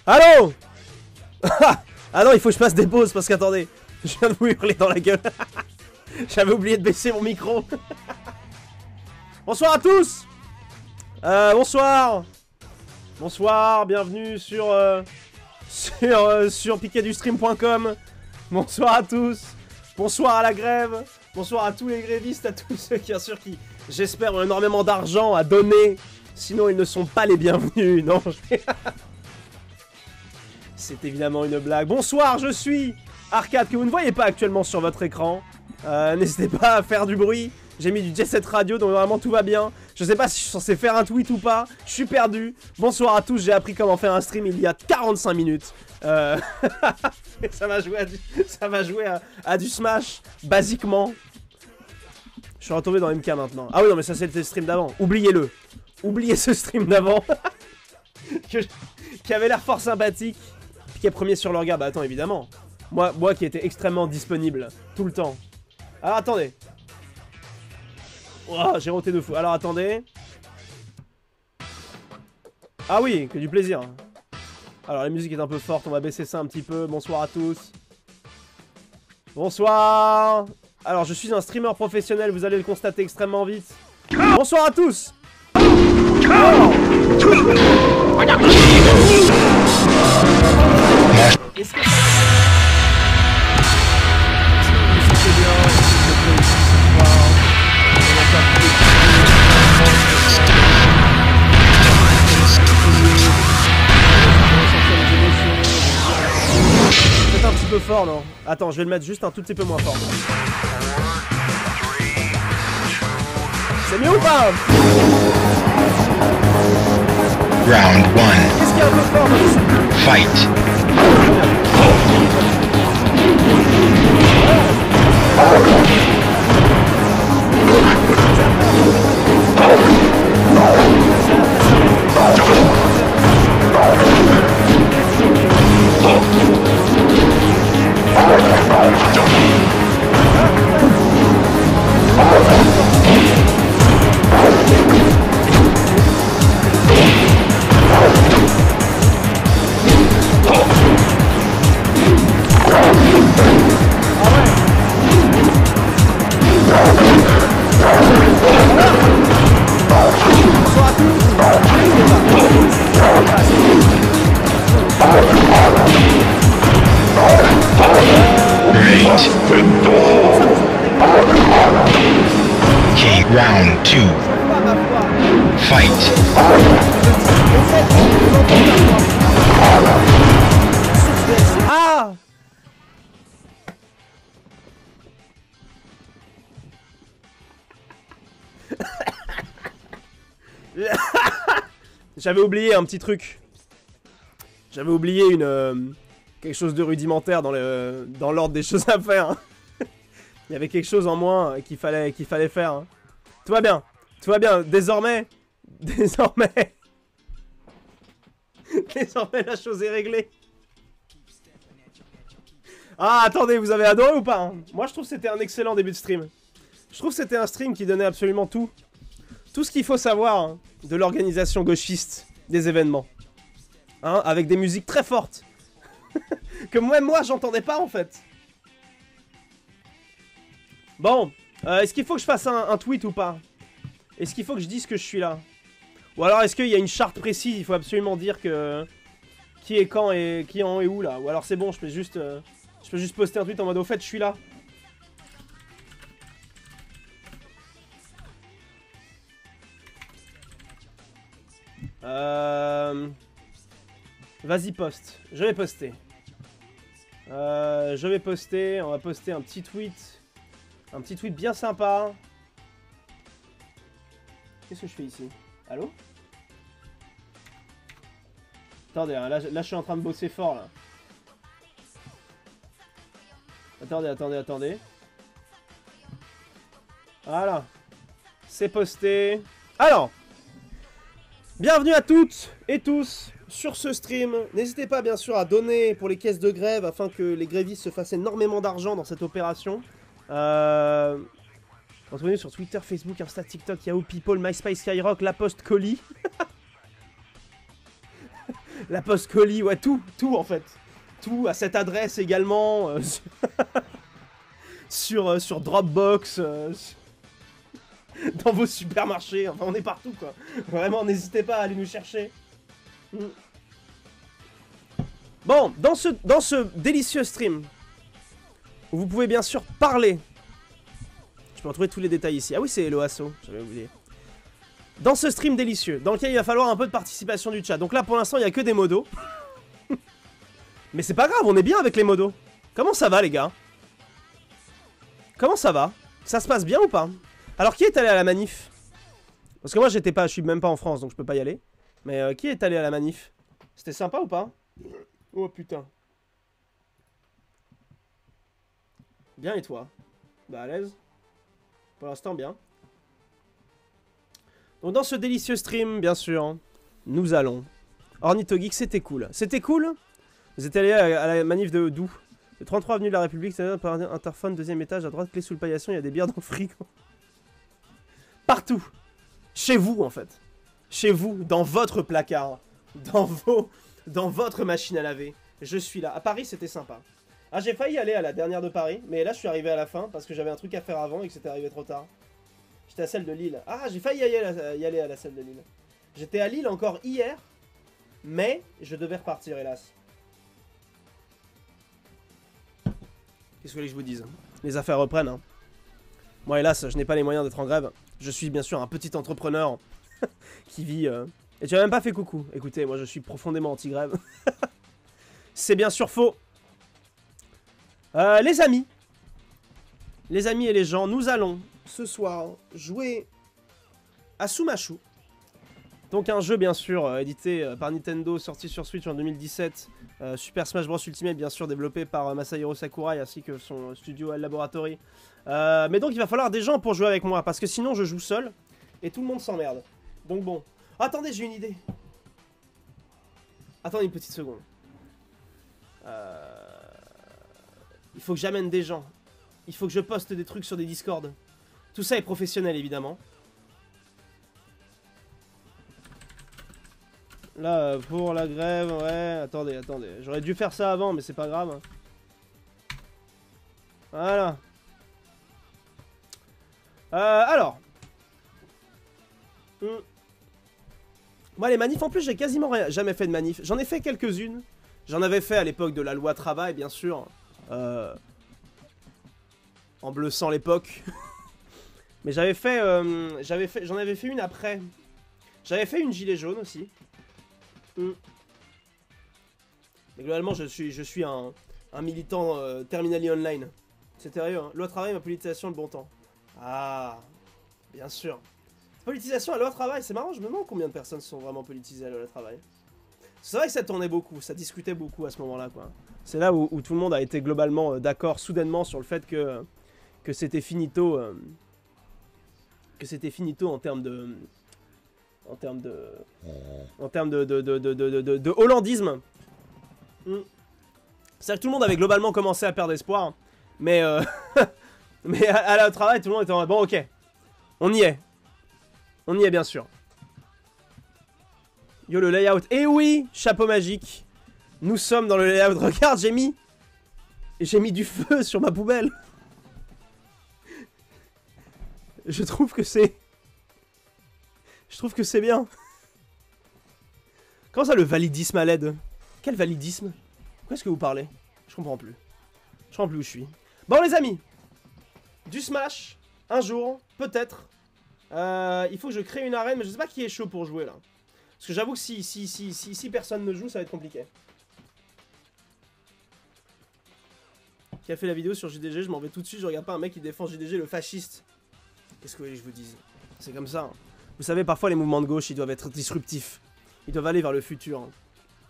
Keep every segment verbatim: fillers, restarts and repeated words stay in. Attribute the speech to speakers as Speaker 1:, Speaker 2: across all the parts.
Speaker 1: Allô. Ah non, il faut que je passe des pauses parce qu'attendez, je viens de vous hurler dans la gueule. J'avais oublié de baisser mon micro. Bonsoir à tous. euh, Bonsoir. Bonsoir, bienvenue sur euh, Sur, euh, sur piquet du stream point com. Bonsoir à tous. Bonsoir à la grève. Bonsoir à tous les grévistes, à tous ceux qui, bien sûr, qui, j'espère, ont énormément d'argent à donner. Sinon, ils ne sont pas les bienvenus. Non, je... C'est évidemment une blague. Bonsoir, je suis Arcade, que vous ne voyez pas actuellement sur votre écran. Euh, N'hésitez pas à faire du bruit. J'ai mis du Jet Set Radio, donc vraiment tout va bien. Je sais pas si je suis censé faire un tweet ou pas. Je suis perdu. Bonsoir à tous, j'ai appris comment faire un stream il y a quarante-cinq minutes. Euh... ça va jouer, à du... Ça va jouer à... à du Smash, basiquement. Je suis retombé dans M K maintenant. Ah oui, non, mais ça c'était le stream d'avant. Oubliez-le. Oubliez ce stream d'avant. que... Qui avait l'air fort sympathique. Puis qui est premier sur le regard. Bah attends, évidemment. Moi, moi qui étais extrêmement disponible. Tout le temps. Alors attendez. Oh, j'ai roté de fou. Alors attendez. Ah oui, que du plaisir. Alors la musique est un peu forte, on va baisser ça un petit peu. Bonsoir à tous. Bonsoir. Alors je suis un streamer professionnel, vous allez le constater extrêmement vite. Bonsoir à tous. Oh. Est-ce que c'est un petit peu fort, non? Attends, je vais le mettre juste un tout petit peu moins fort. C'est mieux ou pas?
Speaker 2: Round one.
Speaker 1: Qu'est-ce qu'il y a un peu fort là?
Speaker 2: Fight. Okay, round two. Fight.
Speaker 1: Ah! J'avais oublié un petit truc. J'avais oublié une euh, quelque chose de rudimentaire dans le dans l'ordre des choses à faire. Hein. Il y avait quelque chose en moins qu'il fallait qu'il fallait faire. Hein. Tout va bien, tout va bien. Désormais, désormais, désormais la chose est réglée. Ah attendez, vous avez adoré ou pas? Hein? Moi je trouve que c'était un excellent début de stream. Je trouve que c'était un stream qui donnait absolument tout. Tout ce qu'il faut savoir hein, de l'organisation gauchiste des événements. Hein, avec des musiques très fortes. Que même moi j'entendais pas en fait. Bon, euh, est-ce qu'il faut que je fasse un, un tweet ou pas? Est-ce qu'il faut que je dise que je suis là? Ou alors est-ce qu'il y a une charte précise? Il faut absolument dire que... Qui est quand et qui en est où là? Ou alors c'est bon, je peux juste... Euh, je peux juste poster un tweet en mode au fait je suis là. Euh... Vas-y poste, je vais poster. Euh, je vais poster, on va poster un petit tweet. Un petit tweet bien sympa. Qu'est-ce que je fais ici? Allô? Attendez, hein, là, là je suis en train de bosser fort là. Attendez, attendez, attendez. Voilà. C'est posté. Alors, bienvenue à toutes et tous sur ce stream. N'hésitez pas bien sûr à donner pour les caisses de grève afin que les grévistes se fassent énormément d'argent dans cette opération. Euh... Retrouvez-nous sur Twitter, Facebook, Insta, TikTok, Yahoo, People, MySpace, Skyrock, La Poste, Colis. La poste colis, ouais, tout, tout en fait. Tout à cette adresse également. Euh, sur, euh, sur Dropbox. Euh, sur... dans vos supermarchés. Enfin, on est partout, quoi. Vraiment, n'hésitez pas à aller nous chercher. Mm. Bon, dans ce, dans ce délicieux stream, où vous pouvez bien sûr parler. Je peux retrouver tous les détails ici. Ah oui, c'est Hello Asso, j'avais oublié. Dans ce stream délicieux, dans lequel il va falloir un peu de participation du chat. Donc là, pour l'instant, il n'y a que des modos. Mais c'est pas grave, on est bien avec les modos. Comment ça va, les gars? Comment ça va? Ça se passe bien ou pas? Alors, qui est allé à la manif? Parce que moi, j'étais pas, je suis même pas en France, donc je peux pas y aller. Mais euh, qui est allé à la manif? C'était sympa ou pas? Oh putain. Bien et toi? Bah à l'aise. Pour l'instant bien. Donc dans ce délicieux stream, bien sûr, nous allons. Ornithogeek, c'était cool. C'était cool. Vous êtes allé à, à la manif de d'où? Le trente-trois avenue de la République, c'est par interphone, deuxième étage, à droite, clé sous le paillasson, il y a des bières dans le frigo. Partout. Chez vous en fait. Chez vous, dans votre placard. Dans vos... Dans votre machine à laver. Je suis là. À Paris, c'était sympa. Ah, j'ai failli aller à la dernière de Paris, mais là, je suis arrivé à la fin parce que j'avais un truc à faire avant et que c'était arrivé trop tard. J'étais à celle de Lille. Ah, j'ai failli y aller, à la, y aller à la celle de Lille. J'étais à Lille encore hier, mais je devais repartir, hélas. Qu'est-ce que vous voulez que je vous dise? Les affaires reprennent. Hein. Moi, hélas, je n'ai pas les moyens d'être en grève. Je suis bien sûr un petit entrepreneur qui vit... Euh... Et tu as même pas fait coucou. Écoutez, moi je suis profondément anti-grève. C'est bien sûr faux. Euh, les amis. Les amis et les gens, nous allons ce soir jouer à Sumashu. Donc un jeu bien sûr euh, édité euh, par Nintendo, sorti sur Switch en deux mille dix-sept. Euh, Super Smash Bros Ultimate bien sûr développé par euh, Masahiro Sakurai ainsi que son studio L Laboratory. Euh, mais donc il va falloir des gens pour jouer avec moi parce que sinon je joue seul et tout le monde s'emmerde. Donc bon. Attendez, j'ai une idée. Attendez une petite seconde. Euh... Il faut que j'amène des gens. Il faut que je poste des trucs sur des Discord. Tout ça est professionnel, évidemment. Là, pour la grève, ouais... Attendez, attendez. J'aurais dû faire ça avant, mais c'est pas grave. Voilà. Euh, alors. Hmm. Moi, les manifs, en plus, j'ai quasiment rien, jamais fait de manif. J'en ai fait quelques-unes. J'en avais fait à l'époque de la loi travail, bien sûr. Euh, en bleussant l'époque. Mais j'avais fait... Euh, j'avais fait... J'en avais fait une après. J'avais fait une gilet jaune aussi. Mm. Mais globalement, je suis, je suis un, un militant euh, Terminali Online. C'est sérieux, hein. Loi travail, ma politisation, le bon temps. Ah, bien sûr. Politisation à loi travail, c'est marrant, je me demande combien de personnes sont vraiment politisées à loi travail. C'est vrai que ça tournait beaucoup, ça discutait beaucoup à ce moment-là, quoi. C'est là où, où tout le monde a été globalement euh, d'accord soudainement sur le fait que, que c'était finito, euh, que c'était finito en termes de, en termes de, en termes de, de, de, de, de, de, de hollandisme. Mm. C'est-à-dire que tout le monde avait globalement commencé à perdre espoir, mais, euh, mais à, à la travail, tout le monde était en bon, ok, on y est. On y est bien sûr. Yo le layout. Et oui, chapeau magique. Nous sommes dans le layout. Regarde, j'ai mis... J'ai mis du feu sur ma poubelle. Je trouve que c'est... Je trouve que c'est bien. Comment ça le validisme à l'aide? Quel validisme? Pourquoi est-ce que vous parlez? Je comprends plus. Je comprends plus où je suis. Bon les amis. Du Smash. Un jour. Peut-être. Euh, il faut que je crée une arène, mais je sais pas qui est chaud pour jouer là. Parce que j'avoue que si, si, si, si, si personne ne joue, ça va être compliqué. Qui a fait la vidéo sur J D G, je m'en vais tout de suite, je regarde pas un mec qui défend J D G, le fasciste. Qu'est-ce que vous voulez que je vous dise? C'est comme ça. Hein. Vous savez, parfois les mouvements de gauche, ils doivent être disruptifs. Ils doivent aller vers le futur. Hein.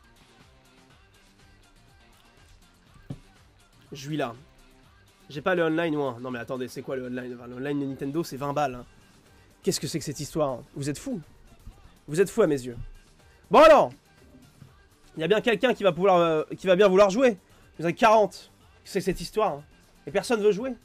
Speaker 1: Je suis là. J'ai pas le online, moi. Non mais attendez, c'est quoi le online? Enfin, le online de Nintendo, c'est vingt balles. Hein. Qu'est-ce que c'est que cette histoire? Vous êtes fous. Vous êtes fous à mes yeux. Bon alors. Il y a bien quelqu'un qui va pouvoir, euh, qui va bien vouloir jouer. Vous avez quarante. Qu'est-ce que c'est que cette histoire? Hein? Et personne veut jouer.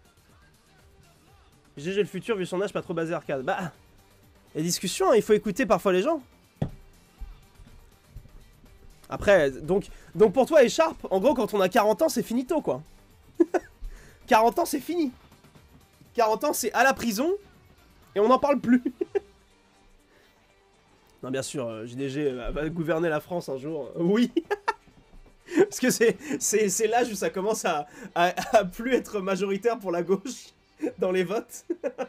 Speaker 1: G G le futur, vu son âge, pas trop basé arcade. Bah. Les discussions, hein, il faut écouter parfois les gens. Après, donc, donc pour toi, Écharpe, en gros, quand on a quarante ans, c'est finito, quoi. quarante ans, c'est fini. quarante ans, c'est à la prison, et on n'en parle plus. Non, bien sûr, euh, J D G euh, va gouverner la France un jour. Euh, oui. Parce que c'est l'âge où ça commence à, à, à plus être majoritaire pour la gauche dans les votes.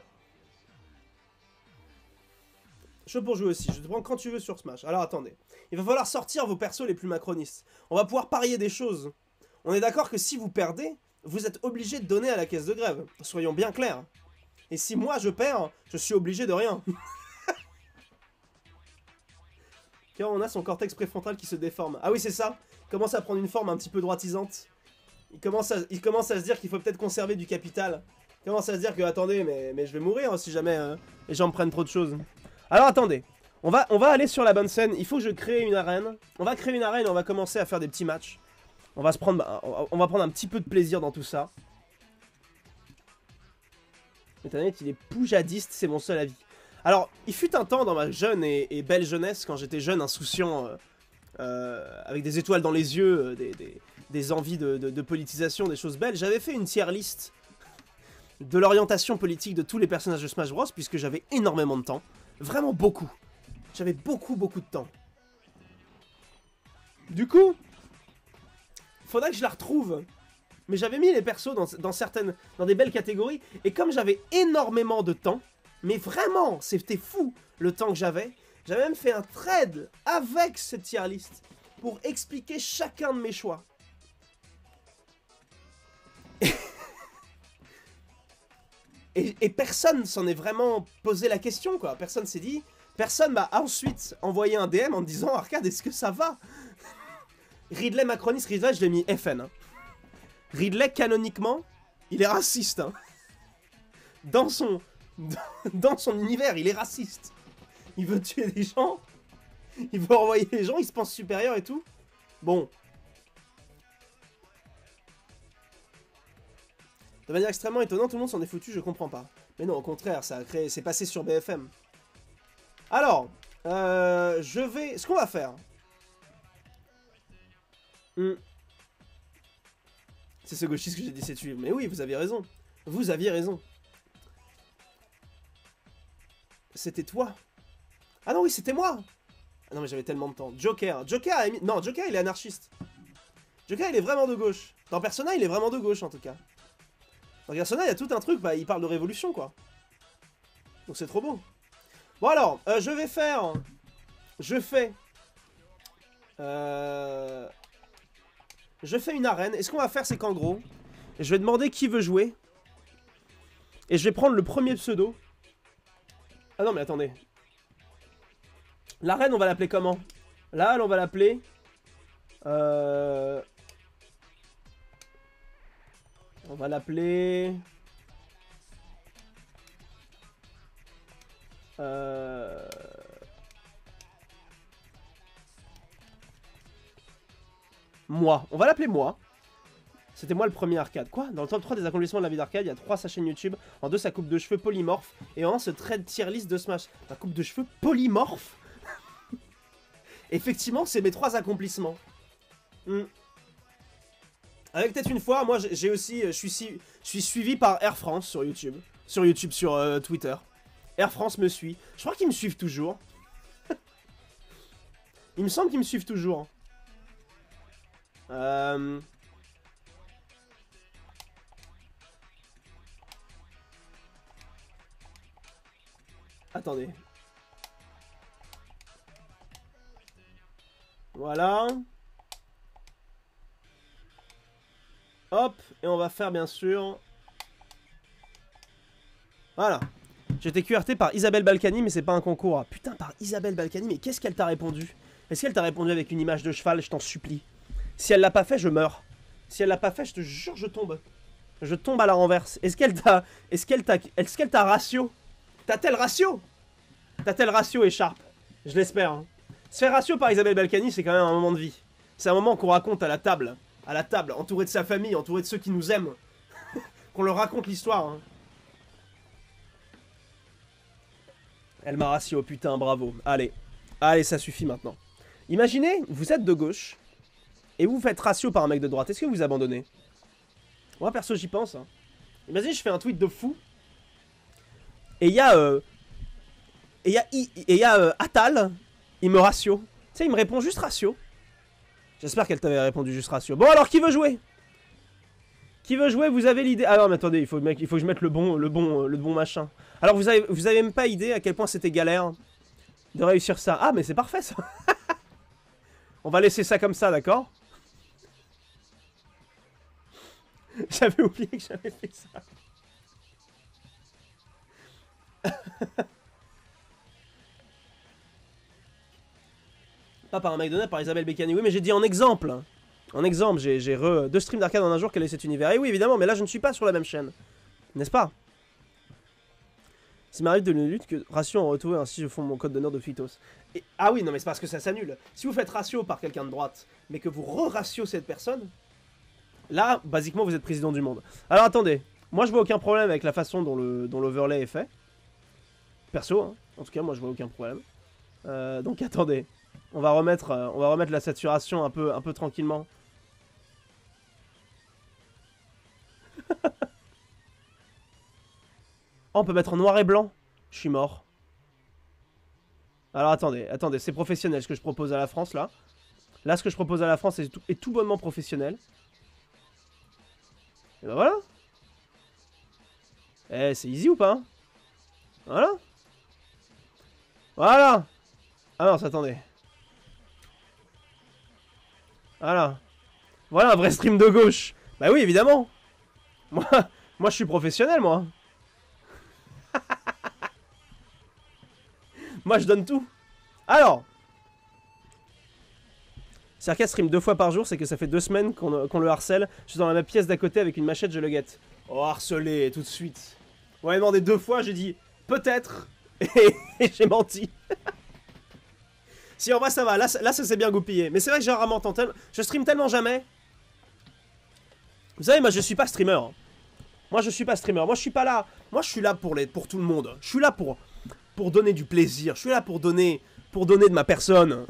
Speaker 1: Chaud pour jouer aussi, je te prends quand tu veux sur Smash. Alors attendez, il va falloir sortir vos persos les plus macronistes. On va pouvoir parier des choses. On est d'accord que si vous perdez, vous êtes obligé de donner à la caisse de grève. Soyons bien clairs. Et si moi je perds, je suis obligé de rien. Quand on a son cortex préfrontal qui se déforme. Ah oui, c'est ça. Il commence à prendre une forme un petit peu droitisante. Il commence à, il commence à se dire qu'il faut peut-être conserver du capital. Il commence à se dire que, attendez, mais, mais je vais mourir si jamais euh, les gens me prennent trop de choses. Alors attendez, on va, on va aller sur la bonne scène. Il faut que je crée une arène. On va créer une arène et on va commencer à faire des petits matchs. On va se prendre, on va prendre un petit peu de plaisir dans tout ça. Internet, il est poujadiste, c'est mon seul avis. Alors, il fut un temps dans ma jeune et, et belle jeunesse, quand j'étais jeune, insouciant, euh, euh, avec des étoiles dans les yeux, euh, des, des, des envies de, de, de politisation, des choses belles, j'avais fait une tier list de l'orientation politique de tous les personnages de Smash Bros, puisque j'avais énormément de temps. Vraiment beaucoup. J'avais beaucoup, beaucoup de temps. Du coup, faudrait que je la retrouve. Mais j'avais mis les persos dans, dans certaines, dans des belles catégories, et comme j'avais énormément de temps, mais vraiment, c'était fou le temps que j'avais. J'avais même fait un thread avec cette tier list pour expliquer chacun de mes choix. Et, et personne s'en est vraiment posé la question, quoi. Personne s'est dit... Personne m'a ensuite envoyé un D M en me disant « Arcade, est-ce que ça va ?» Ridley macroniste, Ridley, je l'ai mis F N. Hein. Ridley, canoniquement, il est raciste. Hein. Dans son... Dans son univers, il est raciste. Il veut tuer des gens. Il veut envoyer les gens, il se pense supérieur et tout. Bon. De manière extrêmement étonnante, tout le monde s'en est foutu, je comprends pas. Mais non, au contraire, ça a créé, c'est passé sur B F M. Alors, euh, je vais... Ce qu'on va faire... Hmm. C'est ce gauchiste que j'ai décidé de suivre. Mais oui, vous aviez raison. Vous aviez raison. C'était toi. Ah non, oui, c'était moi. Ah non, mais j'avais tellement de temps. Joker. Joker a émis... Non, Joker, il est anarchiste. Joker, il est vraiment de gauche. Dans Persona, il est vraiment de gauche, en tout cas. Dans Persona, il y a tout un truc, bah, il parle de révolution, quoi. Donc c'est trop beau. Bon alors, euh, je vais faire... Je fais... Euh... Je fais une arène. Et ce qu'on va faire, c'est qu'en gros, je vais demander qui veut jouer. Et je vais prendre le premier pseudo. Ah non, mais attendez. L'arène, on va l'appeler comment? Là, on va l'appeler... Euh... On va l'appeler... Euh... Moi. On va l'appeler moi. C'était moi le premier arcade. Quoi? Dans le top trois des accomplissements de la vie d'arcade, il y a trois sa chaîne YouTube, en deux sa coupe de cheveux polymorphe, et en un ce trade tier list de Smash. La coupe de cheveux polymorphe. Effectivement, c'est mes trois accomplissements. Hmm. Avec peut-être une fois, moi j'ai aussi, je suis, je suis suivi par Air France sur YouTube. Sur YouTube, sur euh, Twitter. Air France me suit. Je crois qu'ils me suivent toujours. Il me semble qu'ils me suivent toujours. Euh... Attendez. Voilà. Hop, et on va faire bien sûr... Voilà. J'ai été Q R T par Isabelle Balkany, mais c'est pas un concours. Ah, putain, par Isabelle Balkany, mais qu'est-ce qu'elle t'a répondu? Est-ce qu'elle t'a répondu avec une image de cheval? Je t'en supplie. Si elle l'a pas fait, je meurs. Si elle l'a pas fait, je te jure, je tombe. Je tombe à la renverse. Est-ce qu'elle t'a... Est-ce qu'elle t'a... Est-ce qu'elle t'a ratio? T'as-t-elle ratio? T'as-t-elle ratio, Écharpe? Je l'espère. Hein. Se faire ratio par Isabelle Balkany, c'est quand même un moment de vie. C'est un moment qu'on raconte à la table. À la table, entouré de sa famille, entouré de ceux qui nous aiment. Qu'on leur raconte l'histoire. Hein. Elle m'a ratio, putain, bravo. Allez. Allez, ça suffit maintenant. Imaginez, vous êtes de gauche, et vous faites ratio par un mec de droite. Est-ce que vous abandonnez? Moi, perso, j'y pense. Hein. Imaginez, je fais un tweet de fou, et il y a... Euh, et il y a, et y a euh, Atal, il me ratio. Tu sais, il me répond juste ratio. J'espère qu'elle t'avait répondu juste ratio. Bon, alors, qui veut jouer? Qui veut jouer? Vous avez l'idée? Ah non, mais attendez, il faut, mec, il faut que je mette le bon, le bon, le bon machin. Alors, vous avez, vous avez même pas idée à quel point c'était galère de réussir ça. Ah, mais c'est parfait, ça. On va laisser ça comme ça, d'accord? J'avais oublié que j'avais fait ça. Pas par un McDonald's, par Isabelle Bécani. Oui, mais j'ai dit en exemple. En exemple, j'ai re... deux streams d'arcade en un jour, quel est cet univers? Et oui, évidemment, mais là, je ne suis pas sur la même chaîne. N'est-ce pas? C'est m'arrive de lutte que ratio en retour, ainsi je fonds mon code d'honneur de Fitos. Et... Ah oui, non, mais c'est parce que ça s'annule. Si vous faites ratio par quelqu'un de droite, mais que vous re-ratio cette personne, là, basiquement, vous êtes président du monde. Alors, attendez. Moi, je vois aucun problème avec la façon dont le dont l'overlay est fait. Perso, hein. En tout cas, moi, je vois aucun problème. Euh, donc, attendez. On va remettre, euh, on va remettre la saturation un peu, un peu tranquillement. Oh, on peut mettre en noir et blanc. Je suis mort. Alors attendez, attendez, c'est professionnel ce que je propose à la France là. Là, ce que je propose à la France est tout, est tout bonnement professionnel. Et ben voilà. Eh, c'est easy ou pas? Voilà. Voilà. Ah non, attendez. Voilà. Voilà un vrai stream de gauche. Bah oui, évidemment. Moi, moi je suis professionnel, moi. Moi, je donne tout. Alors. Si Arcade stream deux fois par jour, c'est que ça fait deux semaines qu'on qu'on le harcèle. Je suis dans la même pièce d'à côté avec une machette, je le guette. Oh, harcelé, tout de suite. On m'a demandé deux fois, j'ai dit peut-être. Et j'ai menti. Si, en vrai, ça va. Là, là ça s'est bien goupillé. Mais c'est vrai que j'ai rarement tenté. Je stream tellement jamais. Vous savez, moi, je suis pas streamer. Moi, je suis pas streamer. Moi, je suis pas là. Moi, je suis là pour, les, pour tout le monde. Je suis là pour, pour donner du plaisir. Je suis là pour donner, pour donner de ma personne.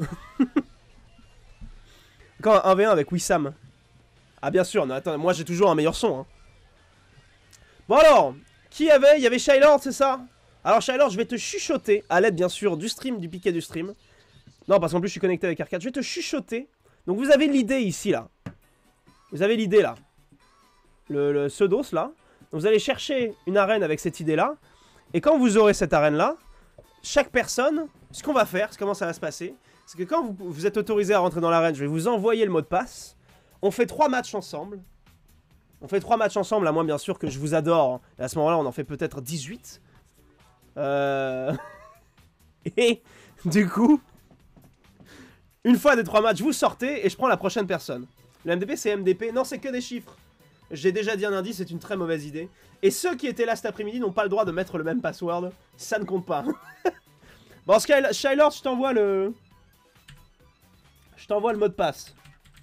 Speaker 1: Quand un v un avec Wissam. Ah, bien sûr. Non, attends, moi, j'ai toujours un meilleur son. Hein. Bon, alors. Qui y avait? Il y avait Shylord, c'est ça? Alors, Shylord, je vais te chuchoter. À l'aide, bien sûr, du stream, du piquet du stream. Non, parce qu'en plus, je suis connecté avec Arcade. Je vais te chuchoter. Donc, vous avez l'idée ici, là. Vous avez l'idée, là. Le, le pseudos, là. Donc, vous allez chercher une arène avec cette idée-là. Et quand vous aurez cette arène-là, chaque personne, ce qu'on va faire, comment ça va se passer, c'est que quand vous, vous êtes autorisé à rentrer dans l'arène, je vais vous envoyer le mot de passe. On fait trois matchs ensemble. On fait trois matchs ensemble, à moins, bien sûr, que je vous adore. Et à ce moment-là, on en fait peut-être dix-huit. Euh... Et, du coup... Une fois des trois matchs, vous sortez et je prends la prochaine personne. Le M D P, c'est M D P. Non, c'est que des chiffres. J'ai déjà dit un indice, c'est une très mauvaise idée. Et ceux qui étaient là cet après-midi n'ont pas le droit de mettre le même password. Ça ne compte pas. Bon, Shylord, je t'envoie le... Je t'envoie le mot de passe.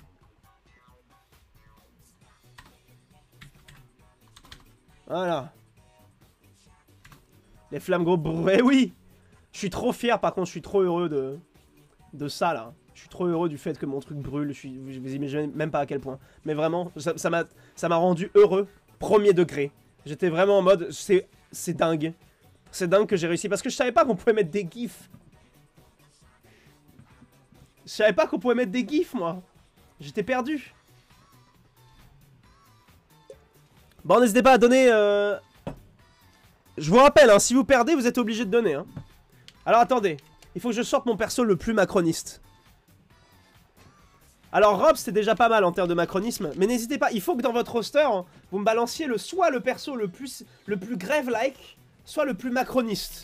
Speaker 1: Voilà. Les flammes gros brrr. Eh oui. Je suis trop fier, par contre, je suis trop heureux de... De ça, là. Je suis trop heureux du fait que mon truc brûle. Je suis, vous imaginez même pas à quel point. Mais vraiment, ça m'a ça m'a rendu heureux. Premier degré. J'étais vraiment en mode, c'est c'est dingue. C'est dingue que j'ai réussi. Parce que je savais pas qu'on pouvait mettre des gifs. Je savais pas qu'on pouvait mettre des gifs, moi. J'étais perdu. Bon, n'hésitez pas à donner... Euh... Je vous rappelle, hein, si vous perdez, vous êtes obligé de donner. Hein. Alors, attendez. Il faut que je sorte mon perso le plus macroniste. Alors Rob, c'est déjà pas mal en termes de macronisme, mais n'hésitez pas, il faut que dans votre roster, vous me balanciez le, soit le perso le plus, le plus grève-like, soit le plus macroniste.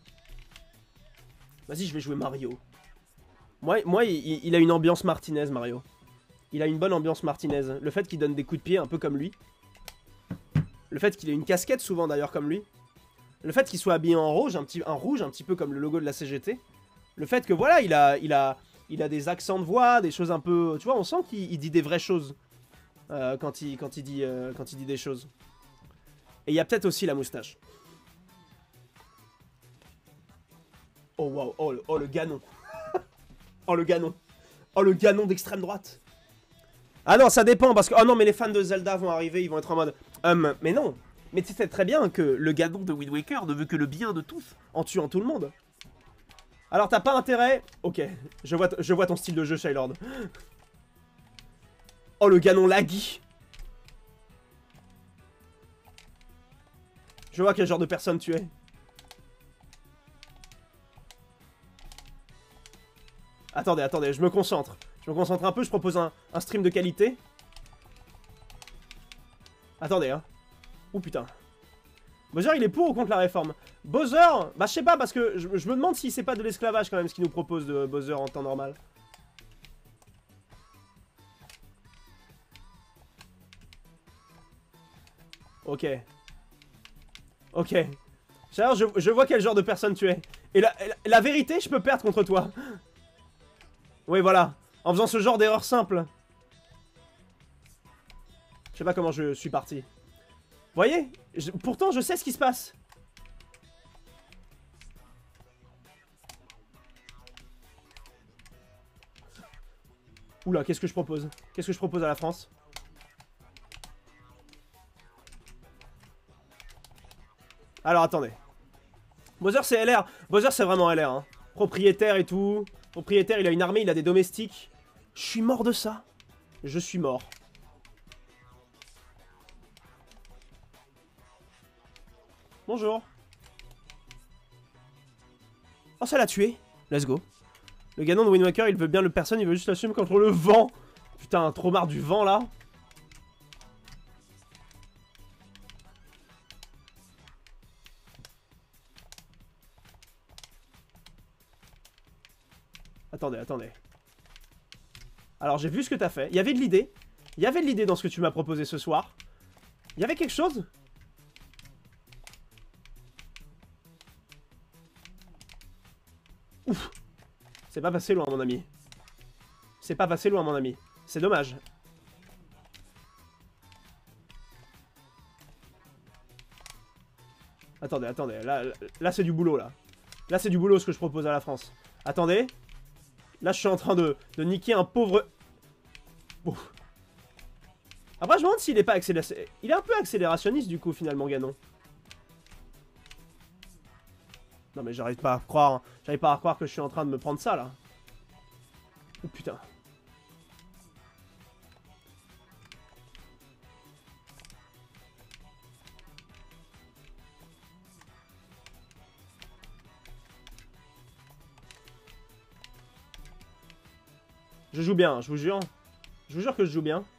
Speaker 1: Vas-y, je vais jouer Mario. Moi, moi il, il a une ambiance Martinez, Mario. Il a une bonne ambiance Martinez. Le fait qu'il donne des coups de pied, un peu comme lui. Le fait qu'il ait une casquette, souvent d'ailleurs, comme lui. Le fait qu'il soit habillé en rouge, un petit, un rouge, un petit peu comme le logo de la C G T. Le fait que, voilà, il a... Il a Il a des accents de voix, des choses un peu... Tu vois, on sent qu'il dit des vraies choses euh, quand, il, quand, il dit, euh, quand il dit des choses. Et il y a peut-être aussi la moustache. Oh, waouh. Oh, oh, le ganon. Oh, le ganon. Oh, le ganon d'extrême droite. Ah non, ça dépend, parce que... Oh non, mais les fans de Zelda vont arriver, ils vont être en mode... Hum, mais non. Mais tu sais très bien que le ganon de Wind Waker ne veut que le bien de tous, en tuant tout le monde. Alors, t'as pas intérêt... Ok, je vois, je vois ton style de jeu, Shylord. Oh, le ganon laggy. Je vois quel genre de personne tu es. Attendez, attendez, je me concentre. Je me concentre un peu, je propose un, un stream de qualité. Attendez, hein. Oh putain. Bowser, il est pour ou contre la réforme? Bowser, bah je sais pas, parce que je, je me demande si c'est pas de l'esclavage quand même ce qu'il nous propose de Bowser en temps normal. Ok. Ok. Alors, je, je vois quel genre de personne tu es. Et la, la, la vérité, je peux perdre contre toi. Oui, voilà. En faisant ce genre d'erreur simple. Je sais pas comment je suis parti. Vous voyez, je, pourtant, je sais ce qui se passe. Oula, qu'est-ce que je propose? Qu'est-ce que je propose à la France? Alors, attendez. Bowser, c'est L R. Bowser, c'est vraiment L R. Hein. Propriétaire et tout. Propriétaire, il a une armée, il a des domestiques. Je suis mort de ça. Je suis mort. Bonjour. Oh, ça l'a tué. Let's go. Le ganon de Wind Waker, il veut bien le personne, il veut juste l'assumer contre le vent. Putain, trop marre du vent, là. Attendez, attendez. Alors, j'ai vu ce que t'as fait. Il y avait de l'idée. Il y avait de l'idée dans ce que tu m'as proposé ce soir. Il y avait quelque chose. Ouf. C'est pas passé loin, mon ami. C'est pas passé loin, mon ami. C'est dommage. Attendez, attendez. Là, là, là c'est du boulot, là. Là, c'est du boulot, ce que je propose à la France. Attendez. Là, je suis en train de, de niquer un pauvre... Ouf. Après, je me demande s'il est pas accélérationniste. Il est un peu accélérationniste, du coup, finalement, Ganon. Non, mais j'arrive pas à croire... Hein. J'arrive pas à croire que je suis en train de me prendre ça, là. Oh, putain. Je joue bien, je vous jure. Je vous jure que je joue bien.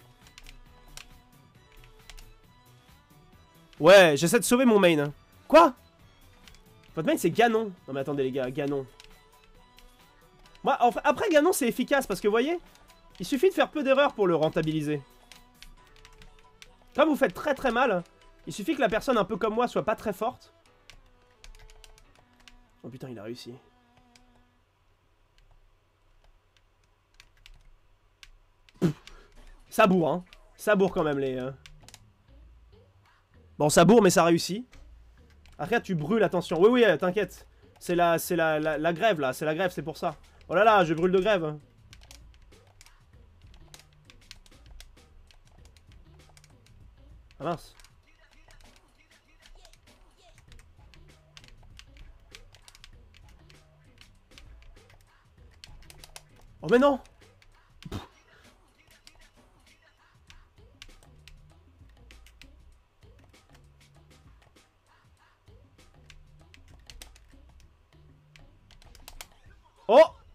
Speaker 1: Ouais, j'essaie de sauver mon main. Quoi? Votre main, c'est Ganon. Non mais attendez les gars, Ganon. Moi, enfin, après Ganon, c'est efficace parce que vous voyez, il suffit de faire peu d'erreurs pour le rentabiliser. Quand vous faites très très mal, il suffit que la personne un peu comme moi soit pas très forte. Oh putain, il a réussi. Ça bourre, hein. Ça bourre quand même, les... Euh... Bon, ça bourre, mais ça réussit. Après, tu brûles, attention. Oui, oui, t'inquiète. C'est la, c'est la, la, la grève, là. C'est la grève, c'est pour ça. Oh là là, je brûle de grève. Ah mince. Oh, mais non. Oh!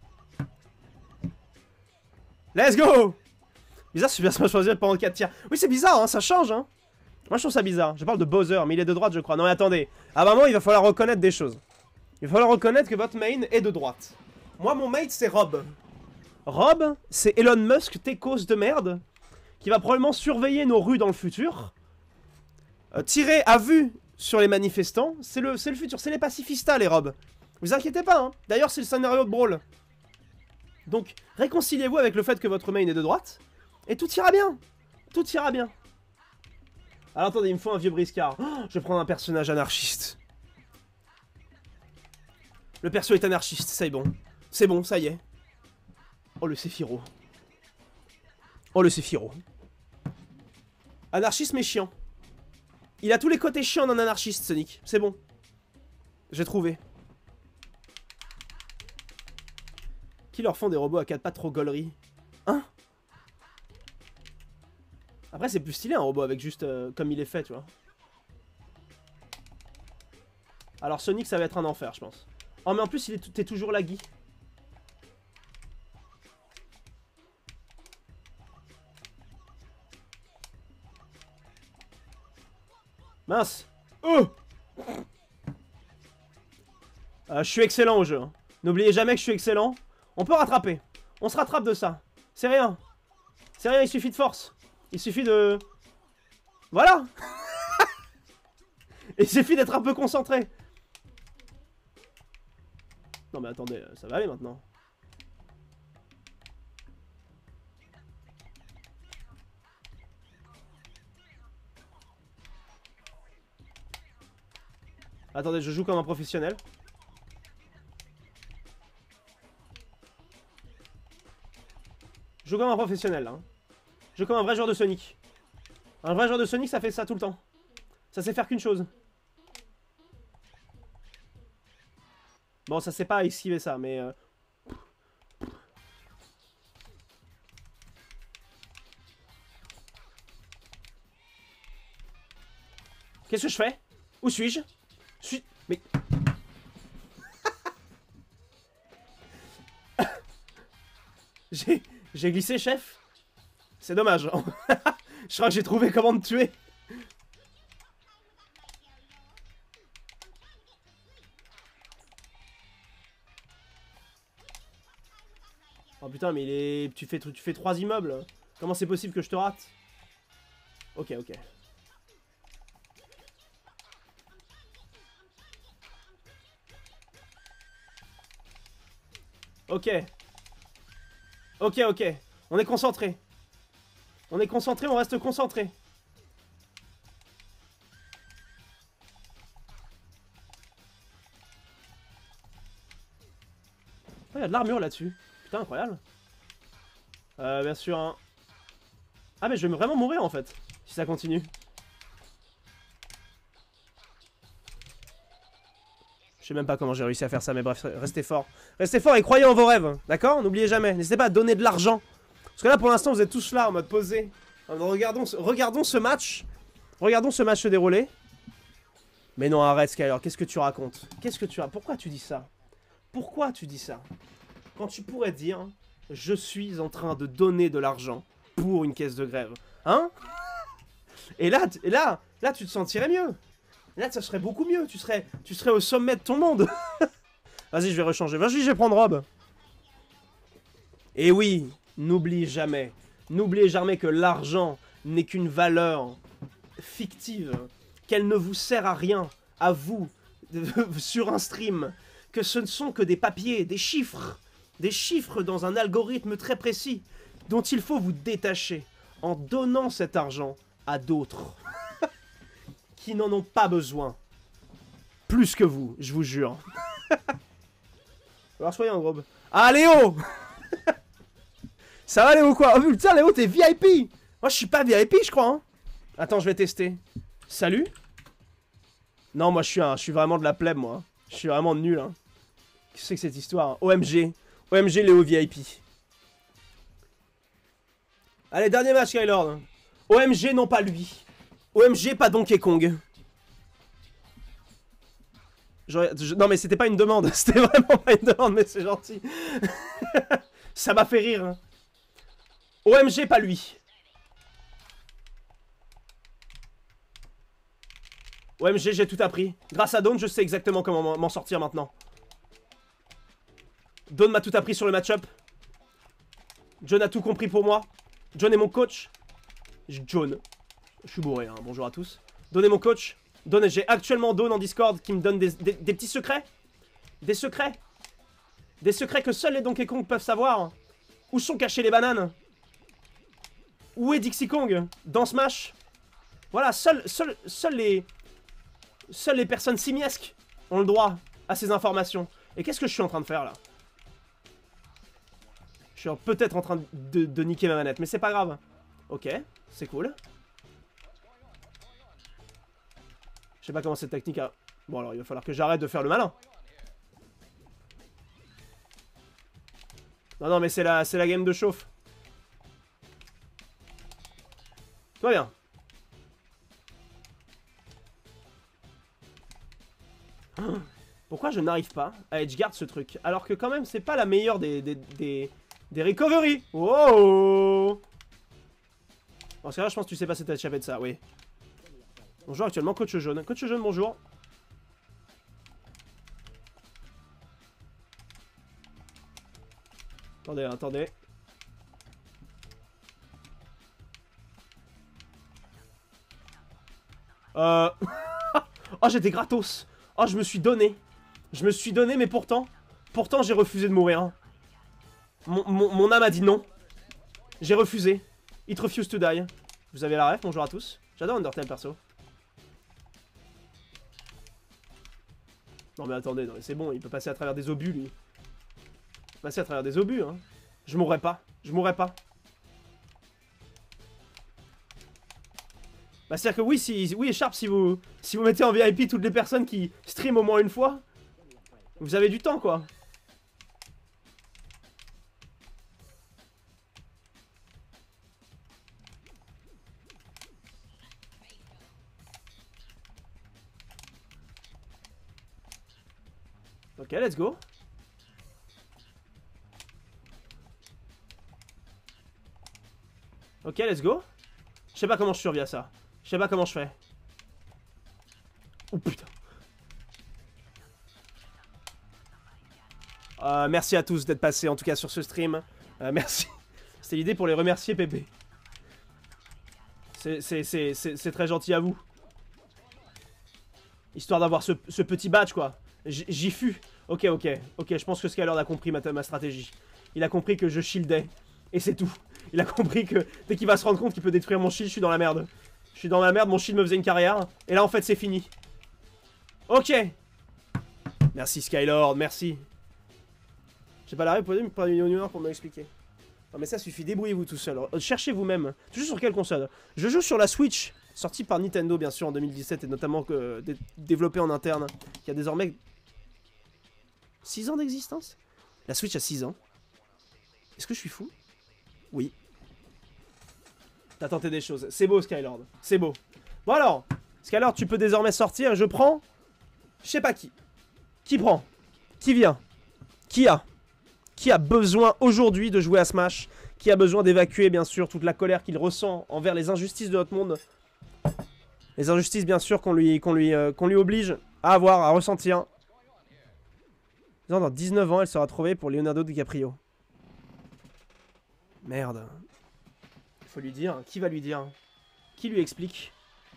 Speaker 1: Let's go! Bizarre, Super Smash Bros. Pendant quatre tiers. Oui, c'est bizarre, hein, ça change, hein. Moi, je trouve ça bizarre. Je parle de Bowser, mais il est de droite, je crois. Non, mais attendez. À un moment, il va falloir reconnaître des choses. Il va falloir reconnaître que votre main est de droite. Moi, mon mate, c'est Rob. Rob, c'est Elon Musk, techos de merde, qui va probablement surveiller nos rues dans le futur. Euh, tirer à vue sur les manifestants. C'est le, c'est le futur, c'est les pacifistas, les Rob. Vous inquiétez pas, hein. D'ailleurs, c'est le scénario de Brawl. Donc, réconciliez-vous avec le fait que votre main est de droite. Et tout ira bien. Tout ira bien. Alors, attendez, il me faut un vieux briscard. Oh, je vais prendre un personnage anarchiste. Le perso est anarchiste, c'est bon. C'est bon, ça y est. Oh le Sephiroth. Oh le Sephiroth. Anarchisme est chiant. Il a tous les côtés chiants d'un anarchiste, Sonic. C'est bon. J'ai trouvé. Qui leur font des robots à quatre pattes trop gauleries? Hein? Après, c'est plus stylé un robot avec juste euh, comme il est fait, tu vois. Alors Sonic, ça va être un enfer, je pense. Oh, mais en plus, il est t'es toujours laggy. Mince. Oh euh, je suis excellent au jeu. Hein. N'oubliez jamais que je suis excellent. On peut rattraper. On se rattrape de ça. C'est rien. C'est rien, il suffit de force. Il suffit de... Voilà. Il suffit d'être un peu concentré. Non mais attendez, ça va aller maintenant. Attendez, je joue comme un professionnel. Je joue comme un professionnel là. Hein. Je joue comme un vrai joueur de Sonic. Un vrai joueur de Sonic, ça fait ça tout le temps. Ça sait faire qu'une chose. Bon, ça sait pas esquiver ça, mais... Euh... Qu'est-ce que je fais? Où suis-je? Je suis... Mais... J'ai... J'ai glissé, chef. C'est dommage. Je crois que j'ai trouvé comment te tuer. Oh putain, mais il est... Tu fais, tu fais trois immeubles. Comment c'est possible que je te rate? Ok, ok. Ok. Ok, ok. On est concentré. On est concentré, on reste concentré. Il oh, y a de l'armure là-dessus. Putain, incroyable. Euh, bien sûr, hein. Ah, mais je vais vraiment mourir en fait, si ça continue. Je sais même pas comment j'ai réussi à faire ça, mais bref, restez fort. Restez fort et croyez en vos rêves, d'accord? N'oubliez jamais, n'hésitez pas à donner de l'argent. Parce que là, pour l'instant, vous êtes tous là, en mode posé. Regardons, regardons ce match. Regardons ce match se dérouler. Mais non, arrête, Skyler, qu'est-ce que tu racontes? Qu'est-ce que tu as? Pourquoi tu dis ça? Pourquoi tu dis ça? Quand tu pourrais dire, je suis en train de donner de l'argent pour une caisse de grève. Hein? Et là, et là, là, tu te sentirais mieux. Là, ça serait beaucoup mieux. Tu serais, tu serais au sommet de ton monde. Vas-y, je vais rechanger. Vas-y, je vais prendre Rob. Et oui, n'oublie jamais. N'oubliez jamais que l'argent n'est qu'une valeur fictive. Qu'elle ne vous sert à rien, à vous, sur un stream. Que ce ne sont que des papiers, des chiffres. Des chiffres dans un algorithme très précis. Dont il faut vous détacher. En donnant cet argent à d'autres. Qui n'en ont pas besoin. Plus que vous, je vous jure. Alors soyez un gros... Ah Léo. Ça va Léo quoi? Oh putain Léo t'es V I P. Moi je suis pas V I P je crois hein. Attends je vais tester. Salut. Non moi je suis un, je suis vraiment de la plèbe moi. Je suis vraiment nul hein. Qu'est-ce que c'est que cette histoire hein? O M G. O M G Léo V I P. Allez dernier match Skylord. O M G non pas lui. O M G pas Donkey Kong. Je, je, non mais c'était pas une demande. C'était vraiment pas une demande mais c'est gentil. Ça m'a fait rire. Hein. O M G pas lui. O M G j'ai tout appris. Grâce à Dawn je sais exactement comment m'en sortir maintenant. Dawn m'a tout appris sur le match-up. John a tout compris pour moi. John est mon coach. John. Je suis bourré, hein. Bonjour à tous. Donnez mon coach. Donnez, j'ai actuellement Dawn en Discord qui me donne des, des, des petits secrets. Des secrets. Des secrets que seuls les Donkey Kong peuvent savoir. Où sont cachées les bananes? Où est Dixie Kong? Dans Smash? Voilà, seuls seul, seul les... Seules les personnes simiesques ont le droit à ces informations. Et qu'est-ce que je suis en train de faire là? Je suis peut-être en train de, de niquer ma manette, mais c'est pas grave. Ok, c'est cool. Je sais pas comment cette technique a... Bon alors il va falloir que j'arrête de faire le malin. Non non mais c'est la, c'est la game de chauffe. Tout va bien. Pourquoi je n'arrive pas à edgeguard ce truc? Alors que quand même c'est pas la meilleure des... des, des, des recovery. Oh. Bon c'est vrai, je pense que tu sais pas si t'as échappé de ça, oui. Bonjour actuellement coach jaune. Coach jaune bonjour. Attendez, attendez. Euh... oh, j'étais gratos. Oh, je me suis donné. Je me suis donné, mais pourtant... Pourtant, j'ai refusé de mourir. Mon, mon, mon âme a dit non. J'ai refusé. It refuse to die. Vous avez la ref, bonjour à tous. J'adore Undertale, perso. Non mais attendez, c'est bon, il peut passer à travers des obus, lui. Passer à travers des obus, hein. Je mourrai pas. Je mourrai pas. Bah c'est-à-dire que oui, si, oui, Sharp, si vous, si vous mettez en V I P toutes les personnes qui stream au moins une fois, vous avez du temps, quoi. Ok, let's go. Ok, let's go. Je sais pas comment je survis à ça. Je sais pas comment je fais. Oh putain. Euh, merci à tous d'être passés en tout cas sur ce stream. Euh, merci. C'était l'idée pour les remercier, Pépé. C'est très gentil à vous. Histoire d'avoir ce, ce petit badge, quoi. J'y fus. Ok, ok. Ok, je pense que Skylord a compris ma, ma stratégie. Il a compris que je shieldais. Et c'est tout. Il a compris que dès qu'il va se rendre compte qu'il peut détruire mon shield, je suis dans la merde. Je suis dans la merde, mon shield me faisait une carrière. Et là, en fait, c'est fini. Ok. Merci Skylord, merci. J'ai pas la réponse pour une pour me l'expliquer. Non mais ça suffit, débrouillez-vous tout seul. Cherchez vous-même. Tu joues sur quelle console? Je joue sur la Switch, sortie par Nintendo bien sûr en deux mille dix-sept et notamment euh, dé développée en interne. Qui a désormais six ans d'existence. La Switch a six ans. Est-ce que je suis fou? Oui. T'as tenté des choses. C'est beau Skylord, c'est beau. Bon alors, Skylord tu peux désormais sortir et je prends... Je sais pas qui. Qui prend? Qui vient? Qui a? Qui a besoin aujourd'hui de jouer à Smash? Qui a besoin d'évacuer bien sûr toute la colère qu'il ressent envers les injustices de notre monde? Les injustices bien sûr qu'on lui, qu'on lui, euh, qu'on lui oblige à avoir, à ressentir. Dans dix-neuf ans, elle sera trouvée pour Leonardo DiCaprio. Merde. Il faut lui dire. Qui va lui dire? Qui lui explique?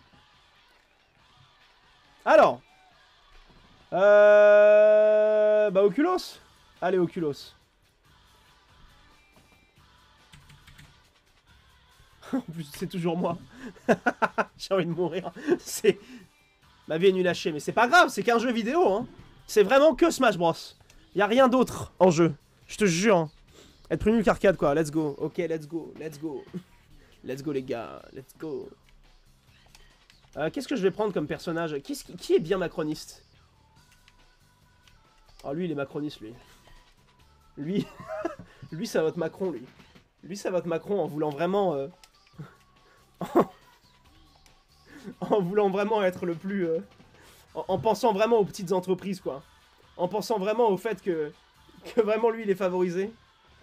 Speaker 1: Alors. Euh... Bah Oculos. Allez Oculos. En plus c'est toujours moi. J'ai envie de mourir. C'est... Ma vie est nulle à chier. Mais c'est pas grave, c'est qu'un jeu vidéo. Hein. C'est vraiment que Smash Bros. Y a rien d'autre en jeu. Je te jure. Hein. Être plus nul qu'arcade quoi. Let's go. Ok, let's go. Let's go. Let's go les gars. Let's go. Euh, Qu'est-ce que je vais prendre comme personnage? qui, qui, qui est bien macroniste? Oh lui il est macroniste lui. Lui, lui ça vote Macron lui. Lui ça vote Macron en voulant vraiment... Euh... en voulant vraiment être le plus... Euh... En, en pensant vraiment aux petites entreprises quoi. En pensant vraiment au fait que... Que vraiment lui il est favorisé.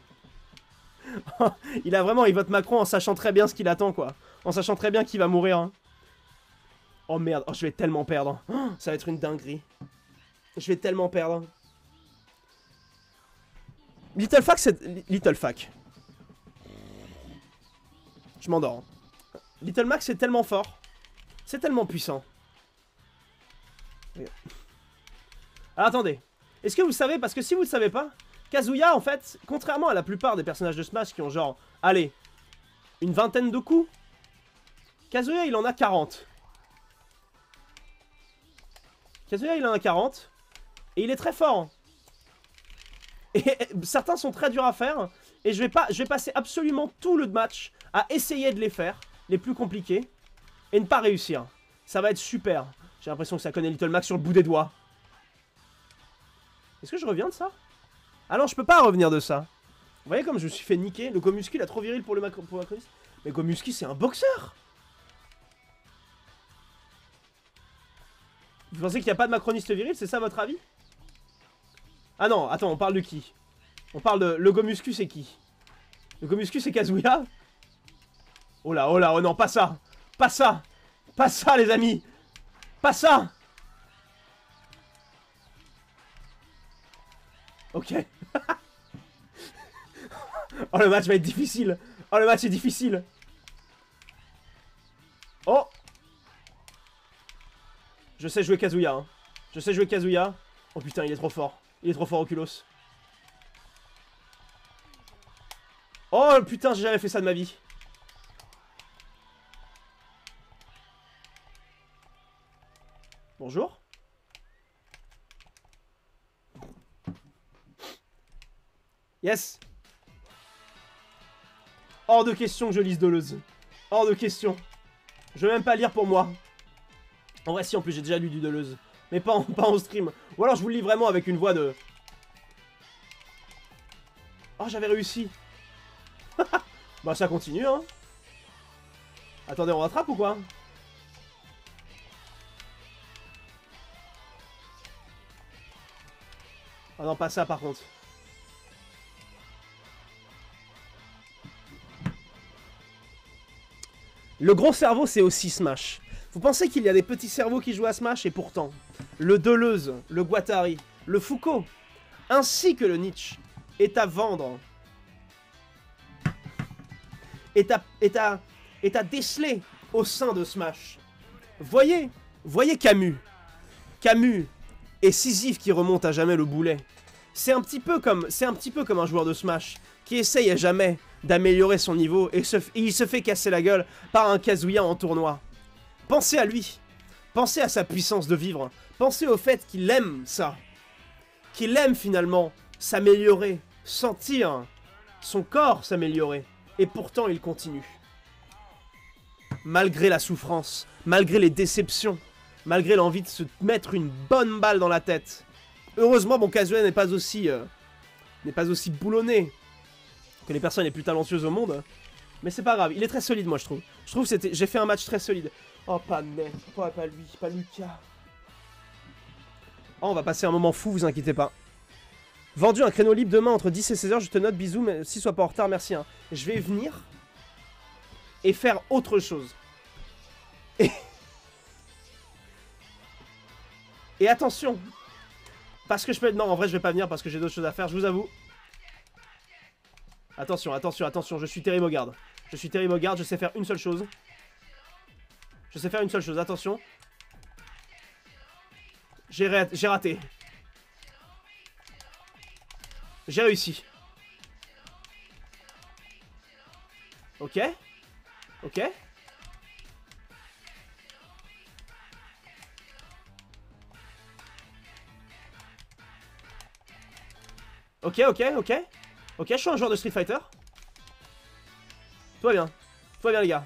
Speaker 1: Il a vraiment... Il vote Macron en sachant très bien ce qu'il attend quoi. En sachant très bien qu'il va mourir. Hein. Oh merde, oh, je vais tellement perdre. Oh, ça va être une dinguerie. Je vais tellement perdre. Little Fac, c'est... Little Fac. Je m'endors. Little Mac, c'est tellement fort. C'est tellement puissant. Alors, attendez. Est-ce que vous savez, parce que si vous ne le savez pas, Kazuya, en fait, contrairement à la plupart des personnages de Smash qui ont genre, allez, une vingtaine de coups, Kazuya, il en a quarante. Kazuya, il en a quarante. Et il est très fort. Et certains sont très durs à faire. Et je vais, pas, je vais passer absolument tout le match à essayer de les faire, les plus compliqués, et ne pas réussir. Ça va être super. J'ai l'impression que ça connaît Little Mac sur le bout des doigts. Est-ce que je reviens de ça? Ah non, je peux pas revenir de ça. Vous voyez comme je me suis fait niquer. Le Gomuski, il a trop viril pour le macro pour macroniste. Mais Gomuski, c'est un boxeur. Vous pensez qu'il n'y a pas de macroniste viril? C'est ça votre avis? Ah non, attends, on parle de qui? On parle de... Le Gomuscu, c'est qui? Le Gomuscu, c'est Kazuya? Oh là, oh là, oh non, pas ça! Pas ça! Pas ça, les amis! Pas ça! Ok. Oh, le match va être difficile! Oh, le match est difficile! Oh! Je sais jouer Kazuya, hein. Je sais jouer Kazuya. Oh putain, il est trop fort. Il est trop fort, Oculos. Oh putain, j'ai jamais fait ça de ma vie. Bonjour. Yes. Hors de question que je lise Deleuze. Hors de question. Je vais même pas lire pour moi. En vrai, si, en plus, j'ai déjà lu du Deleuze. Mais pas en, pas en stream. Ou alors, je vous le lis vraiment avec une voix de... Oh, j'avais réussi. Bah, ça continue, hein. Attendez, on rattrape ou quoi? Ah non, pas ça, par contre. Le gros cerveau, c'est aussi Smash. Vous pensez qu'il y a des petits cerveaux qui jouent à Smash, et pourtant, le Deleuze, le Guattari, le Foucault, ainsi que le Nietzsche, est à vendre, est à, est à, est à déceler au sein de Smash. Voyez, voyez Camus. Camus et Sisyphe qui remonte à jamais le boulet. C'est un petit peu comme, c'est un petit peu comme un joueur de Smash qui essaye à jamais d'améliorer son niveau et, se, et il se fait casser la gueule par un Kazuya en tournoi. Pensez à lui. Pensez à sa puissance de vivre. Pensez au fait qu'il aime ça. Qu'il aime finalement s'améliorer, sentir son corps s'améliorer. Et pourtant il continue. Malgré la souffrance, malgré les déceptions, malgré l'envie de se mettre une bonne balle dans la tête. Heureusement, mon Kazuya n'est pas aussi euh, n'est pas aussi boulonné que les personnes les plus talentueuses au monde. Mais c'est pas grave, il est très solide, moi je trouve. Je trouve que j'ai fait un match très solide. Oh, pas mec, oh, pas lui, pas Lucas. Oh, on va passer un moment fou, vous inquiétez pas. Vendu un créneau libre demain entre dix et seize heures, je te note, bisous, mais si sois pas en retard, merci. Hein. Je vais venir et faire autre chose. Et... Et attention, parce que je peux... Non, en vrai, je vais pas venir parce que j'ai d'autres choses à faire, je vous avoue. Attention, attention, attention, je suis Terry Bogard. Je suis Terry Bogard, je sais faire une seule chose. Je sais faire une seule chose, attention. J'ai ra... j'ai raté. J'ai réussi. Ok. Ok. Ok, ok, ok. Ok, je suis un joueur de Street Fighter. Tout va bien. Tout va bien, les gars.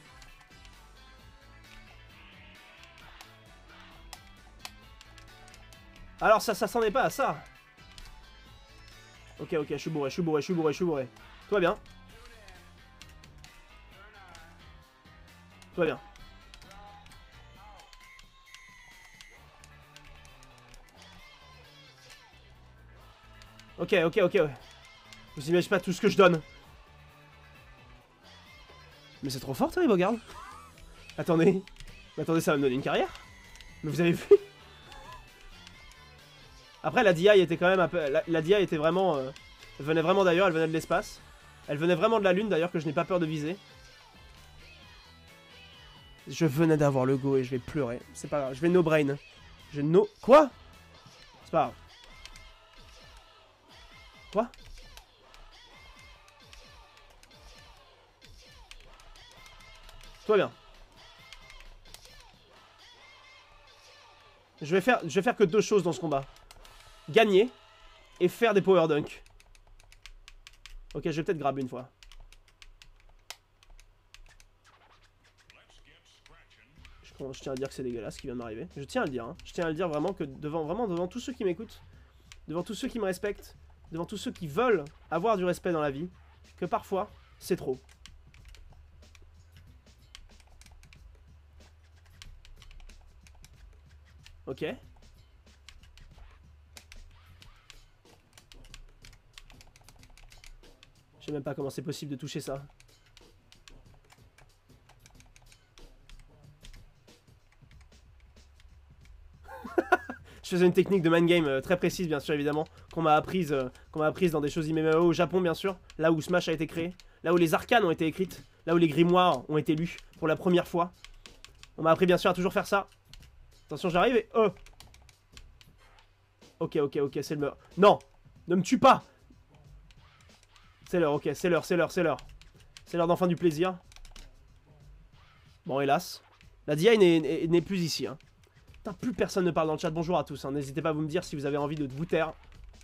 Speaker 1: Alors, ça, ça s'en est pas à ça. Ok, ok, je suis bourré, je suis bourré, je suis bourré, je suis bourré. Tout va bien. Tout va bien. Ok, ok, ok, ouais. Vous imaginez pas tout ce que je donne. Mais c'est trop fort, Terry Bogard. Attendez. Mais attendez, ça va me donner une carrière. Mais vous avez vu? Après, la D I était quand même un peu... La, la D I était vraiment... Euh, elle venait vraiment d'ailleurs, elle venait de l'espace. Elle venait vraiment de la lune, d'ailleurs, que je n'ai pas peur de viser. Je venais d'avoir le go et je vais pleurer. C'est pas grave, je vais no brain. Je no... Quoi? C'est pas grave. Quoi? Tout va bien. Je vais faire, je vais faire que deux choses dans ce combat. Gagner et faire des power dunk. Ok, je vais peut-être grabber une fois. Je, je tiens à dire que c'est dégueulasse ce qui vient de m'arriver. Je tiens à le dire, hein. Je tiens à le dire vraiment que devant, vraiment devant tous ceux qui m'écoutent, devant tous ceux qui me respectent, devant tous ceux qui veulent avoir du respect dans la vie, que parfois, c'est trop. Ok. Je sais même pas comment c'est possible de toucher ça. Je faisais une technique de mind game euh, très précise, bien sûr, évidemment, qu'on m'a apprise, euh, qu'on m'a apprise dans des choses I M M O au Japon, bien sûr, là où Smash a été créé, là où les arcanes ont été écrites, là où les grimoires ont été lus pour la première fois. On m'a appris, bien sûr, à toujours faire ça. Attention, j'arrive et... Oh. Ok, ok, ok, c'est le meurtre. Non, ne me tue pas. C'est l'heure, ok, c'est l'heure, c'est l'heure, c'est l'heure. C'est l'heure d'enfin du plaisir. Bon, hélas. La D I n'est plus ici, hein. Putain, plus personne ne parle dans le chat. Bonjour à tous, hein. N'hésitez pas à vous me dire si vous avez envie de vous taire.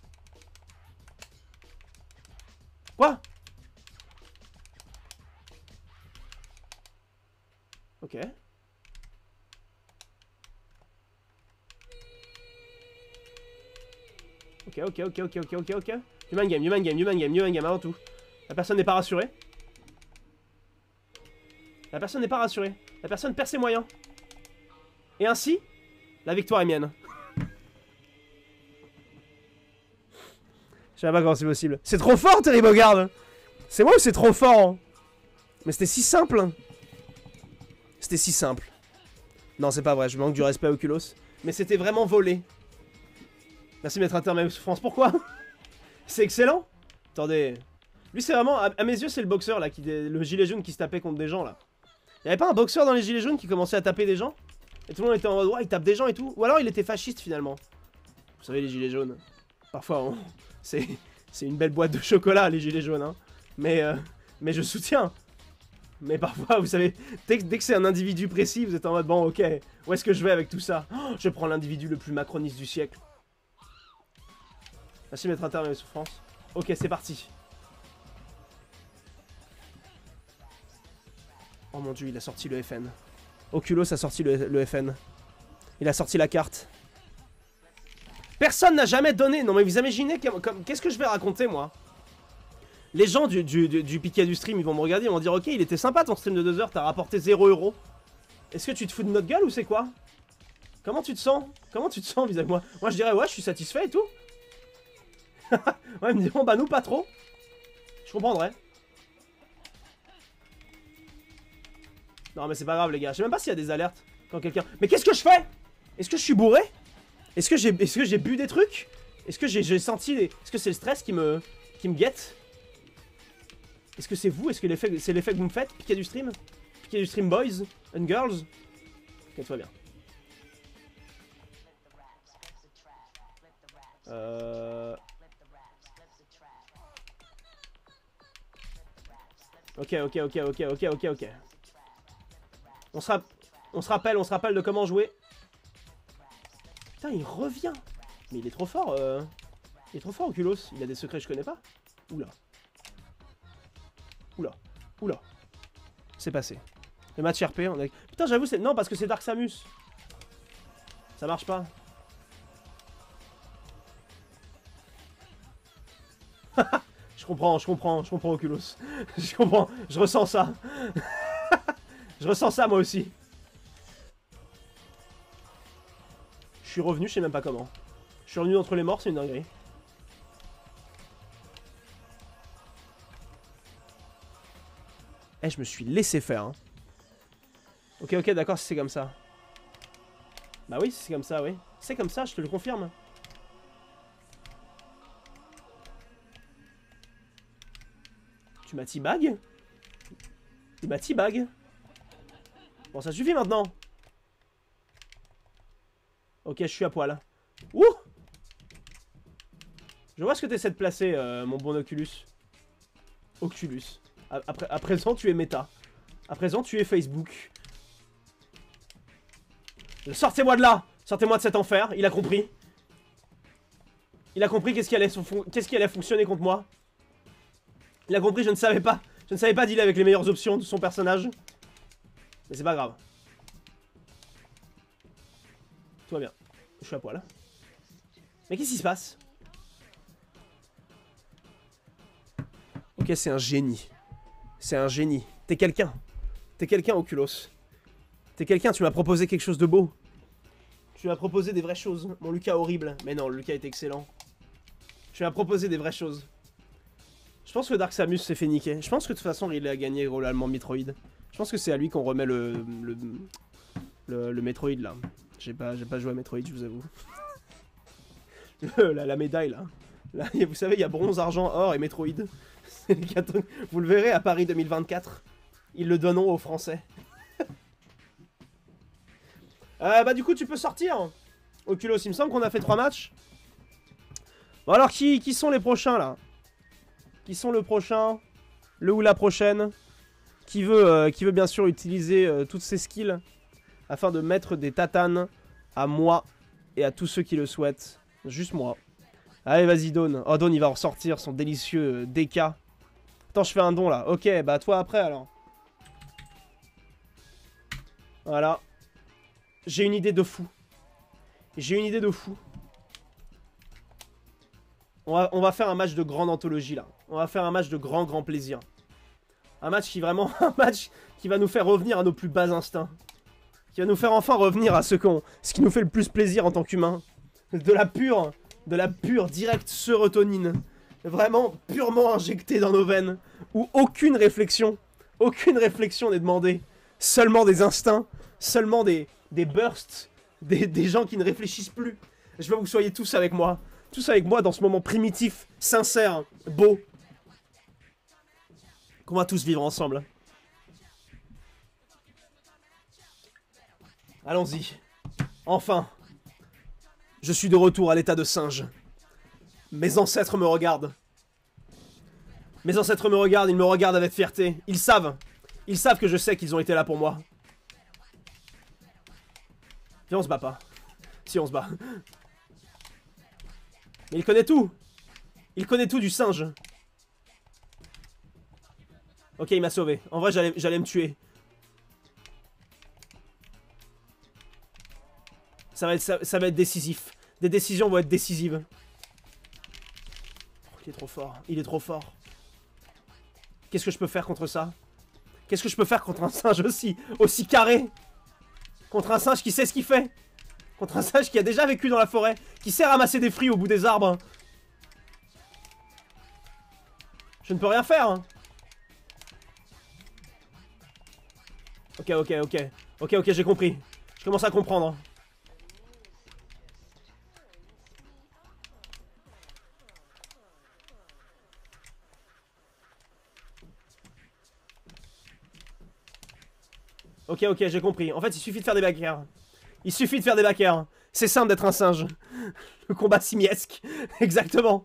Speaker 1: Quoi? Ok. Ok, ok, ok, ok, ok, ok, ok. Human game, human game, human game, human game avant tout. La personne n'est pas rassurée. La personne n'est pas rassurée. La personne perd ses moyens. Et ainsi, la victoire est mienne. Je sais pas comment c'est possible. C'est trop fort, Terry Bogard. C'est moi ou c'est trop fort? Mais c'était si simple. C'était si simple. Non, c'est pas vrai, je manque du respect à Oculus. Mais c'était vraiment volé. Merci Maître Intermem France, pourquoi? C'est excellent. Attendez. Lui c'est vraiment, à, à mes yeux c'est le boxeur là, qui, le gilet jaune qui se tapait contre des gens là. Y'avait pas un boxeur dans les gilets jaunes qui commençait à taper des gens? Et tout le monde était en mode, ouais il tape des gens et tout. Ou alors il était fasciste finalement. Vous savez les gilets jaunes, parfois on... c'est une belle boîte de chocolat les gilets jaunes hein. Mais, euh, mais je soutiens. Mais parfois vous savez, dès, dès que c'est un individu précis vous êtes en mode, bon ok, où est-ce que je vais avec tout ça? Oh, je prends l'individu le plus macroniste du siècle. Merci Maître Intermem Souffrance. Ok, c'est parti. Oh mon dieu, il a sorti le F N. Oculus a sorti le, le F N. Il a sorti la carte. Personne n'a jamais donné. Non mais vous imaginez, qu'est-ce que je vais raconter moi? Les gens du, du, du, du piquet du stream, ils vont me regarder, ils vont dire, ok, il était sympa ton stream de deux heures, t'as rapporté zéro euro. Est-ce que tu te fous de notre gueule ou c'est quoi? Comment tu te sens? Comment tu te sens vis-à-vis de moi? Moi je dirais, ouais, je suis satisfait et tout. Ouais, ils me diront, bah nous pas trop. Je comprendrais. Non mais c'est pas grave les gars, je sais même pas s'il y a des alertes quand quelqu'un... Mais qu'est-ce que je fais? Est-ce que je suis bourré? Est-ce que j'ai est que j'ai bu des trucs? Est-ce que j'ai senti... Les... Est-ce que c'est le stress qui me... qui me guette? Est-ce que c'est vous? Est-ce que c'est l'effet que vous me faites? Piquer du stream? Piquer du stream boys and girls? Ok, tout va bien. Euh... Ok, ok, ok, ok, ok, ok, ok. On se, on se rappelle, on se rappelle de comment jouer. Putain, il revient. Mais il est trop fort. Euh... Il est trop fort, Oculus. Il a des secrets que je connais pas. Oula. Oula. Oula. C'est passé. Le match R P, on a... Putain, j'avoue, c'est... Non, parce que c'est Dark Samus. Ça marche pas. Je comprends, je comprends, je comprends Oculus. Je comprends, je ressens ça. Je ressens ça moi aussi. Je suis revenu, je sais même pas comment. Je suis revenu entre les morts, c'est une dinguerie. Eh, je me suis laissé faire. Hein. Ok, ok, d'accord, si c'est comme ça. Bah oui, c'est comme ça, oui. C'est comme ça, je te le confirme. Tu m'as teabag? Tu m'as teabag? Bon, ça suffit maintenant. Ok, je suis à poil. Ouh! Je vois ce que tu essaies de placer, euh, mon bon Oculus. Oculus. À, à, à présent, tu es méta. À présent, tu es Facebook. Sortez-moi de là! Sortez-moi de cet enfer, il a compris. Il a compris qu'est-ce qui allait, qu'est-ce qui allait fonctionner contre moi. Il a compris, je ne savais pas. Je ne savais pas dealer avec les meilleures options de son personnage. Mais c'est pas grave. Tout va bien. Je suis à poil. Mais qu'est-ce qui se passe? Ok, c'est un génie. C'est un génie. T'es quelqu'un. T'es quelqu'un, Oculos. T'es quelqu'un, tu m'as proposé quelque chose de beau. Tu m'as proposé des vraies choses. Mon Lucas horrible. Mais non, le Lucas est excellent. Tu m'as proposé des vraies choses. Je pense que Dark Samus s'est fait niquer. Je pense que de toute façon, il a gagné globalement Metroid. Je pense que c'est à lui qu'on remet le le, le, le Metroid, là. J'ai pas, j'ai pas joué à Metroid, je vous avoue. Le, la, la médaille, là. Là, vous savez, il y a bronze, argent, or et Metroid. Vous le verrez à Paris deux mille vingt-quatre. Ils le donneront aux Français. euh, bah du coup, tu peux sortir. Oculos, il me semble qu'on a fait trois matchs. Bon alors, qui, qui sont les prochains, là? Qui sont le prochain? Le ou la prochaine? Qui veut, euh, qui veut bien sûr utiliser euh, toutes ses skills afin de mettre des tatanes à moi et à tous ceux qui le souhaitent. Juste moi. Allez, vas-y, Dawn. Oh, Dawn, il va ressortir son délicieux euh, D K. Attends, je fais un don, là. Ok, bah toi après, alors. Voilà. J'ai une idée de fou. J'ai une idée de fou. On va, on va faire un match de grande anthologie, là. On va faire un match de grand, grand plaisir. Un match qui vraiment... Un match qui va nous faire revenir à nos plus bas instincts. Qui va nous faire enfin revenir à ce, qu'on, ce qui nous fait le plus plaisir en tant qu'humain. De la pure... De la pure, directe sérotonine. Vraiment purement injectée dans nos veines. Où aucune réflexion... Aucune réflexion n'est demandée. Seulement des instincts. Seulement des, des bursts. Des, des gens qui ne réfléchissent plus. Je veux que vous soyez tous avec moi. Tous avec moi dans ce moment primitif, sincère, beau. Qu'on va tous vivre ensemble. Allons-y. Enfin. Je suis de retour à l'état de singe. Mes ancêtres me regardent. Mes ancêtres me regardent, ils me regardent avec fierté. Ils savent. Ils savent que je sais qu'ils ont été là pour moi. Viens, on se bat pas. Si, on se bat. Mais il connaît tout. Il connaît tout du singe. Ok, il m'a sauvé. En vrai, j'allais me tuer. Ça va, être, ça, ça va être décisif. Des décisions vont être décisives. Oh, il est trop fort. Il est trop fort. Qu'est-ce que je peux faire contre ça? Qu'est-ce que je peux faire contre un singe aussi, aussi carré? Contre un singe qui sait ce qu'il fait? Contre un singe qui a déjà vécu dans la forêt, qui sait ramasser des fruits au bout des arbres. Je ne peux rien faire. Hein. Ok, ok, ok. Ok, ok, j'ai compris. Je commence à comprendre. Ok, ok, j'ai compris. En fait, il suffit de faire des backairs. Il suffit de faire des backairs. C'est simple d'être un singe. Le combat simiesque. Exactement.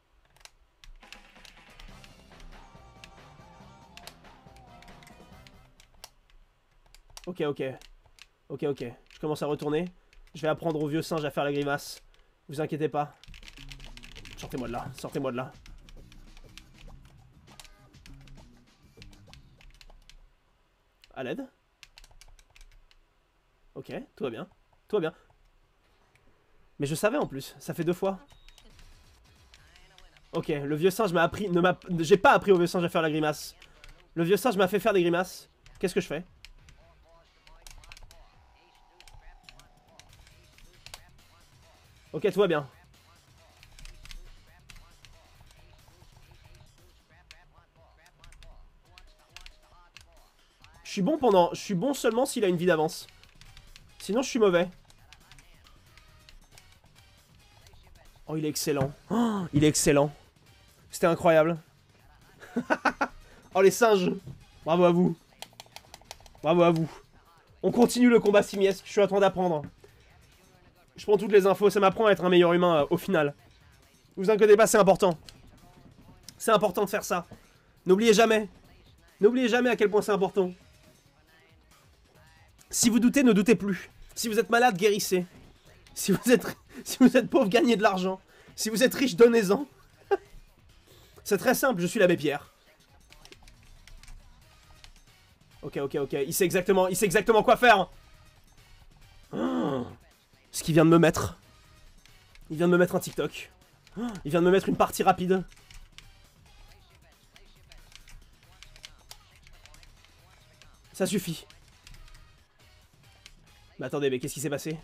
Speaker 1: Ok, ok. Ok, ok. Je commence à retourner. Je vais apprendre au vieux singe à faire la grimace. Vous inquiétez pas. Sortez-moi de là. Sortez-moi de là. À l'aide. Ok, tout va bien. Tout va bien. Mais je savais en plus. Ça fait deux fois. Ok, le vieux singe m'a appris... ne m'a, j'ai pas appris au vieux singe à faire la grimace. Le vieux singe m'a fait faire des grimaces. Qu'est-ce que je fais? Ok, tout va bien. Je suis bon pendant... Je suis bon seulement s'il a une vie d'avance. Sinon, je suis mauvais. Oh, il est excellent. Oh, il est excellent. C'était incroyable. Oh, les singes. Bravo à vous. Bravo à vous. On continue le combat simiesque. Je suis en train d'apprendre. Je prends toutes les infos. Ça m'apprend à être un meilleur humain euh, au final. Vous inquiétez pas, c'est important. C'est important de faire ça. N'oubliez jamais. N'oubliez jamais à quel point c'est important. Si vous doutez, ne doutez plus. Si vous êtes malade, guérissez. Si vous êtes, si vous êtes pauvre, gagnez de l'argent. Si vous êtes riche, donnez-en. C'est très simple, je suis l'abbé Pierre. Ok, ok, ok. Il sait exactement, il sait exactement quoi faire. Oh, ce qu'il vient de me mettre. Il vient de me mettre un TikTok. Oh, il vient de me mettre une partie rapide. Ça suffit. Mais attendez, mais qu'est-ce qui s'est passé?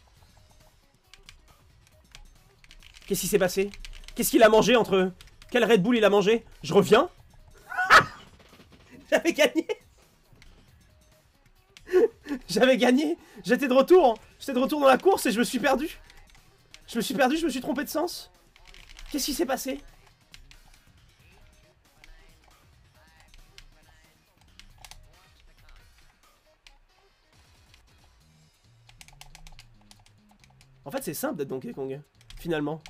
Speaker 1: Qu'est-ce qui s'est passé? Qu'est-ce qu'il a mangé entre eux? Quel Red Bull il a mangé? Je reviens. J'avais gagné. J'avais gagné. J'étais de retour. J'étais de retour dans la course et je me suis perdu. Je me suis perdu, je me suis trompé de sens. Qu'est-ce qui s'est passé? En fait, c'est simple d'être Donkey Kong, finalement.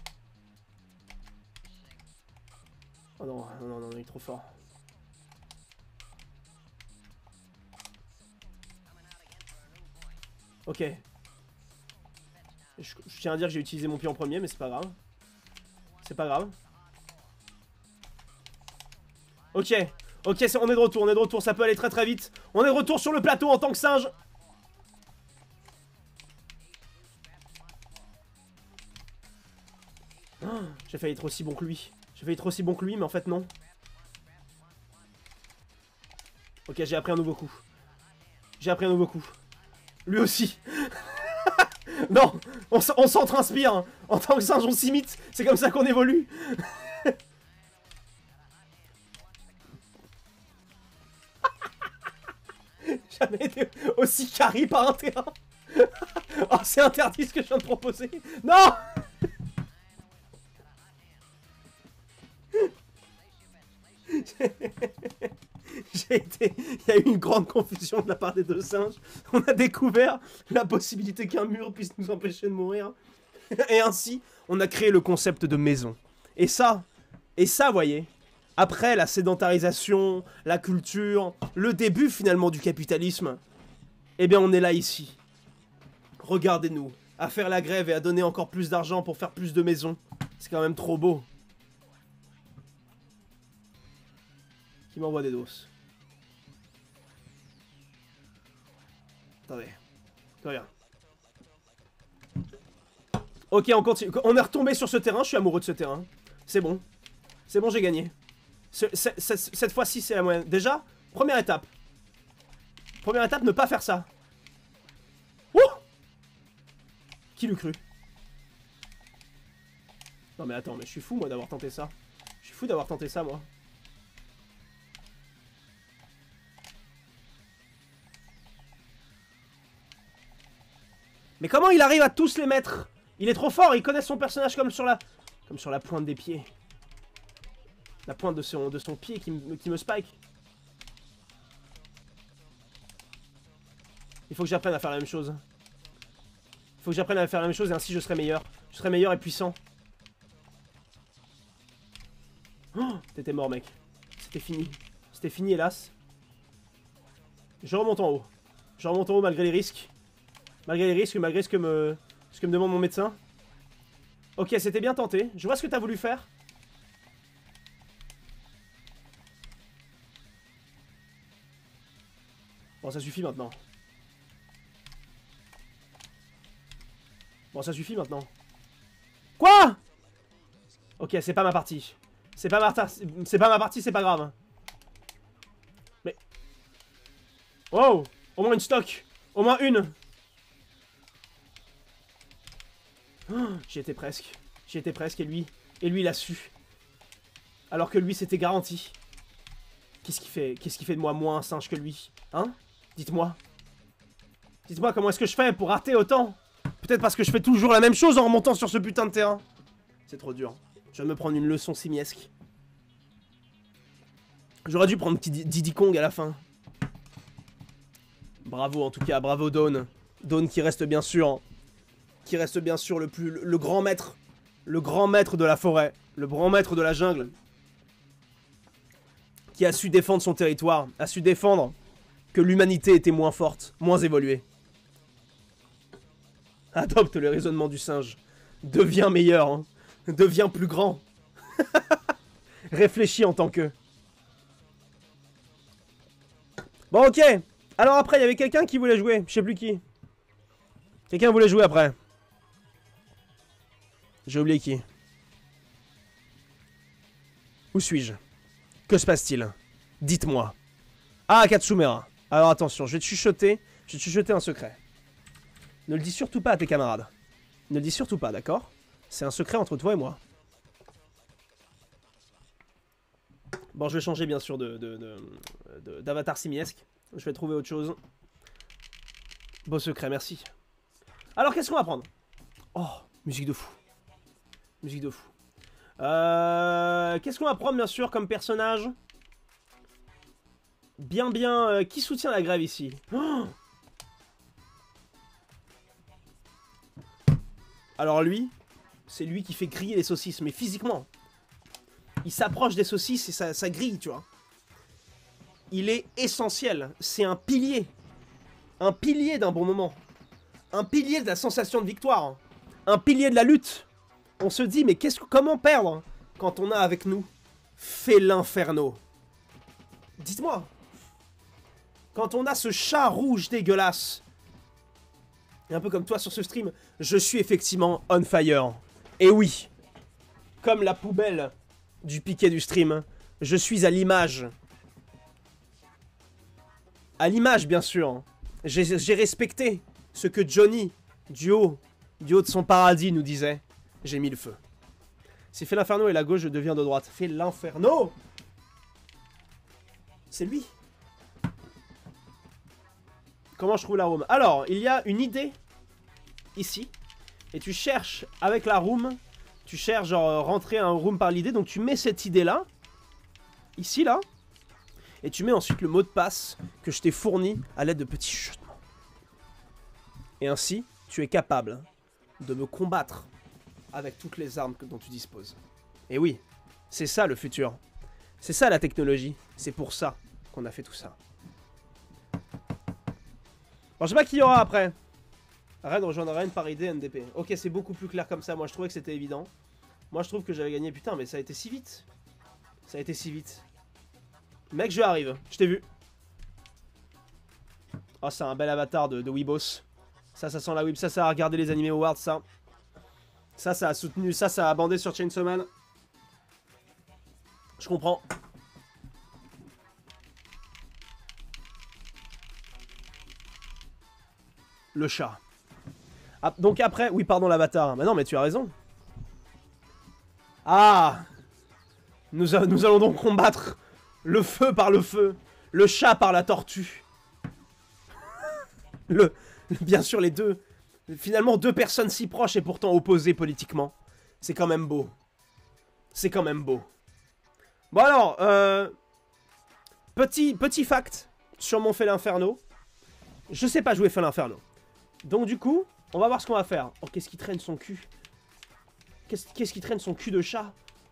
Speaker 1: Oh non, non, non, non, il est trop fort. Ok. Je, je tiens à dire que j'ai utilisé mon pied en premier, mais c'est pas grave. C'est pas grave. Ok. Ok, est, on est de retour, on est de retour, ça peut aller très très vite. On est de retour sur le plateau en tant que singe. Oh, j'ai failli être aussi bon que lui. J'ai failli être aussi bon que lui, mais en fait non. Ok, j'ai appris un nouveau coup. J'ai appris un nouveau coup. Lui aussi. Non, on s'entre-inspire. Hein. En tant que singe, on s'imite. C'est comme ça qu'on évolue. Jamais été aussi carré par un terrain. Oh, c'est interdit ce que je viens de proposer. Non. J'ai été... Il y a eu une grande confusion de la part des deux singes. On a découvert la possibilité qu'un mur puisse nous empêcher de mourir. Et ainsi, on a créé le concept de maison. Et ça, et ça, voyez, après la sédentarisation, la culture, le début finalement du capitalisme, eh bien on est là ici. Regardez-nous, à faire la grève et à donner encore plus d'argent pour faire plus de maisons. C'est quand même trop beau. Qui m'envoie des doses. Attendez. Rien. Ok, on continue. On est retombé sur ce terrain. Je suis amoureux de ce terrain. C'est bon. C'est bon, j'ai gagné. Ce, ce, ce, cette fois-ci, c'est la moyenne. Déjà, première étape. Première étape, ne pas faire ça. Ouh! Qui l'eût cru? Non mais attends, mais je suis fou, moi, d'avoir tenté ça. Je suis fou d'avoir tenté ça, moi. Mais comment il arrive à tous les mettre? Il est trop fort, il connaît son personnage comme sur la... Comme sur la pointe des pieds. La pointe de son, de son pied qui, qui me spike. Il faut que j'apprenne à faire la même chose. Il faut que j'apprenne à faire la même chose et ainsi je serai meilleur. Je serai meilleur et puissant. Oh, t'étais mort, mec. C'était fini. C'était fini, hélas. Je remonte en haut. Je remonte en haut malgré les risques. Malgré les risques, malgré ce que me, ce que me demande mon médecin. Ok, c'était bien tenté. Je vois ce que t'as voulu faire. Bon, ça suffit maintenant. Bon, ça suffit maintenant. Quoi? Ok, c'est pas ma partie. C'est pas ma, c'est pas ma partie, c'est pas grave. Mais... Wow! Au moins une stock. Au moins une. Oh, j'y étais presque. J'y étais presque et lui... Et lui, il a su. Alors que lui, c'était garanti. Qu'est-ce qui fait... Qu'est-ce qui fait de moi moins un singe que lui? Hein? Dites-moi. Dites-moi comment est-ce que je fais pour rater autant? Peut-être parce que je fais toujours la même chose en remontant sur ce putain de terrain. C'est trop dur. Je viens de me prendre une leçon simiesque. J'aurais dû prendre petit Diddy Kong à la fin. Bravo en tout cas, bravo Dawn. Dawn qui reste bien sûr... Qui reste bien sûr le plus... Le grand maître. Le grand maître de la forêt. Le grand maître de la jungle. Qui a su défendre son territoire. A su défendre que l'humanité était moins forte. Moins évoluée. Adopte le raisonnement du singe. Deviens meilleur. Hein. Deviens plus grand. Réfléchis en tant que... Bon, ok. Alors après, il y avait quelqu'un qui voulait jouer. Je sais plus qui. Quelqu'un voulait jouer après. J'ai oublié qui. Où suis-je? Que se passe-t-il? Dites-moi. Ah, Katsumera. Alors attention, je vais te chuchoter. Je vais te chuchoter un secret. Ne le dis surtout pas à tes camarades. Ne le dis surtout pas, d'accord? C'est un secret entre toi et moi. Bon, je vais changer bien sûr de, de, de, de, d'avatar simiesque. Je vais trouver autre chose. Beau secret, merci. Alors, qu'est-ce qu'on va prendre? Oh, musique de fou. Musique de fou. Euh, qu'est-ce qu'on va prendre, bien sûr, comme personnage? Bien, bien... Euh, qui soutient la grève, ici? Oh, alors lui, c'est lui qui fait griller les saucisses, mais physiquement. Il s'approche des saucisses et ça, ça grille, tu vois. Il est essentiel. C'est un pilier. Un pilier d'un bon moment. Un pilier de la sensation de victoire. Un pilier de la lutte. On se dit, mais qu'est-ce que, comment perdre quand on a avec nous Felinferno? Dites-moi. Quand on a ce chat rouge dégueulasse. Et un peu comme toi sur ce stream, je suis effectivement on fire. Et oui, comme la poubelle du piquet du stream, je suis à l'image. À l'image, bien sûr. J'ai respecté ce que Johnny, du haut, du haut de son paradis, nous disait. J'ai mis le feu. Si Felinferno est la gauche, je deviens de droite. Felinferno! C'est lui. Comment je trouve la room? Alors, il y a une idée ici. Et tu cherches avec la room. Tu cherches genre rentrer un room par l'idée. Donc tu mets cette idée là. Ici là. Et tu mets ensuite le mot de passe que je t'ai fourni à l'aide de petits chuchotements. Et ainsi, tu es capable de me combattre avec toutes les armes dont tu disposes. Et oui, c'est ça le futur. C'est ça la technologie. C'est pour ça qu'on a fait tout ça. Bon, je sais pas qui y aura après. Red rejoindra Ren par idée N D P. Ok, c'est beaucoup plus clair comme ça. Moi, je trouvais que c'était évident. Moi, je trouve que j'avais gagné. Putain, mais ça a été si vite. Ça a été si vite. Mec, je arrive. Je t'ai vu. Oh, c'est un bel avatar de, de Weebos. Ça, ça sent la Weeb. Ça, ça a regardé les animés Awards, ça. Ça, ça a soutenu. Ça, ça a bandé sur Chainsaw Man. Je comprends. Le chat. Ah, donc après... Oui, pardon, l'avatar. Mais non, mais tu as raison. Ah, nous, a, nous allons donc combattre le feu par le feu. Le chat par la tortue. Le... Bien sûr, les deux... Finalement, deux personnes si proches et pourtant opposées politiquement. C'est quand même beau. C'est quand même beau. Bon alors, euh... Petit, petit fact sur mon Felinferno. Je sais pas jouer Felinferno. Donc du coup, on va voir ce qu'on va faire. Oh, qu'est-ce qui traîne son cul? Qu'est-ce qu'est-ce qui traîne son cul de chat?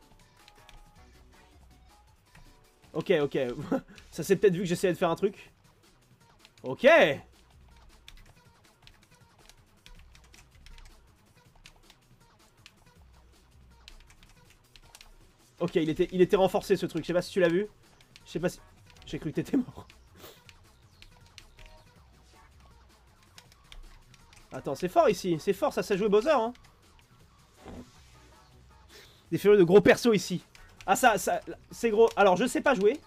Speaker 1: Ok, ok. Ça s'est peut-être vu que j'essayais de faire un truc. Ok. Ok, il était, il était renforcé ce truc. Je sais pas si tu l'as vu. Je sais pas si... J'ai cru que t'étais mort. Attends, c'est fort ici. C'est fort, ça sait jouer Bowser, hein. Des furieux de gros persos ici. Ah, ça, ça c'est gros. Alors, je sais pas jouer.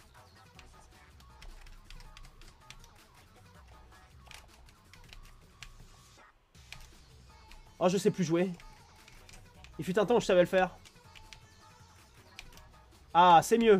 Speaker 1: Oh, je sais plus jouer. Il fut un temps où je savais le faire. Ah, c'est mieux.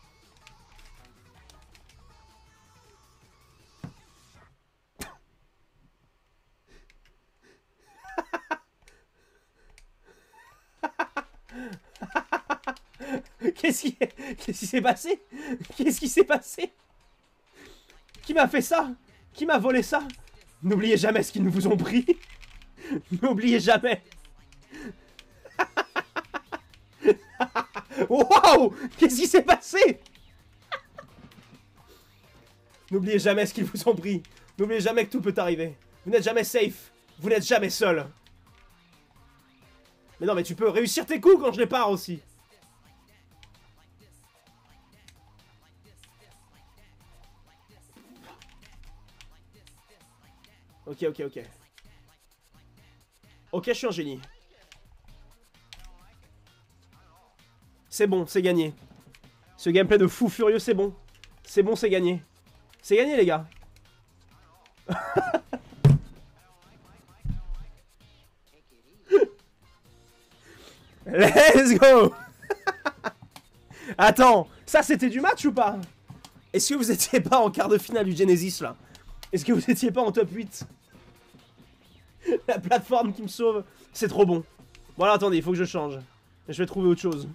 Speaker 1: Qu'est-ce qui Qu'est-ce qui s'est passé? Qu'est-ce qui s'est passé? Qui m'a fait ça? Qui m'a volé ça? N'oubliez jamais ce qu'ils nous vous ont pris. N'oubliez jamais. Waouh! Qu'est-ce qui s'est passé? N'oubliez jamais ce qu'ils vous ont pris. N'oubliez jamais que tout peut arriver. Vous n'êtes jamais safe. Vous n'êtes jamais seul. Mais non, mais tu peux réussir tes coups quand je les pars aussi. Ok, ok, ok. Ok, je suis un génie. C'est bon, c'est gagné. Ce gameplay de fou furieux, c'est bon. C'est bon, c'est gagné. C'est gagné, les gars. Let's go. Attends, ça c'était du match ou pas? Est-ce que vous étiez pas en quart de finale du Genesis là? Est-ce que vous étiez pas en top huit? La plateforme qui me sauve, c'est trop bon. Bon alors attendez, il faut que je change. Je vais trouver autre chose.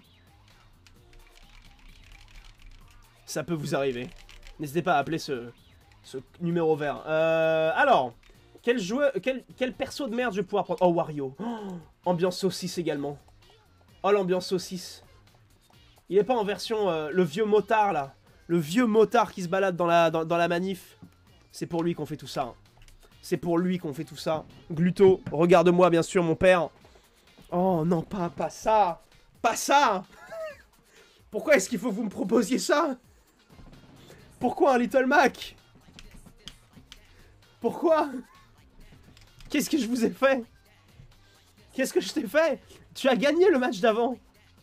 Speaker 1: Ça peut vous arriver. N'hésitez pas à appeler ce, ce numéro vert. Euh, alors, quel joueur, quel, quel perso de merde je vais pouvoir prendre? Oh, Wario. Oh, ambiance saucisse également. Oh, l'ambiance saucisse. Il est pas en version euh, le vieux motard là. Le vieux motard qui se balade dans la, dans, dans la manif. C'est pour lui qu'on fait tout ça. Hein. C'est pour lui qu'on fait tout ça. Gluto, regarde-moi bien sûr mon père. Oh non, pas, pas ça. Pas ça. Pourquoi est-ce qu'il faut que vous me proposiez ça? Pourquoi un Little Mac? Pourquoi? Qu'est-ce que je vous ai fait? Qu'est-ce que je t'ai fait? Tu as gagné le match d'avant.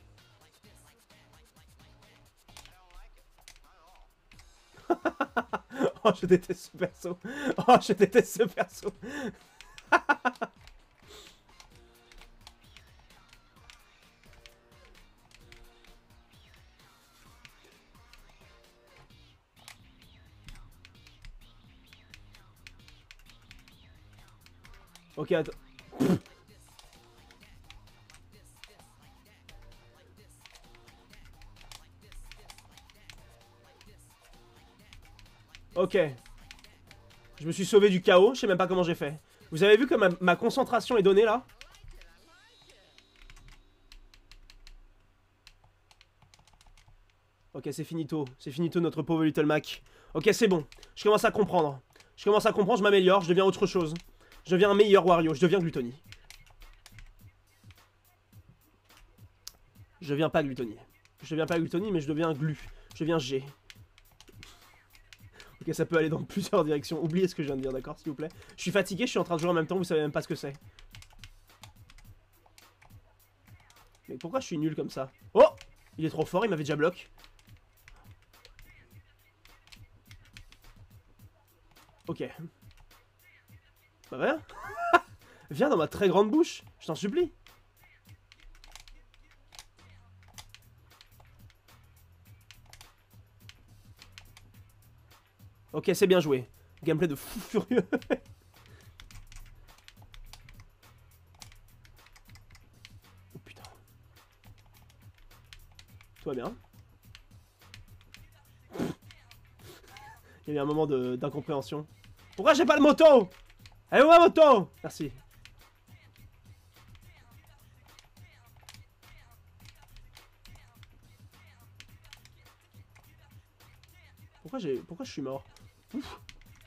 Speaker 1: Oh, je déteste ce perso. Oh, je déteste ce perso. Ok, attends. Ok. Je me suis sauvé du chaos, je sais même pas comment j'ai fait. Vous avez vu que ma, ma concentration est donnée là? Ok, c'est finito. C'est finito notre pauvre Little Mac. Ok, c'est bon. Je commence à comprendre. Je commence à comprendre, je m'améliore, je deviens autre chose. Je deviens un meilleur Wario, je deviens Gluttony. Je deviens pas Gluttony. Je deviens pas Gluttony, mais je deviens Glu. Je deviens G. Ok, ça peut aller dans plusieurs directions. Oubliez ce que je viens de dire, d'accord, s'il vous plaît. Je suis fatigué, je suis en train de jouer en même temps, vous savez même pas ce que c'est. Mais pourquoi je suis nul comme ça? Oh! Il est trop fort, il m'avait déjà bloqué. Ok. Bah viens. Viens dans ma très grande bouche, je t'en supplie. Ok, c'est bien joué. Gameplay de fou furieux. Oh putain. Tout va bien. Il y a eu un moment d'incompréhension. Pourquoi j'ai pas le moto? Elle est où ma moto? Merci. Pourquoi j'ai... Pourquoi je suis mort? Ouf.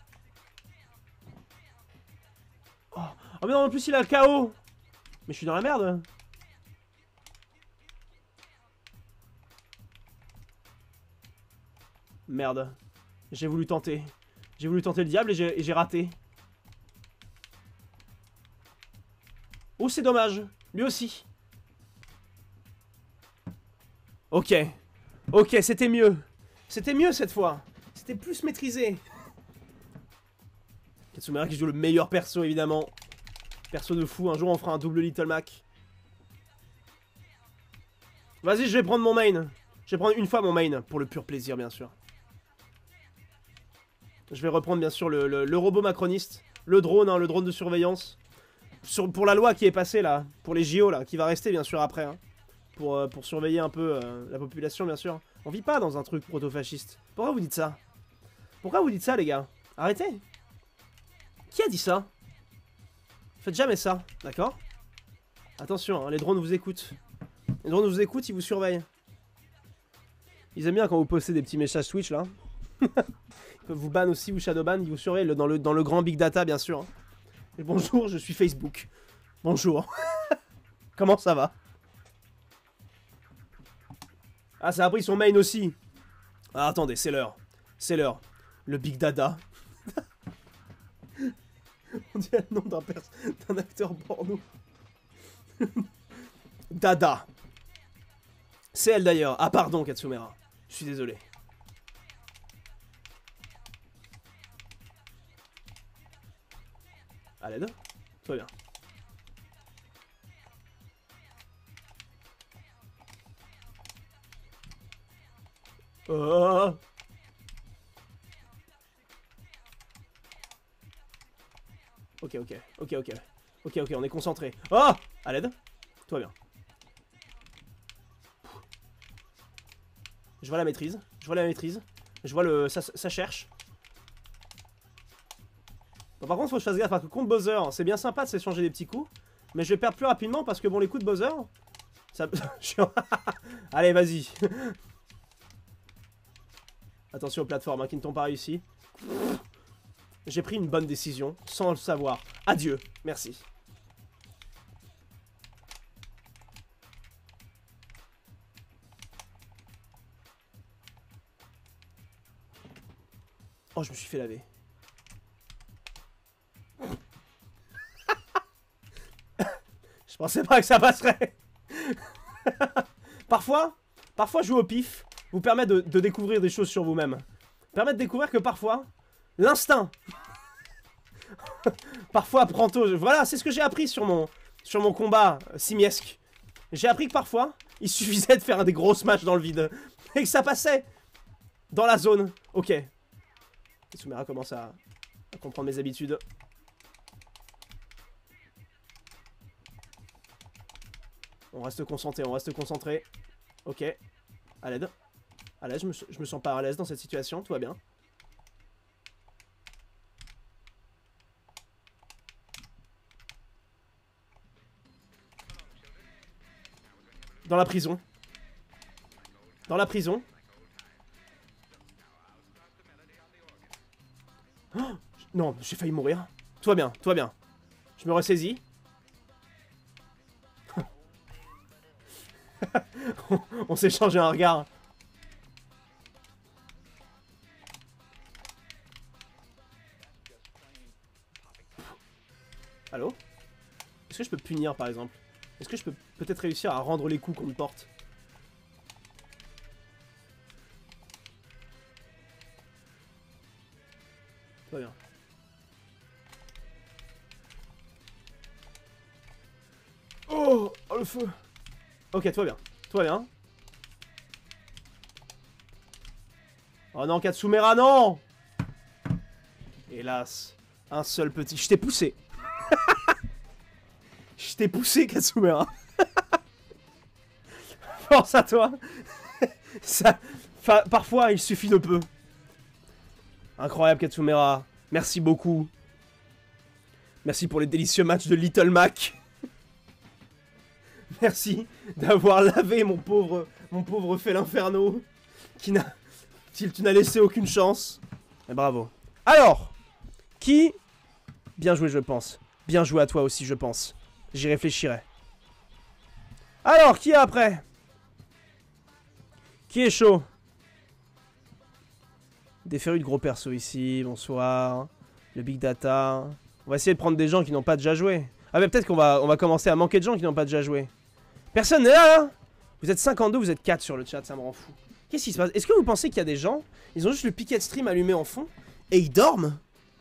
Speaker 1: Oh. Oh mais non, en plus il a le chaos. Mais je suis dans la merde. Merde. J'ai voulu tenter. J'ai voulu tenter le diable et j'ai raté. Oh, c'est dommage. Lui aussi. Ok. Ok, c'était mieux. C'était mieux cette fois. C'était plus maîtrisé. Katsumera qui joue le meilleur perso, évidemment. Perso de fou. Un jour, on fera un double Little Mac. Vas-y, je vais prendre mon main. Je vais prendre une fois mon main. Pour le pur plaisir, bien sûr. Je vais reprendre, bien sûr, le, le, le robot macroniste. Le drone, hein, le drone de surveillance. Sur, pour la loi qui est passée, là. Pour les J O, là. Qui va rester, bien sûr, après. Hein. Pour, euh, pour surveiller un peu euh, la population, bien sûr. On vit pas dans un truc proto-fasciste. Pourquoi vous dites ça? Pourquoi vous dites ça, les gars? Arrêtez. Qui a dit ça? Faites jamais ça, d'accord? Attention, hein, les drones vous écoutent. Les drones vous écoutent, ils vous surveillent. Ils aiment bien quand vous postez des petits messages Twitch, là. Ils peuvent vous ban aussi, ou shadowban, ils vous surveillent dans le, dans le grand big data, bien sûr. Et bonjour, je suis Facebook. Bonjour. Comment ça va? Ah, ça a pris son main aussi. Ah, attendez, c'est l'heure. C'est l'heure. Le big data. On dirait le nom d'un pers... d'un acteur porno. Dada. C'est elle d'ailleurs. Ah pardon Katsumera. Je suis désolé. À l'aide. Tout va bien. Oh. Ok, ok, ok, ok. Ok, ok, on est concentré. Oh. À l'aide. Tout va bien. Je vois la maîtrise. Je vois la maîtrise. Je vois le... Ça, ça cherche. Bon, par contre, faut que je fasse gaffe parce que contre Bowser, c'est bien sympa de s'échanger des petits coups. Mais je vais perdre plus rapidement parce que bon, les coups de Bowser... Ça... Allez, vas-y. Attention aux plateformes hein, qui ne t'ont pas réussi. J'ai pris une bonne décision, sans le savoir. Adieu, merci. Oh, je me suis fait laver. Je pensais pas que ça passerait. Parfois, parfois jouer au pif vous permet de, de découvrir des choses sur vous-même. Permet de découvrir que parfois, l'instinct, parfois prend au... Voilà, c'est ce que j'ai appris sur mon, sur mon combat simiesque. J'ai appris que parfois, il suffisait de faire des gros smash dans le vide. Et que ça passait dans la zone. Ok. Katsumera commence à, à comprendre mes habitudes. On reste concentré, on reste concentré. Ok. À l'aide. À l'aise, je me, je me sens pas à l'aise dans cette situation, tout va bien. Dans la prison. Dans la prison. Oh, non, j'ai failli mourir. Tout va bien, tout va bien. Je me ressaisis. on on s'est changé un regard. Allô? Est-ce que je peux punir par exemple? Est-ce que je peux peut-être réussir à rendre les coups qu'on me porte? Tout va bien. Oh, oh le feu. Ok, tout va bien. Tout va bien. Oh non, Katsumera, non! Hélas. Un seul petit... Je t'ai poussé. Je t'ai poussé, Katsumera. Force à toi. Ça... Enfin, parfois, il suffit de peu. Incroyable, Katsumera. Merci beaucoup. Merci pour les délicieux matchs de Little Mac. Merci d'avoir lavé mon pauvre... Mon pauvre Félinferno. Qui n'a... Tu n'as laissé aucune chance. Et bravo. Alors, qui... Bien joué, je pense. Bien joué à toi aussi, je pense. J'y réfléchirai. Alors, qui est après? Qui est chaud? Des férus de gros persos ici, bonsoir. Le Big Data. On va essayer de prendre des gens qui n'ont pas déjà joué. Ah mais peut-être qu'on va, on va commencer à manquer de gens qui n'ont pas déjà joué. Personne n'est là, là. Vous êtes cinquante-deux, vous êtes quatre sur le chat, ça me rend fou. Qu'est-ce qui se passe? Est-ce que vous pensez qu'il y a des gens, ils ont juste le piquet de stream allumé en fond, et ils dorment?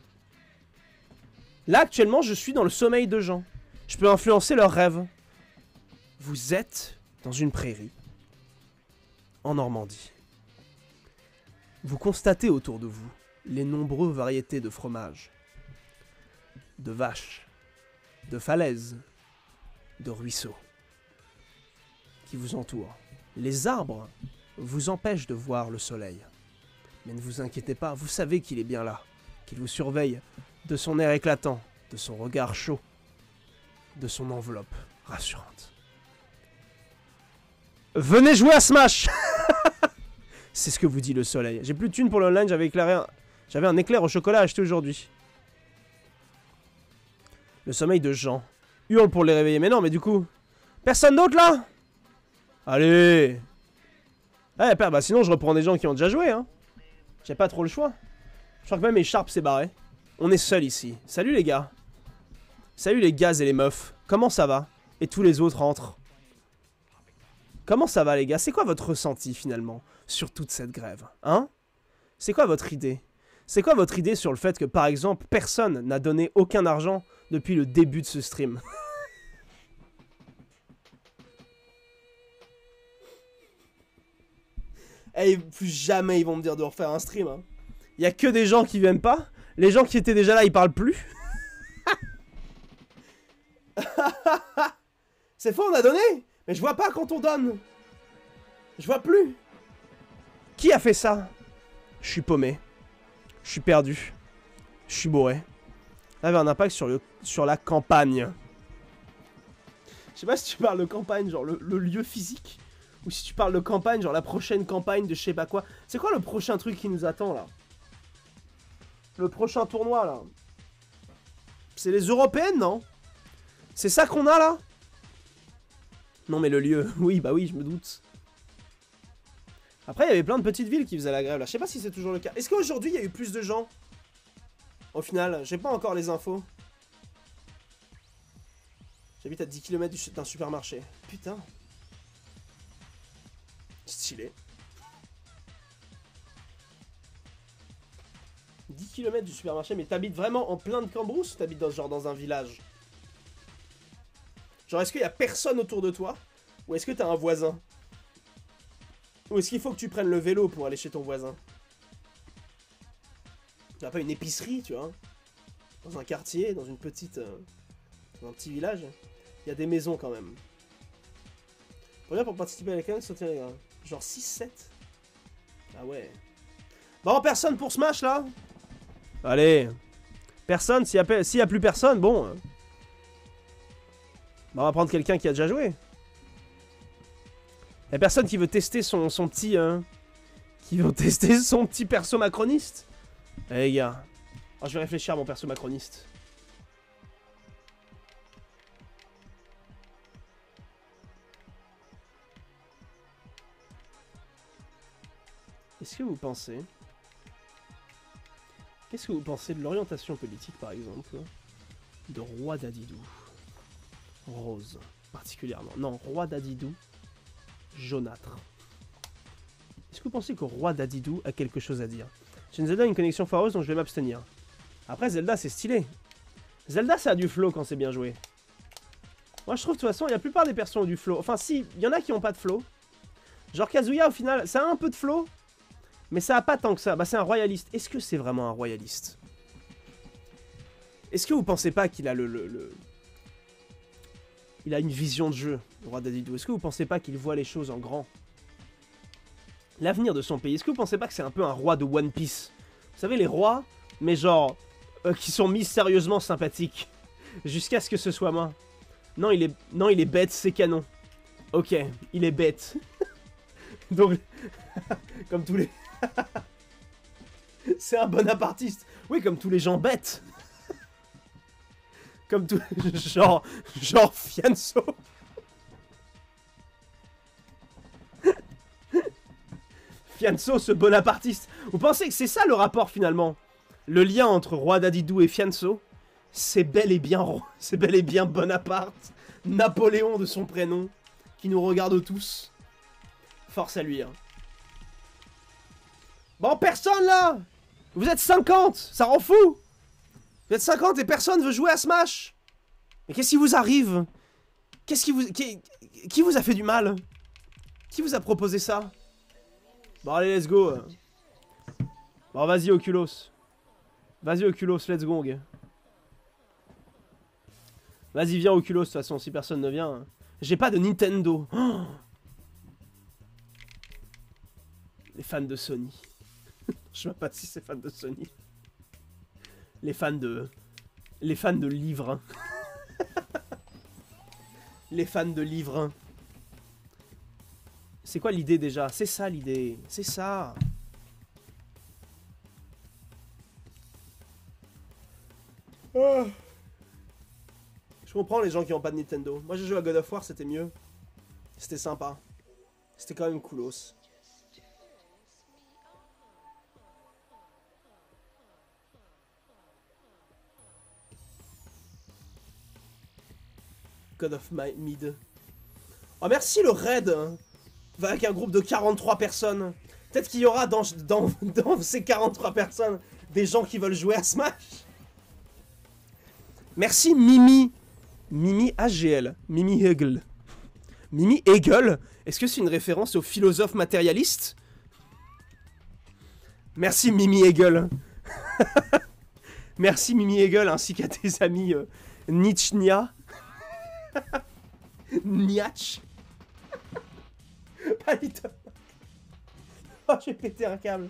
Speaker 1: Là, actuellement, je suis dans le sommeil de gens. Je peux influencer leurs rêves. Vous êtes dans une prairie, en Normandie. Vous constatez autour de vous les nombreuses variétés de fromages, de vaches, de falaises, de ruisseaux qui vous entourent. Les arbres vous empêchent de voir le soleil. Mais ne vous inquiétez pas, vous savez qu'il est bien là, qu'il vous surveille de son air éclatant, de son regard chaud, de son enveloppe rassurante. Venez jouer à Smash. C'est ce que vous dit le soleil. J'ai plus de thunes pour le online, j'avais éclairé un... j'avais un éclair au chocolat à acheter aujourd'hui. Le sommeil de Jean. Hurle pour les réveiller. Mais non, mais du coup... Personne d'autre là? Allez. Eh, père, bah sinon je reprends des gens qui ont déjà joué, hein. J'ai pas trop le choix. Je crois que même Sharp s'est barré. On est seul ici. Salut les gars. Salut les gaz et les meufs. Comment ça va? Et tous les autres entrent. Comment ça va les gars? C'est quoi votre ressenti finalement sur toute cette grève? Hein? C'est quoi votre idée? C'est quoi votre idée sur le fait que par exemple personne n'a donné aucun argent depuis le début de ce stream? Et plus jamais ils vont me dire de refaire un stream. Hein. Y a que des gens qui viennent pas. Les gens qui étaient déjà là, ils parlent plus. C'est faux, on a donné. Mais je vois pas quand on donne. Je vois plus. Qui a fait ça? Je suis paumé. Je suis perdu. Je suis bourré. Ça avait un impact sur, le, sur la campagne. Je sais pas si tu parles de campagne, genre le, le lieu physique. Ou si tu parles de campagne, genre la prochaine campagne de je sais pas quoi. C'est quoi le prochain truc qui nous attend là? Le prochain tournoi là? C'est les européennes, non? C'est ça qu'on a là? Non mais le lieu, oui bah oui je me doute. Après il y avait plein de petites villes qui faisaient la grève là, je sais pas si c'est toujours le cas. Est-ce qu'aujourd'hui il y a eu plus de gens? Au final, j'ai pas encore les infos. J'habite à dix kilomètres d'un supermarché. Putain. Stylé. dix kilomètres du supermarché, mais t'habites vraiment en plein de Cambrousse ou t'habites dans, genre dans un village? Genre est-ce qu'il y a personne autour de toi? Ou est-ce que t'as un voisin? Ou est-ce qu'il faut que tu prennes le vélo pour aller chez ton voisin? T'as pas une épicerie, tu vois? Dans un quartier, dans une petite... Euh, dans un petit village. Il y a des maisons quand même. Pour pour participer à la canne, genre six sept. Ah ouais. Bon, personne pour Smash là? Allez. Personne, s'il y, s'il y a plus personne, bon. Euh... Bah, on va prendre quelqu'un qui a déjà joué. Y'a personne qui veut tester son, son petit... Euh... Qui veut tester son petit perso macroniste. Eh les gars. Oh, je vais réfléchir à mon perso macroniste. Est-ce que vous pensez... Qu'est-ce que vous pensez de l'orientation politique, par exemple, de Roi Dadidou? Rose, particulièrement. Non, Roi Dadidou, jaunâtre. Est-ce que vous pensez que Roi Dadidou a quelque chose à dire? J'ai une Zelda une connexion foireuse, donc je vais m'abstenir. Après, Zelda, c'est stylé. Zelda, ça a du flow quand c'est bien joué. Moi, je trouve, de toute façon, la plupart des personnes ont du flow. Enfin, si, il y en a qui n'ont pas de flow. Genre Kazuya, au final, ça a un peu de flow. Mais ça a pas tant que ça. Bah, c'est un royaliste. Est-ce que c'est vraiment un royaliste? Est-ce que vous pensez pas qu'il a le, le, le... Il a une vision de jeu, le Roi Dadidou? Est-ce que vous pensez pas qu'il voit les choses en grand? L'avenir de son pays. Est-ce que vous pensez pas que c'est un peu un roi de One Piece? Vous savez, les rois, mais genre... Euh, qui sont mystérieusement sympathiques. Jusqu'à ce que ce soit moi. Non, il est, non, il est bête, c'est canon. Ok, il est bête. Donc, comme tous les... C'est un bonapartiste. Oui, comme tous les gens bêtes. Comme tous... Genre... Genre Fianso. Fianso, ce bonapartiste. Vous pensez que c'est ça le rapport finalement? Le lien entre Roi Dadidou et Fianso? C'est bel et bien... C'est bel et bien Bonaparte. Napoléon de son prénom. Qui nous regarde tous. Force à lui, hein. Bon, personne là! Vous êtes cinquante! Ça rend fou! Vous êtes cinquante et personne veut jouer à Smash! Mais qu'est-ce qui vous arrive? Qu'est-ce qui vous... Qui... qui vous a fait du mal? Qui vous a proposé ça? Bon, allez, let's go! Bon, vas-y, Oculos. Vas-y, Oculos, let's go. Vas-y, viens, Oculos, de toute façon, si personne ne vient. J'ai pas de Nintendo. Oh, les fans de Sony. Je sais même pas si c'est fan de Sony. Les fans de... Les fans de livres. Les fans de livres. C'est quoi l'idée déjà? C'est ça l'idée. C'est ça. Oh. Je comprends les gens qui n'ont pas de Nintendo. Moi j'ai joué à God of War, c'était mieux. C'était sympa. C'était quand même coolos. God of my Mid. Oh merci le raid. Avec un groupe de quarante-trois personnes. Peut-être qu'il y aura dans, dans, dans ces quarante-trois personnes des gens qui veulent jouer à Smash. Merci Mimi. Mimi A G L. Mimi Hegel. Mimi Hegel? Est-ce que c'est une référence au philosophe matérialiste? Merci Mimi Hegel. Merci Mimi Hegel ainsi qu'à tes amis euh, Nietzschnia. Niach. Pas Little. Oh, j'ai pété un câble.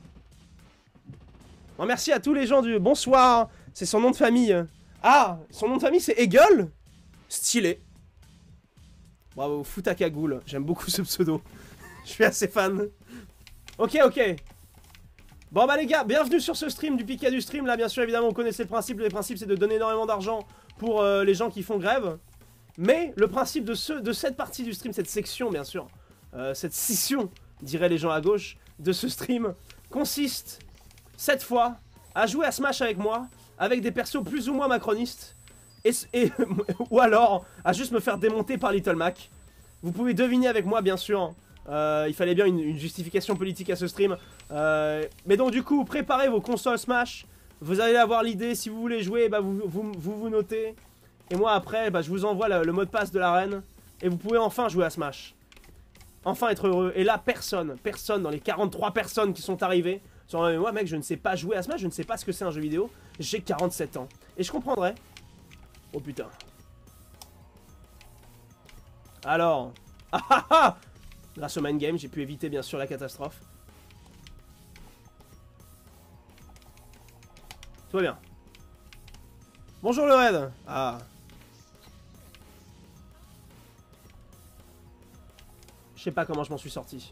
Speaker 1: Bon, merci à tous les gens du... Bonsoir. C'est son nom de famille. Ah, son nom de famille c'est Hegel. Stylé. Bravo, Futakagoul. J'aime beaucoup ce pseudo. Je suis assez fan. Ok, ok. Bon bah les gars, bienvenue sur ce stream du Pika du stream. Là bien sûr évidemment vous connaissez le principe. Le principe c'est de donner énormément d'argent pour euh, les gens qui font grève. Mais le principe de, ce, de cette partie du stream, cette section bien sûr, euh, cette scission, diraient les gens à gauche, de ce stream, consiste cette fois à jouer à Smash avec moi, avec des persos plus ou moins macronistes. Et, et, ou alors à juste me faire démonter par Little Mac. Vous pouvez deviner avec moi bien sûr. Euh, il fallait bien une, une justification politique à ce stream. Euh, mais donc du coup préparez vos consoles Smash. Vous allez avoir l'idée. Si vous voulez jouer bah, vous, vous, vous vous notez. Et moi après bah, je vous envoie le, le mot de passe de l'arène. Et vous pouvez enfin jouer à Smash. Enfin être heureux. Et là personne, personne dans les quarante-trois personnes qui sont arrivées sont euh, moi mec je ne sais pas jouer à Smash. Je ne sais pas ce que c'est un jeu vidéo. J'ai quarante-sept ans. Et je comprendrais. Oh putain. Alors. Ah ah ah. Grâce au main game, j'ai pu éviter bien sûr la catastrophe. Tout va bien. Bonjour le raid. Ah. Je sais pas comment je m'en suis sorti.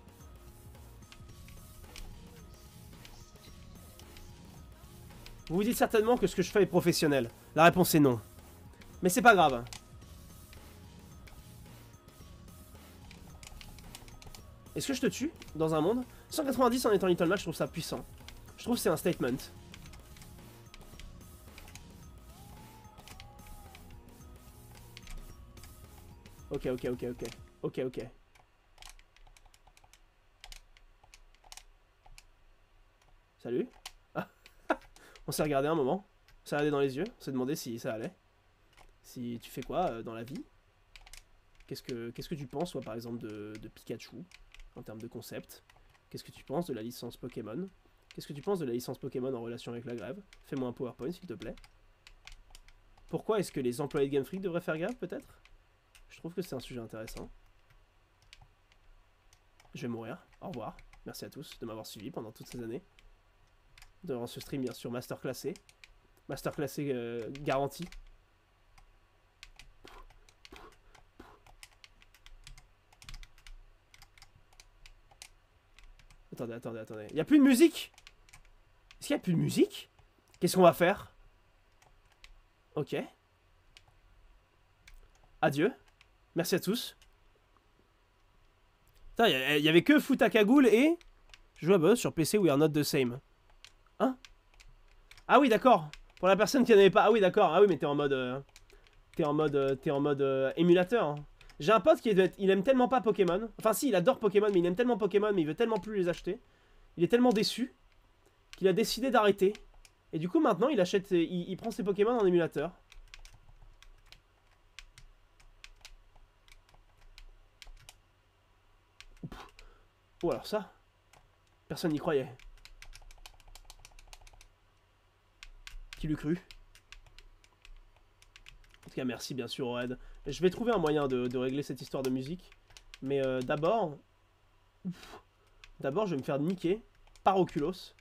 Speaker 1: Vous vous dites certainement que ce que je fais est professionnel. La réponse est non. Mais c'est pas grave. Est-ce que je te tue dans un monde cent quatre-vingt-dix en étant Little Mac, je trouve ça puissant. Je trouve que c'est un statement. Ok, ok, ok, ok. Ok, ok. Salut. Ah. On s'est regardé un moment. On s'est regardé dans les yeux. On s'est demandé si ça allait. Si tu fais quoi euh, dans la vie. Qu'est-ce que qu'est-ce que tu penses, toi, par exemple, de, de Pikachu en termes de concept? Qu'est-ce que tu penses de la licence Pokémon? Qu'est-ce que tu penses de la licence Pokémon en relation avec la grève? Fais-moi un PowerPoint, s'il te plaît. Pourquoi est-ce que les employés de Game Freak devraient faire grève, peut-être? Je trouve que c'est un sujet intéressant. Je vais mourir. Au revoir. Merci à tous de m'avoir suivi pendant toutes ces années. Devant ce stream, bien sûr, masterclassé. Masterclassé euh, garanti. Attendez, attendez, attendez. Il n'y a plus de musique? Est-ce qu'il n'y a plus de musique? Qu'est-ce qu'on va faire? Ok. Adieu. Merci à tous. Putain, il n'y avait que Futakagoul et... Je joue à Buzz sur P C, we are not the same. Hein? Ah oui, d'accord. Pour la personne qui n'en avait pas... Ah oui, d'accord. Ah oui, mais t'es en mode... Euh... T'es en mode... Euh... T'es en mode euh... émulateur. Hein. J'ai un pote qui est... il aime tellement pas Pokémon. Enfin si, il adore Pokémon, mais il aime tellement Pokémon, mais il veut tellement plus les acheter. Il est tellement déçu qu'il a décidé d'arrêter. Et du coup maintenant il achète, il, il prend ses Pokémon en émulateur. Oh alors ça, personne n'y croyait. Qui l'eût cru? En tout cas merci bien sûr au raid. Je vais trouver un moyen de, de régler cette histoire de musique. Mais euh, d'abord... D'abord je vais me faire niquer par Oculos.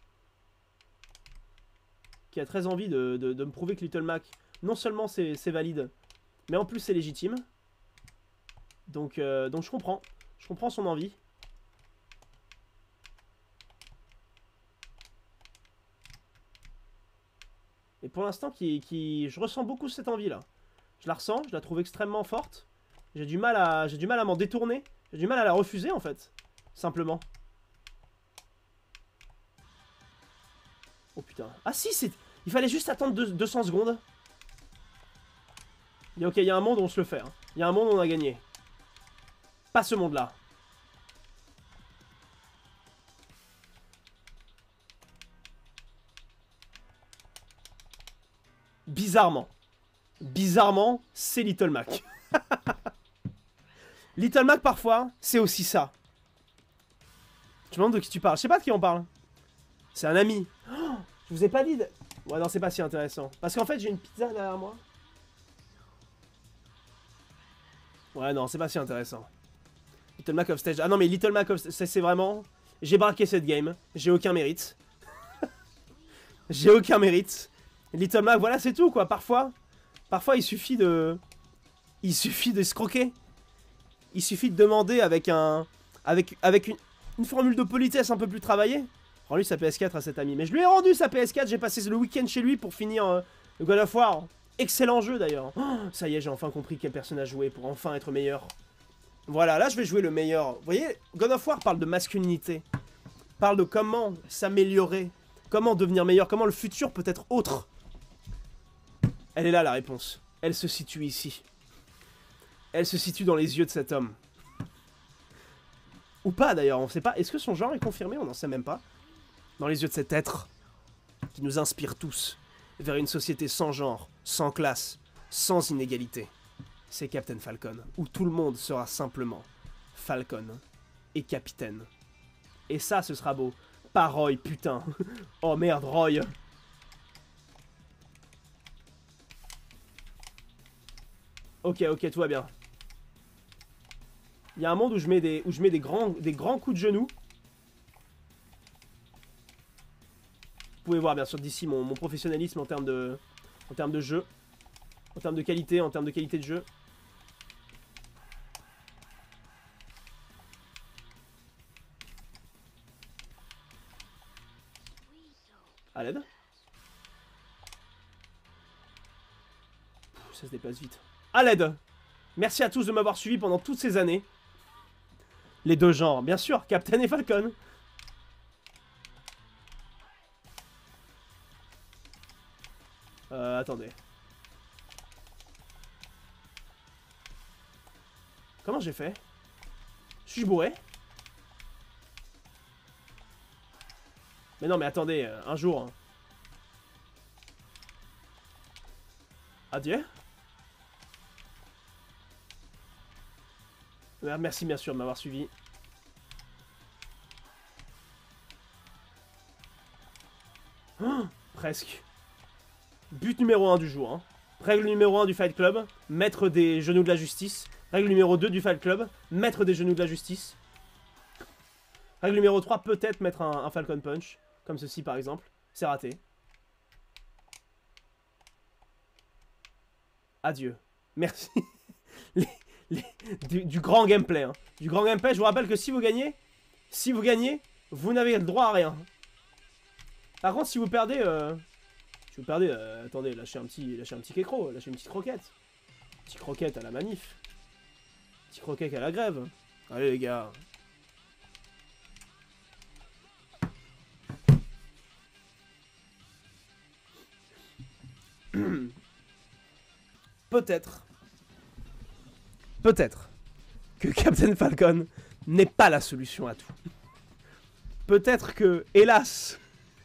Speaker 1: Qui a très envie de, de, de me prouver que Little Mac, non seulement c'est valide, mais en plus c'est légitime. Donc, euh, donc je comprends. Je comprends son envie. Et pour l'instant, qui, qui, je ressens beaucoup cette envie-là. Je la ressens, je la trouve extrêmement forte. J'ai du mal à, j'ai du mal à m'en détourner. J'ai du mal à la refuser, en fait. Simplement. Oh putain. Ah si, c'est... Il fallait juste attendre deux cents secondes. Il y a, ok, il y a un monde où on se le fait. Hein. Il y a un monde où on a gagné. Pas ce monde-là. Bizarrement. Bizarrement, c'est Little Mac. Little Mac, parfois, c'est aussi ça. Je me demande de qui tu parles. Je sais pas de qui on parle. C'est un ami. Oh, je vous ai pas dit de... Ouais, non, c'est pas si intéressant. Parce qu'en fait, j'ai une pizza derrière moi. Ouais, non, c'est pas si intéressant. Little Mac Offstage. Ah non, mais Little Mac Offstage, c'est vraiment... J'ai braqué cette game. J'ai aucun mérite. J'ai aucun mérite. Little Mac, voilà, c'est tout, quoi. Parfois, parfois, il suffit de... Il suffit de se croquer. Il suffit de demander avec un... Avec, avec une, une formule de politesse un peu plus travaillée. Rends-lui sa P S quatre à cet ami. Mais je lui ai rendu sa P S quatre, j'ai passé le week-end chez lui pour finir euh, le God of War. Excellent jeu, d'ailleurs. Oh, ça y est, j'ai enfin compris quel personnage jouer pour enfin être meilleur. Voilà, là, je vais jouer le meilleur. Vous voyez, God of War parle de masculinité. Parle de comment s'améliorer. Comment devenir meilleur. Comment le futur peut être autre. Elle est là, la réponse. Elle se situe ici. Elle se situe dans les yeux de cet homme. Ou pas, d'ailleurs, on sait pas. Est-ce que son genre est confirmé? On n'en sait même pas. Dans les yeux de cet être qui nous inspire tous vers une société sans genre, sans classe, sans inégalité. C'est Captain Falcon, où tout le monde sera simplement Falcon et capitaine. Et ça, ce sera beau. Pas Roy, putain. Oh merde, Roy. Ok, ok, tout va bien. Il y a un monde où je mets des, où je mets des, grands, des grands coups de genoux. Vous pouvez voir bien sûr d'ici mon, mon professionnalisme en termes de, en termes de jeu. En termes de qualité, en termes de qualité de jeu. À l'aide. Ça se déplace vite. À l'aide. Merci à tous de m'avoir suivi pendant toutes ces années. Les deux genres, bien sûr, Captain et Falcon. Euh, attendez. Comment j'ai fait? Suis-je bourré? Mais non, mais attendez, euh, un jour... Hein. Adieu. Merci bien sûr de m'avoir suivi. Oh, presque. But numéro un du jour. Hein. Règle numéro un du Fight Club, mettre des genoux de la justice. Règle numéro deux du Fight Club, mettre des genoux de la justice. Règle numéro trois, peut-être mettre un, un Falcon Punch. Comme ceci par exemple. C'est raté. Adieu. Merci. Les... Du, du grand gameplay, hein. Du grand gameplay, je vous rappelle que si vous gagnez, si vous gagnez, vous n'avez le droit à rien. Par contre, si vous perdez, euh, si vous perdez, euh, attendez, lâchez un petit, lâchez un petit kékro, lâchez une petite croquette, petite croquette à la manif, petit croquette à la grève. Allez les gars. Peut-être. Peut-être que Captain Falcon n'est pas la solution à tout. Peut-être que, hélas,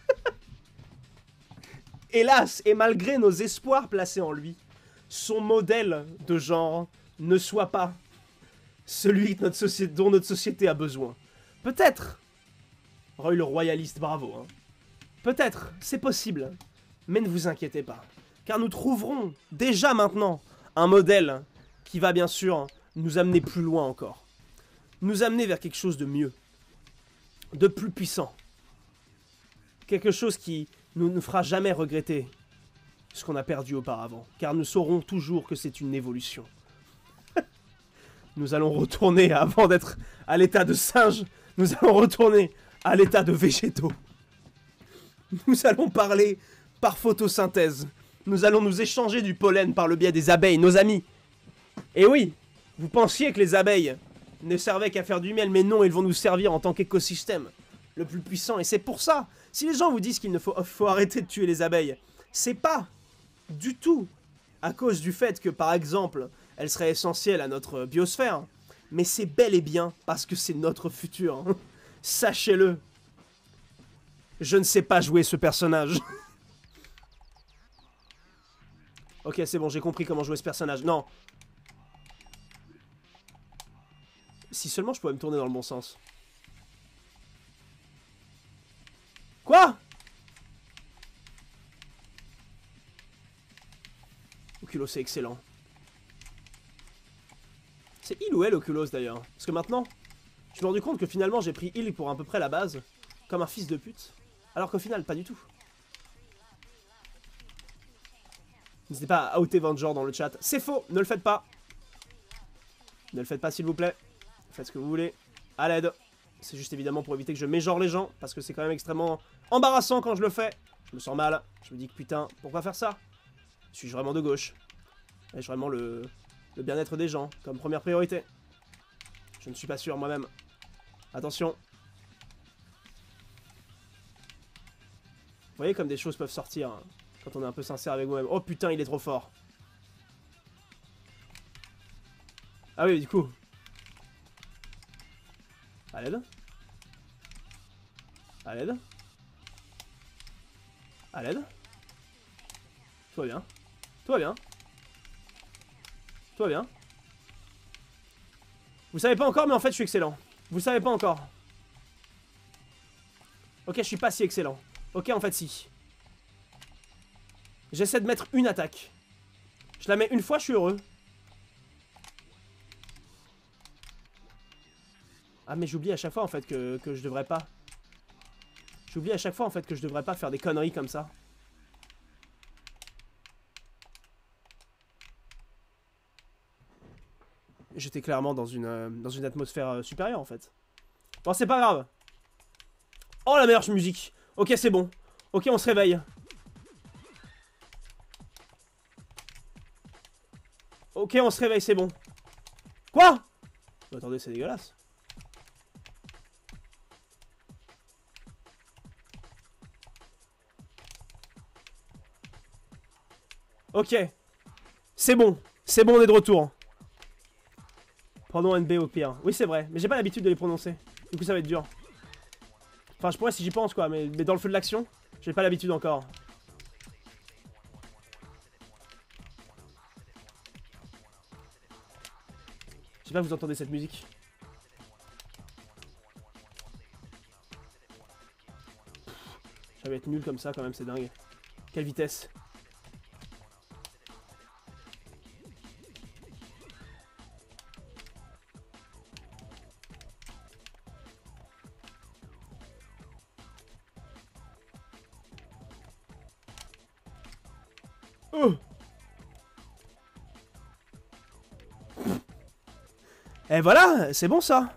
Speaker 1: hélas, et malgré nos espoirs placés en lui, son modèle de genre ne soit pas celui que notre société, dont notre société a besoin. Peut-être. Roy le royaliste, bravo. Hein. Peut-être, c'est possible. Mais ne vous inquiétez pas. Car nous trouverons déjà maintenant un modèle qui va bien sûr nous amener plus loin encore. Nous amener vers quelque chose de mieux. De plus puissant. Quelque chose qui ne nous fera jamais regretter ce qu'on a perdu auparavant. Car nous saurons toujours que c'est une évolution. Nous allons retourner, avant d'être à l'état de singe, nous allons retourner à l'état de végétaux. Nous allons parler par photosynthèse. Nous allons nous échanger du pollen par le biais des abeilles, nos amis. Et oui, vous pensiez que les abeilles ne servaient qu'à faire du miel, mais non, ils vont nous servir en tant qu'écosystème le plus puissant. Et c'est pour ça, si les gens vous disent qu'il ne faut, faut arrêter de tuer les abeilles, c'est pas du tout à cause du fait que, par exemple, elle serait essentielle à notre biosphère, mais c'est bel et bien parce que c'est notre futur. Sachez-le. Je ne sais pas jouer ce personnage. Ok, c'est bon, j'ai compris comment jouer ce personnage. Non. Si seulement je pouvais me tourner dans le bon sens. Quoi? Oculos, c'est excellent. C'est il ou elle, Oculos, d'ailleurs? Parce que maintenant, je me suis rendu compte que finalement, j'ai pris il pour à peu près la base, comme un fils de pute. Alors qu'au final, pas du tout. N'hésitez pas à outer votre genre dans le chat. C'est faux, ne le faites pas. Ne le faites pas, s'il vous plaît. Faites ce que vous voulez. À l'aide. C'est juste évidemment pour éviter que je mégenre les gens, parce que c'est quand même extrêmement embarrassant quand je le fais. Je me sens mal. Je me dis que putain, pourquoi faire ça? Suis-je vraiment de gauche? Ai-je vraiment le, le bien-être des gens comme première priorité? Je ne suis pas sûr moi-même. Attention. Vous voyez comme des choses peuvent sortir hein, quand on est un peu sincère avec vous-même. Oh putain, il est trop fort. Ah oui, du coup. À l'aide. À l'aide. À l'aide. Tout va bien. Tout va bien. Tout va bien. Vous savez pas encore, mais en fait, je suis excellent. Vous savez pas encore. Ok, je suis pas si excellent. Ok, en fait, si. J'essaie de mettre une attaque. Je la mets une fois, je suis heureux. Ah, mais j'oublie à chaque fois, en fait, que, que je devrais pas. J'oublie à chaque fois, en fait, que je devrais pas faire des conneries comme ça. J'étais clairement dans une, euh, dans une atmosphère euh, supérieure, en fait. Bon, c'est pas grave. Oh, la meilleure musique. Ok, c'est bon. Ok, on se réveille. Ok, on se réveille, c'est bon. Quoi? Oh, attendez, c'est dégueulasse. Ok. C'est bon. C'est bon, on est de retour. Prenons N B au pire. Oui, c'est vrai. Mais j'ai pas l'habitude de les prononcer. Du coup, ça va être dur. Enfin, je pourrais si j'y pense, quoi. Mais, mais dans le feu de l'action, j'ai pas l'habitude encore. Je sais pas si vous entendez cette musique. Ça va être nul comme ça, quand même. C'est dingue. Quelle vitesse. Oh. Et voilà, c'est bon ça.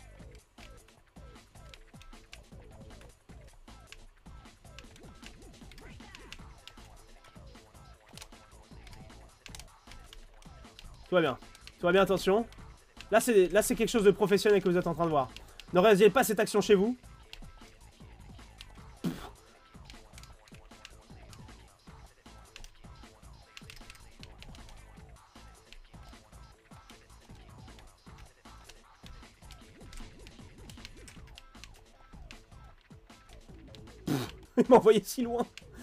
Speaker 1: Tout va bien. Tout va bien, attention. Là, c'est là, c'est quelque chose de professionnel que vous êtes en train de voir. Ne réalisez pas cette action chez vous. Il m'a envoyé si loin.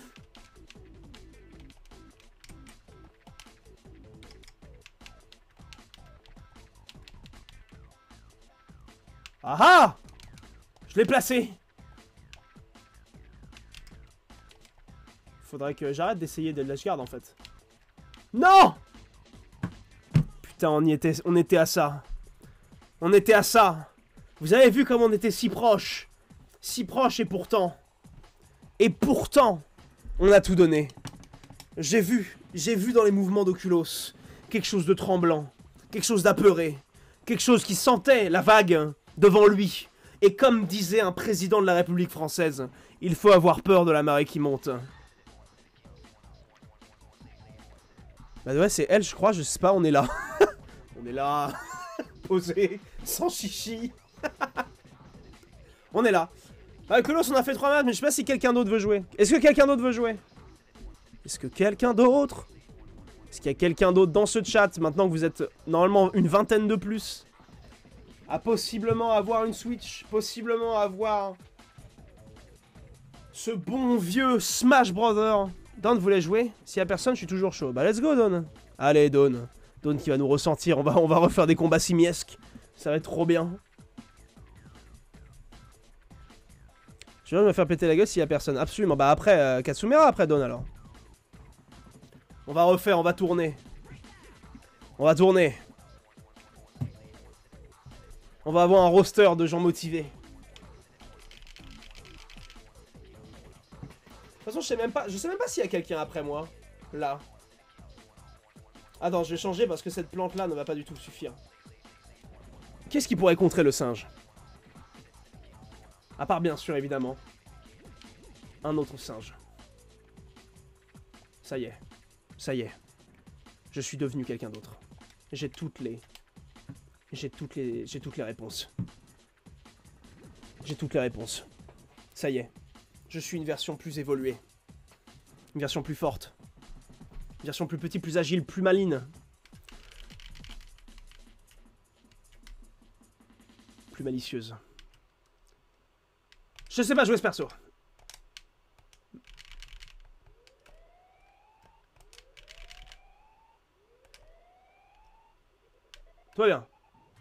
Speaker 1: Ah ah! Je l'ai placé. Faudrait que j'arrête d'essayer de la garde en fait. Non! Putain, on y était, on était à ça. On était à ça. Vous avez vu comme on était si proche. Si proche et pourtant... Et pourtant, on a tout donné. J'ai vu, j'ai vu dans les mouvements d'Oculos quelque chose de tremblant, quelque chose d'apeuré, quelque chose qui sentait la vague devant lui. Et comme disait un président de la République française, il faut avoir peur de la marée qui monte. Bah ouais, c'est elle, je crois, je sais pas, on est là. On est là, posé, sans chichi. On est là. Bah, Oculos, on a fait trois matchs, mais je sais pas si quelqu'un d'autre veut jouer. Est-ce que quelqu'un d'autre veut jouer? Est-ce que quelqu'un d'autre Est-ce qu'il y a quelqu'un d'autre dans ce chat, maintenant que vous êtes normalement une vingtaine de plus, à possiblement avoir une Switch, possiblement avoir ce bon vieux Smash Brother? Don, vous voulez jouer? S'il y a personne, je suis toujours chaud. Bah let's go, Don. Allez, Don. Don qui va nous ressentir. On va, on va refaire des combats simiesques. Ça va être trop bien. Je vais me faire péter la gueule s'il y a personne. Absolument. Bah après, euh, Katsumera après, Don, alors. On va refaire, on va tourner. On va tourner. On va avoir un roster de gens motivés. De toute façon, je sais même pas, je sais même pas s'il y a quelqu'un après moi. Là. Attends, je vais changer parce que cette plante-là ne va pas du tout suffire. Qu'est-ce qui pourrait contrer le singe? À part, bien sûr, évidemment, un autre singe. Ça y est. Ça y est. Je suis devenu quelqu'un d'autre. J'ai toutes les... J'ai toutes les... J'ai toutes les réponses. J'ai toutes les réponses. Ça y est. Je suis une version plus évoluée. Une version plus forte. Une version plus petite, plus agile, plus maligne. Plus malicieuse. Je sais pas jouer ce perso. Tout va bien.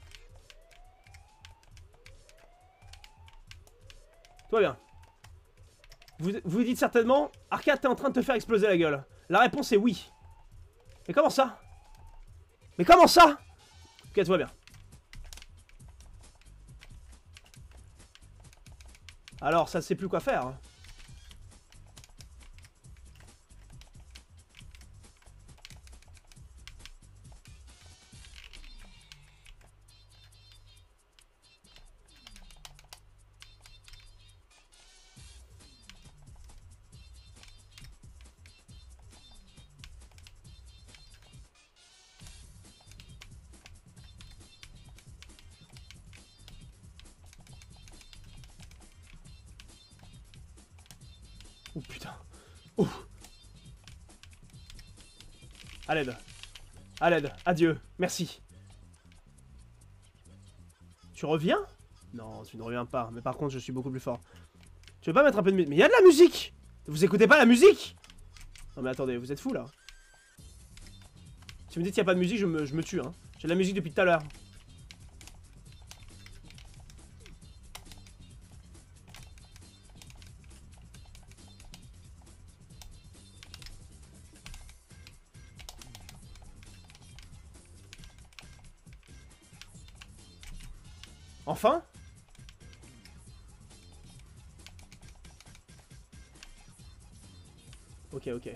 Speaker 1: Tout va bien. Vous vous dites certainement, Arcade, t'es en train de te faire exploser la gueule. La réponse est oui. Mais comment ça? Mais comment ça? Ok, tout va bien. Alors, ça ne sait plus quoi faire. Hein. Oh putain. Oh. À l'aide. À l'aide. Adieu. Merci. Tu reviens? Non, tu ne reviens pas. Mais par contre, je suis beaucoup plus fort. Tu veux pas mettre un peu de musique? Mais il y a de la musique! Vous écoutez pas la musique? Non mais attendez, vous êtes fous là. Si vous me dites qu'il n'y a pas de musique, je me, je me tue. Hein. J'ai de la musique depuis tout à l'heure. Enfin? Ok, ok.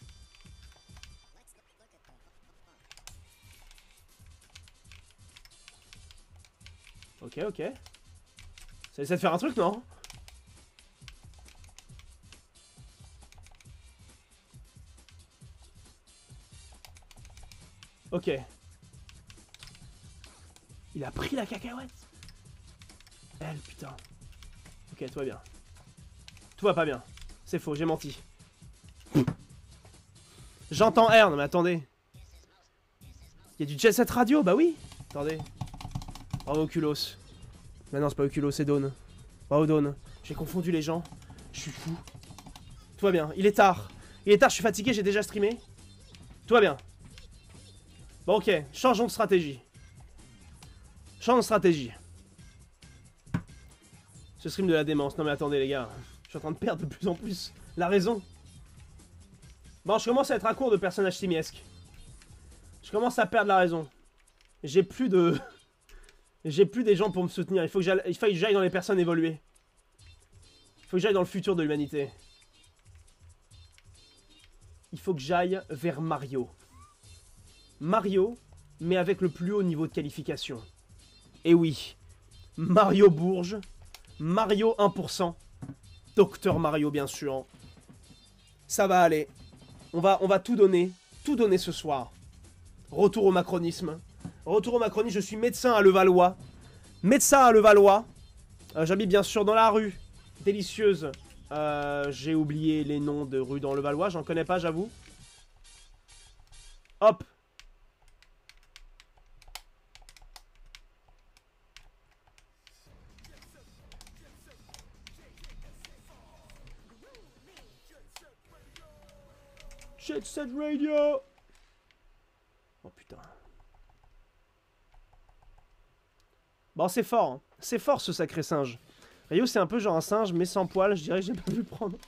Speaker 1: Ok, ok. Ça essaie de faire un truc, non? Ok. Il a pris la cacahuète. Elle, putain. Ok, tout va bien. Tout va pas bien. C'est faux, j'ai menti. J'entends R, non mais attendez. Il y a du Jet Set Radio, bah oui. Attendez. Bravo Oculos. Mais non, c'est pas Oculos, c'est Dawn. Bravo Dawn. J'ai confondu les gens. Je suis fou. Tout va bien, il est tard. Il est tard, je suis fatigué, j'ai déjà streamé. Tout va bien. Bon ok, changeons de stratégie. Changeons de stratégie. Ce stream de la démence. Non mais attendez les gars. Je suis en train de perdre de plus en plus la raison. Bon, je commence à être à court de personnages simiesques. Je commence à perdre la raison. J'ai plus de... J'ai plus des gens pour me soutenir. Il faut que j'aille dans les personnes évoluées. Il faut que j'aille dans le futur de l'humanité. Il faut que j'aille vers Mario. Mario, mais avec le plus haut niveau de qualification. Et oui, Mario Bourges, Mario un pour cent, Docteur Mario bien sûr. Ça va aller. On va, on va tout donner, tout donner ce soir. Retour au macronisme. Retour au macronisme, je suis médecin à Levallois. Médecin à Levallois. Euh, J'habite bien sûr dans la rue. Délicieuse. Euh, J'ai oublié les noms de rues dans Levallois, j'en connais pas, j'avoue. Hop. Jet Set Radio. Oh putain. Bon, c'est fort. Hein. C'est fort ce sacré singe. Ryo, c'est un peu genre un singe, mais sans poils. Je dirais que j'ai pas pu le prendre.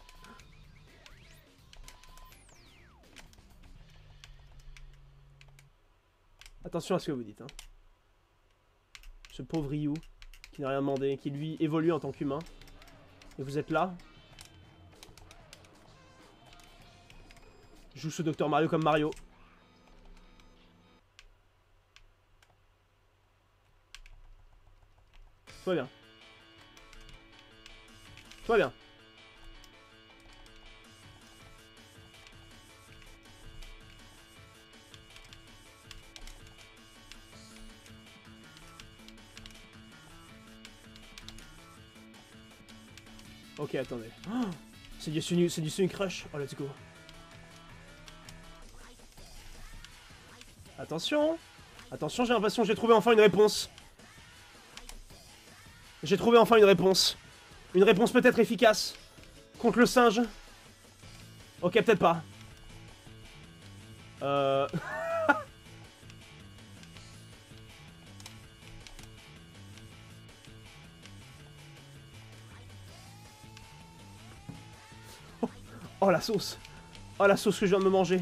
Speaker 1: Attention à ce que vous dites. Hein. Ce pauvre Ryu, qui n'a rien demandé, qui lui évolue en tant qu'humain. Et vous êtes là. Joue ce Docteur Mario comme Mario. Tout va bien. Tout va bien. Ok, attendez. Oh, c'est du Sonic, c'est du Sonic Crush. Oh, let's go. Attention. Attention, j'ai l'impression que j'ai trouvé enfin une réponse. J'ai trouvé enfin une réponse. Une réponse peut-être efficace. Contre le singe. Ok, peut-être pas. Euh... oh, oh la sauce. Oh la sauce que je viens de me manger.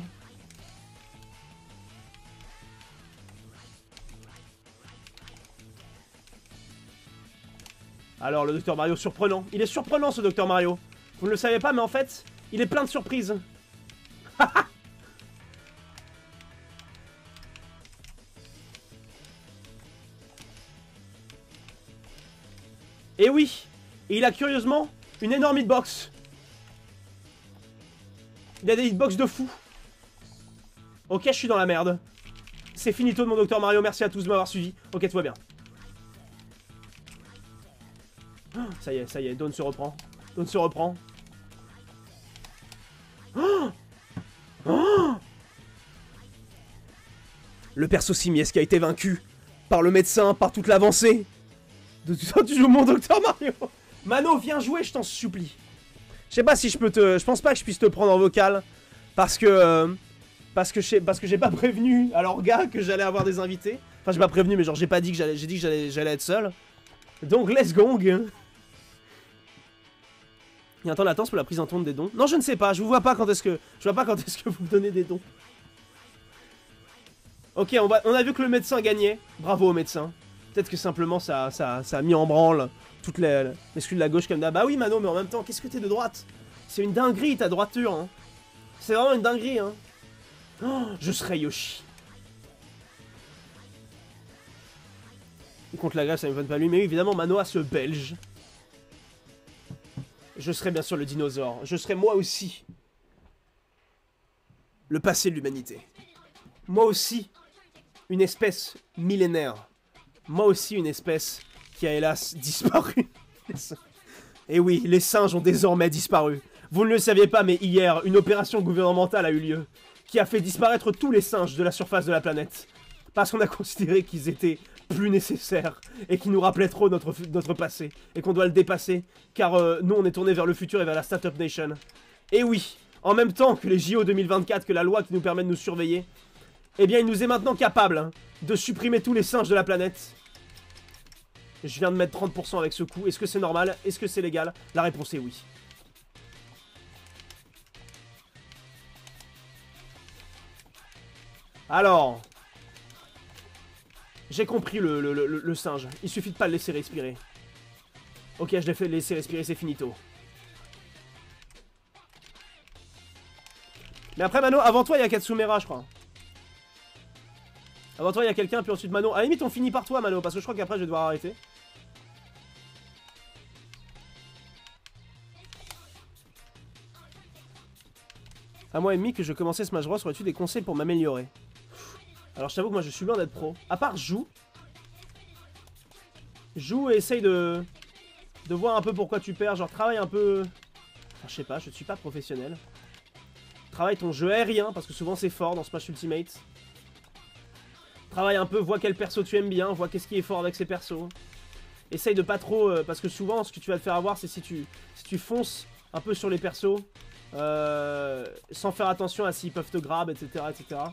Speaker 1: Alors, le Docteur Mario surprenant. Il est surprenant, ce Docteur Mario. Vous ne le savez pas, mais en fait, il est plein de surprises. Et oui, et il a curieusement une énorme hitbox. Il a des hitbox de fou. Ok, je suis dans la merde. C'est finito de mon Docteur Mario. Merci à tous de m'avoir suivi. Ok, tout va bien. Ça y est, ça y est, Dawn se reprend. Dawn se reprend. Oh oh le perso simiesque qui a été vaincu par le médecin, par toute l'avancée. De tout ça, tu joues mon Docteur Mario. Mano, viens jouer, je t'en supplie. Je sais pas si je peux te... Je pense pas que je puisse te prendre en vocal. Parce que... Euh, parce que j'ai parce que j'ai pas prévenu à l'orga que j'allais avoir des invités. Enfin, j'ai pas prévenu, mais genre j'ai pas dit que j'allais... J'ai dit que j'allais j'allais être seul. Donc, let's gong. Il y a un temps de latence pour la prise en compte des dons. Non, je ne sais pas. Je vous vois pas quand est-ce que... Je vois pas quand est-ce que vous me donnez des dons. Ok, on, va... on a vu que le médecin gagnait. Bravo au médecin. Peut-être que simplement ça, ça, ça a mis en branle toutes les exclus de la gauche comme d'hab. Bah oui, Mano, mais en même temps, qu'est-ce que t'es de droite? C'est une dinguerie, ta droiture. Hein. C'est vraiment une dinguerie. Hein. Oh, je serais Yoshi. Et contre la grève, ça me donne pas lui. Mais oui, évidemment, Mano a ce belge. Je serai bien sûr le dinosaure. Je serai moi aussi le passé de l'humanité. Moi aussi, une espèce millénaire. Moi aussi, une espèce qui a hélas disparu. Et oui, les singes ont désormais disparu. Vous ne le saviez pas, mais hier, une opération gouvernementale a eu lieu, qui a fait disparaître tous les singes de la surface de la planète. Parce qu'on a considéré qu'ils étaient plus nécessaires, et qu'ils nous rappelaient trop notre, notre passé, et qu'on doit le dépasser, car euh, nous on est tourné vers le futur et vers la Startup Nation. Et oui, en même temps que les J O deux mille vingt-quatre, que la loi qui nous permet de nous surveiller, eh bien il nous est maintenant capable hein, de supprimer tous les singes de la planète. Je viens de mettre trente pour cent avec ce coup. Est-ce que c'est normal? Est-ce que c'est légal? La réponse est oui. Alors... J'ai compris le, le, le, le singe. Il suffit de pas le laisser respirer. Ok, je l'ai fait laisser respirer, c'est finito. Mais après, Mano, avant toi, il y a Katsumera, je crois. Avant toi, il y a quelqu'un, puis ensuite Mano. À la limite, on finit par toi, Mano, parce que je crois qu'après, je vais devoir arrêter. Un mois et demi que je commençais Smash Bros, aurais-tu des conseils pour m'améliorer? Alors, je t'avoue que moi, je suis loin d'être pro. À part, joue. Joue et essaye de... de voir un peu pourquoi tu perds. Genre, travaille un peu... Enfin, je sais pas, je ne suis pas professionnel. Travaille ton jeu aérien, parce que souvent, c'est fort dans Smash Ultimate. Travaille un peu, vois quel perso tu aimes bien, vois qu'est-ce qui est fort avec ces persos. Essaye de pas trop... Euh, parce que souvent, ce que tu vas te faire avoir, c'est si tu, si tu fonces un peu sur les persos, euh, sans faire attention à s'ils peuvent te grab, et cetera, et cetera.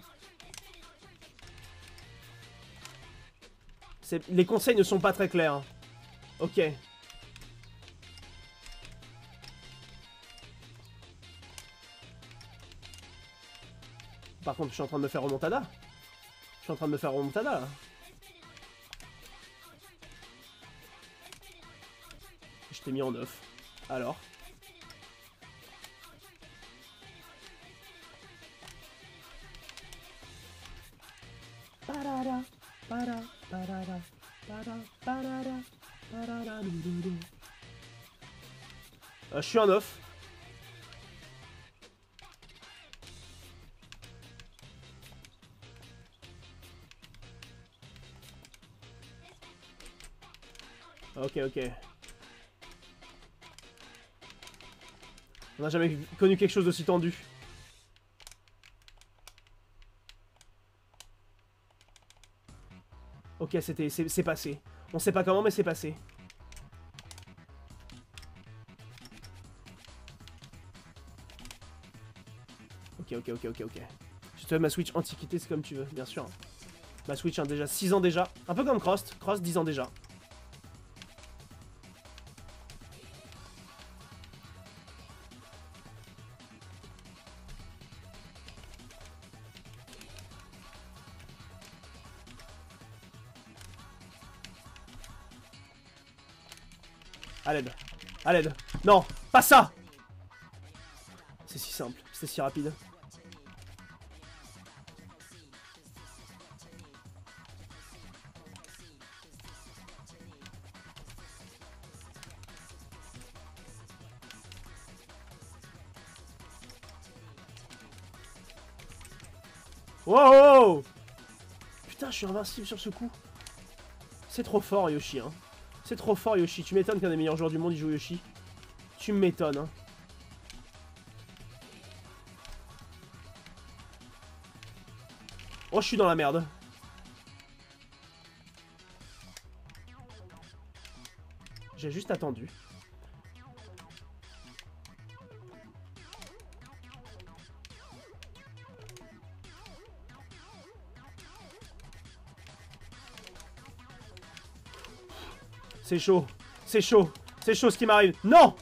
Speaker 1: Les conseils ne sont pas très clairs. Hein. Ok. Par contre, je suis en train de me faire remontada. Je suis en train de me faire remontada, là. Je t'ai mis en neuf. Alors. Parara, para, parara, para, parara, parara, euh, je suis en neuf. Ok, ok. On n'a jamais connu quelque chose d'aussi tendu. Ok, c'était, c'est passé. On sait pas comment, mais c'est passé. Ok, ok, ok, ok, ok. Je te donne ma Switch Antiquité, c'est comme tu veux, bien sûr. Ma Switch, hein, déjà six ans déjà. Un peu comme Cross. Cross, dix ans déjà. À l'aide. À l'aide. Non, pas ça. C'est si simple, c'est si rapide. Wow! Putain, je suis invincible sur ce coup. C'est trop fort, Yoshi, hein. C'est trop fort, Yoshi. Tu m'étonnes qu'un des meilleurs joueurs du monde, il joue Yoshi. Tu m'étonnes, hein. Oh, je suis dans la merde. J'ai juste attendu. C'est chaud, c'est chaud, c'est chaud ce qui m'arrive. Non!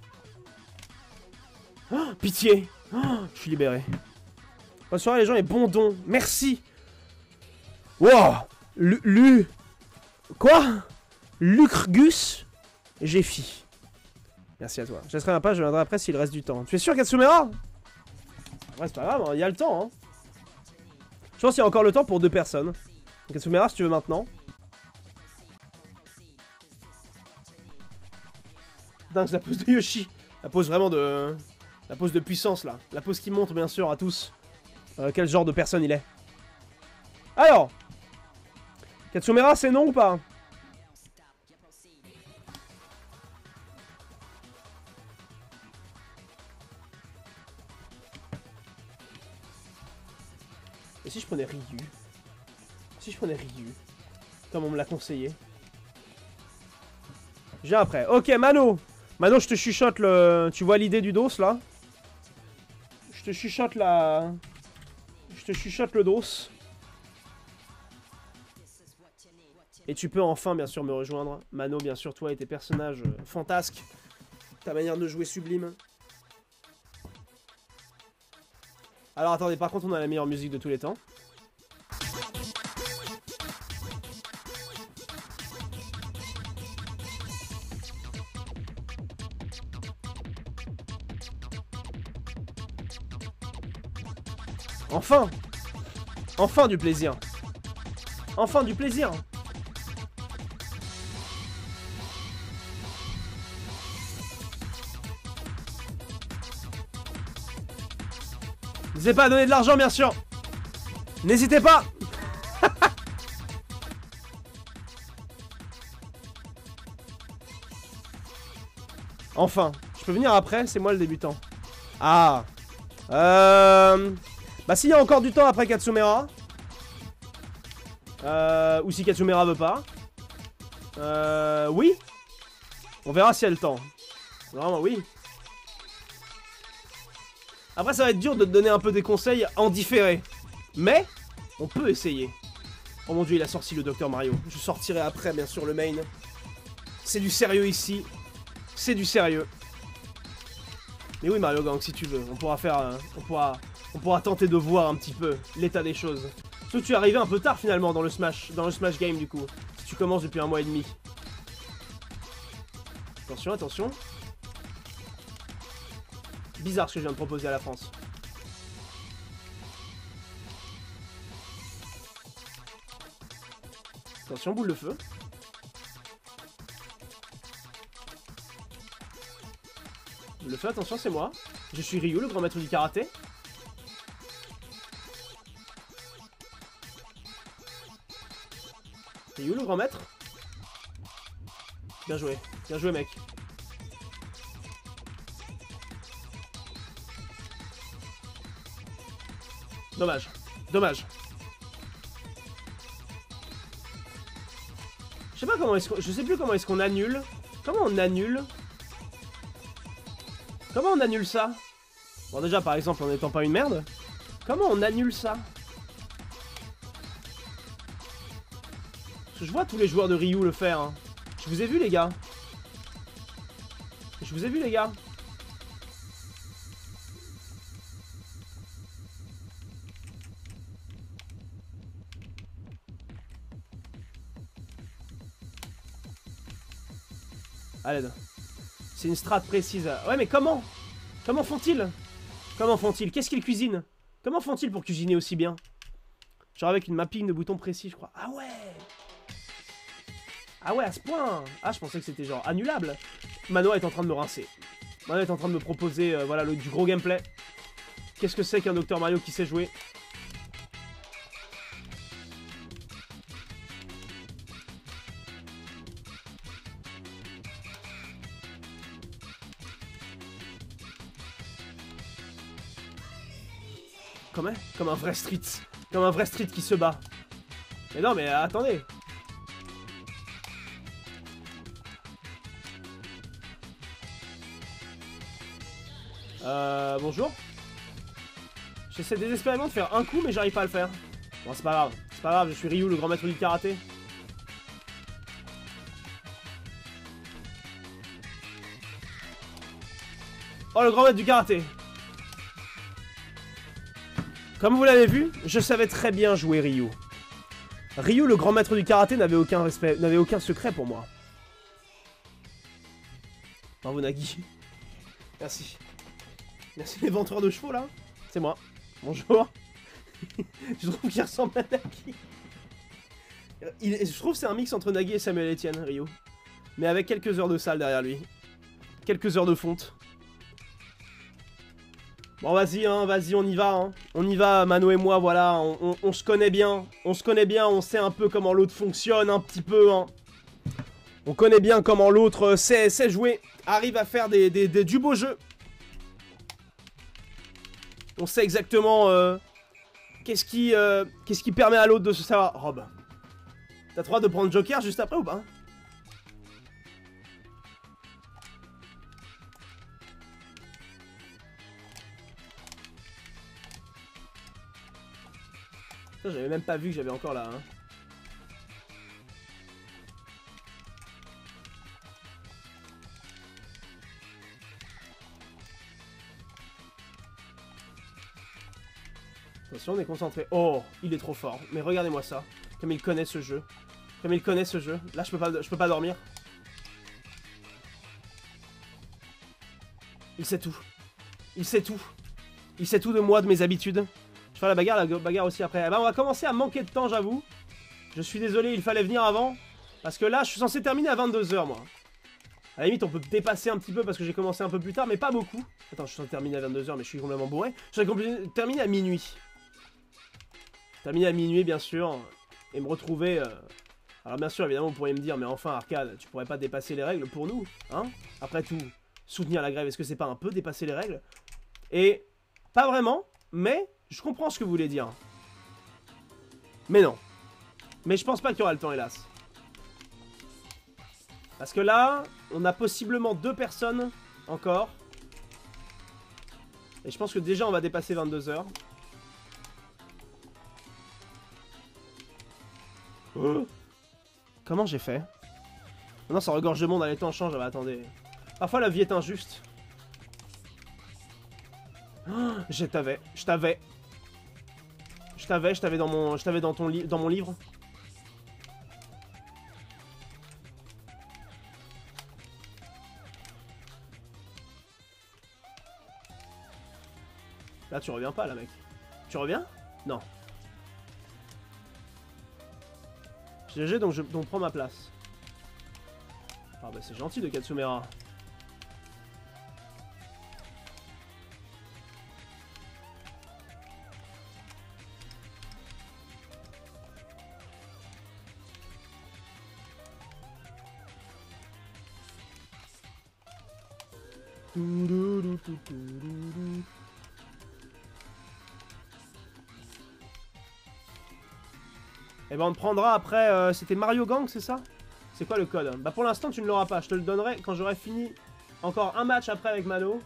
Speaker 1: Oh, pitié. Oh, je suis libéré. Bonne soirée les gens et bon don. Merci. Wow. Lu... Lu... Quoi? Lucrgus Géfi. Merci à toi. Je laisserai ma page, je viendrai après s'il reste du temps. Tu es sûr, Katsumera? Ouais, c'est pas grave, il y a le temps. Hein. Je pense qu'il y a encore le temps pour deux personnes. Katsumera, si tu veux maintenant. Dingue, c'est la pose de Yoshi. La pose vraiment de... La pose de puissance, là. La pose qui montre, bien sûr, à tous. Euh, quel genre de personne il est. Alors Katsumera, c'est non ou pas? Et si je prenais Ryu? Si je prenais Ryu? Comme on me l'a conseillé. J'ai après. Ok, Mano. Mano, je te chuchote le... Tu vois l'idée du dos, là? Je te chuchote la... Je te chuchote le dos. Et tu peux enfin, bien sûr, me rejoindre. Mano, bien sûr, toi et tes personnages euh, fantasques. Ta manière de jouer sublime. Alors, attendez, par contre, on a la meilleure musique de tous les temps. Enfin! Enfin du plaisir! Enfin du plaisir! N'hésitez pas à donner de l'argent, bien sûr! N'hésitez pas! Enfin! Je peux venir après, c'est moi le débutant. Ah! Euh... Bah s'il y a encore du temps après Katsumera, Euh, ou si Katsumera veut pas. Euh, oui. On verra si elle a le temps. Vraiment, oui. Après, ça va être dur de te donner un peu des conseils en différé. Mais, on peut essayer. Oh mon dieu, il a sorti le Docteur Mario. Je sortirai après, bien sûr, le main. C'est du sérieux ici. C'est du sérieux. Mais oui, Mario Gang, si tu veux. On pourra faire... Euh, on pourra... On pourra tenter de voir un petit peu l'état des choses. Sauf que tu es arrivé un peu tard, finalement, dans le Smash, dans le Smash Game, du coup. Si tu commences depuis un mois et demi. Attention, attention. Bizarre ce que je viens de proposer à la France. Attention, boule de feu. Boule de feu, attention, c'est moi. Je suis Ryu, le grand maître du karaté. Ryu, le grand maître. Bien joué, bien joué, mec. Dommage, dommage. Je sais pas comment est-ce qu'on... Je sais plus comment est-ce qu'on annule. Comment on annule? Comment on annule ça? Bon, déjà, par exemple, en n'étant pas une merde. Comment on annule ça? Parce que je vois tous les joueurs de Ryu le faire. Hein. Je vous ai vu, les gars. Je vous ai vu, les gars. À l'aide. C'est une strat précise. Ouais, mais comment? Comment font-ils? Comment font-ils? Qu'est-ce qu'ils cuisinent? Comment font-ils pour cuisiner aussi bien? Genre avec une mapping de boutons précis, je crois. Ah ouais! Ah ouais, à ce point! Ah, je pensais que c'était genre annulable. Manoa est en train de me rincer. Manoa est en train de me proposer euh, voilà, le, du gros gameplay. Qu'est-ce que c'est qu'un Docteur Mario qui sait jouer? Comment? Comme un vrai street. Comme un vrai street qui se bat. Mais non, mais attendez. Euh, bonjour. J'essaie désespérément de faire un coup, mais j'arrive pas à le faire. Bon, c'est pas grave. C'est pas grave, je suis Ryu, le grand maître du karaté. Oh, le grand maître du karaté. Comme vous l'avez vu, je savais très bien jouer Ryu. Ryu, le grand maître du karaté, n'avait aucun respect, n'avait aucun secret pour moi. Bravo Nagui. Merci. Merci les venteurs de chevaux là. C'est moi. Bonjour. Je trouve qu'il ressemble à Nagui. Il, je trouve que c'est un mix entre Nagui et Samuel Etienne, Ryu. Mais avec quelques heures de salle derrière lui. Quelques heures de fonte. Bon vas-y hein, vas-y on y va hein. On y va Mano et moi voilà, on, on, on se connaît bien. On se connaît bien, on sait un peu comment l'autre fonctionne un petit peu hein. On connaît bien comment l'autre sait, sait jouer. Arrive à faire des, des, des, du beau jeu. On sait exactement euh, qu'est-ce qui, euh, qu'est-ce qui permet à l'autre de se savoir. Rob, t'as le droit de prendre Joker juste après ou pas? J'avais même pas vu que j'avais encore là. Hein. Attention, on est concentré. Oh, il est trop fort. Mais regardez-moi ça. Comme il connaît ce jeu. Comme il connaît ce jeu. Là, je peux pas, je peux pas dormir. Il sait tout. Il sait tout. Il sait tout de moi, de mes habitudes. Je fais la bagarre, la bagarre aussi après. Eh ben, on va commencer à manquer de temps, j'avoue. Je suis désolé, il fallait venir avant. Parce que là, je suis censé terminer à vingt-deux heures, moi. À la limite, on peut dépasser un petit peu parce que j'ai commencé un peu plus tard, mais pas beaucoup. Attends, je suis censé terminer à vingt-deux heures, mais je suis complètement bourré. Je suis terminer à minuit. Terminer à minuit, bien sûr. Et me retrouver... Euh... Alors, bien sûr, évidemment, vous pourriez me dire, mais enfin, Arcade, tu pourrais pas dépasser les règles pour nous, hein? Après tout, soutenir la grève, est-ce que c'est pas un peu dépasser les règles? Et... Pas vraiment, mais... Je comprends ce que vous voulez dire. Mais non. Mais je pense pas qu'il y aura le temps, hélas. Parce que là, on a possiblement deux personnes encore. Et je pense que déjà, on va dépasser vingt-deux heures. Oh. Comment j'ai fait? Non, ça regorge de monde, les temps changent. Ah bah attendez. Parfois, la vie est injuste. Oh, je t'avais, je t'avais. Je t'avais, je t'avais dans mon, je t'avais dans ton li dans mon livre. Là, tu reviens pas, là, mec. Tu reviens? Non. G G, donc je donc prends ma place. Ah bah c'est gentil de Katsumera. Et ben on te prendra après, euh, c'était Mario Gang, c'est ça? C'est quoi le code? Bah pour l'instant tu ne l'auras pas, je te le donnerai quand j'aurai fini encore un match après avec Mano.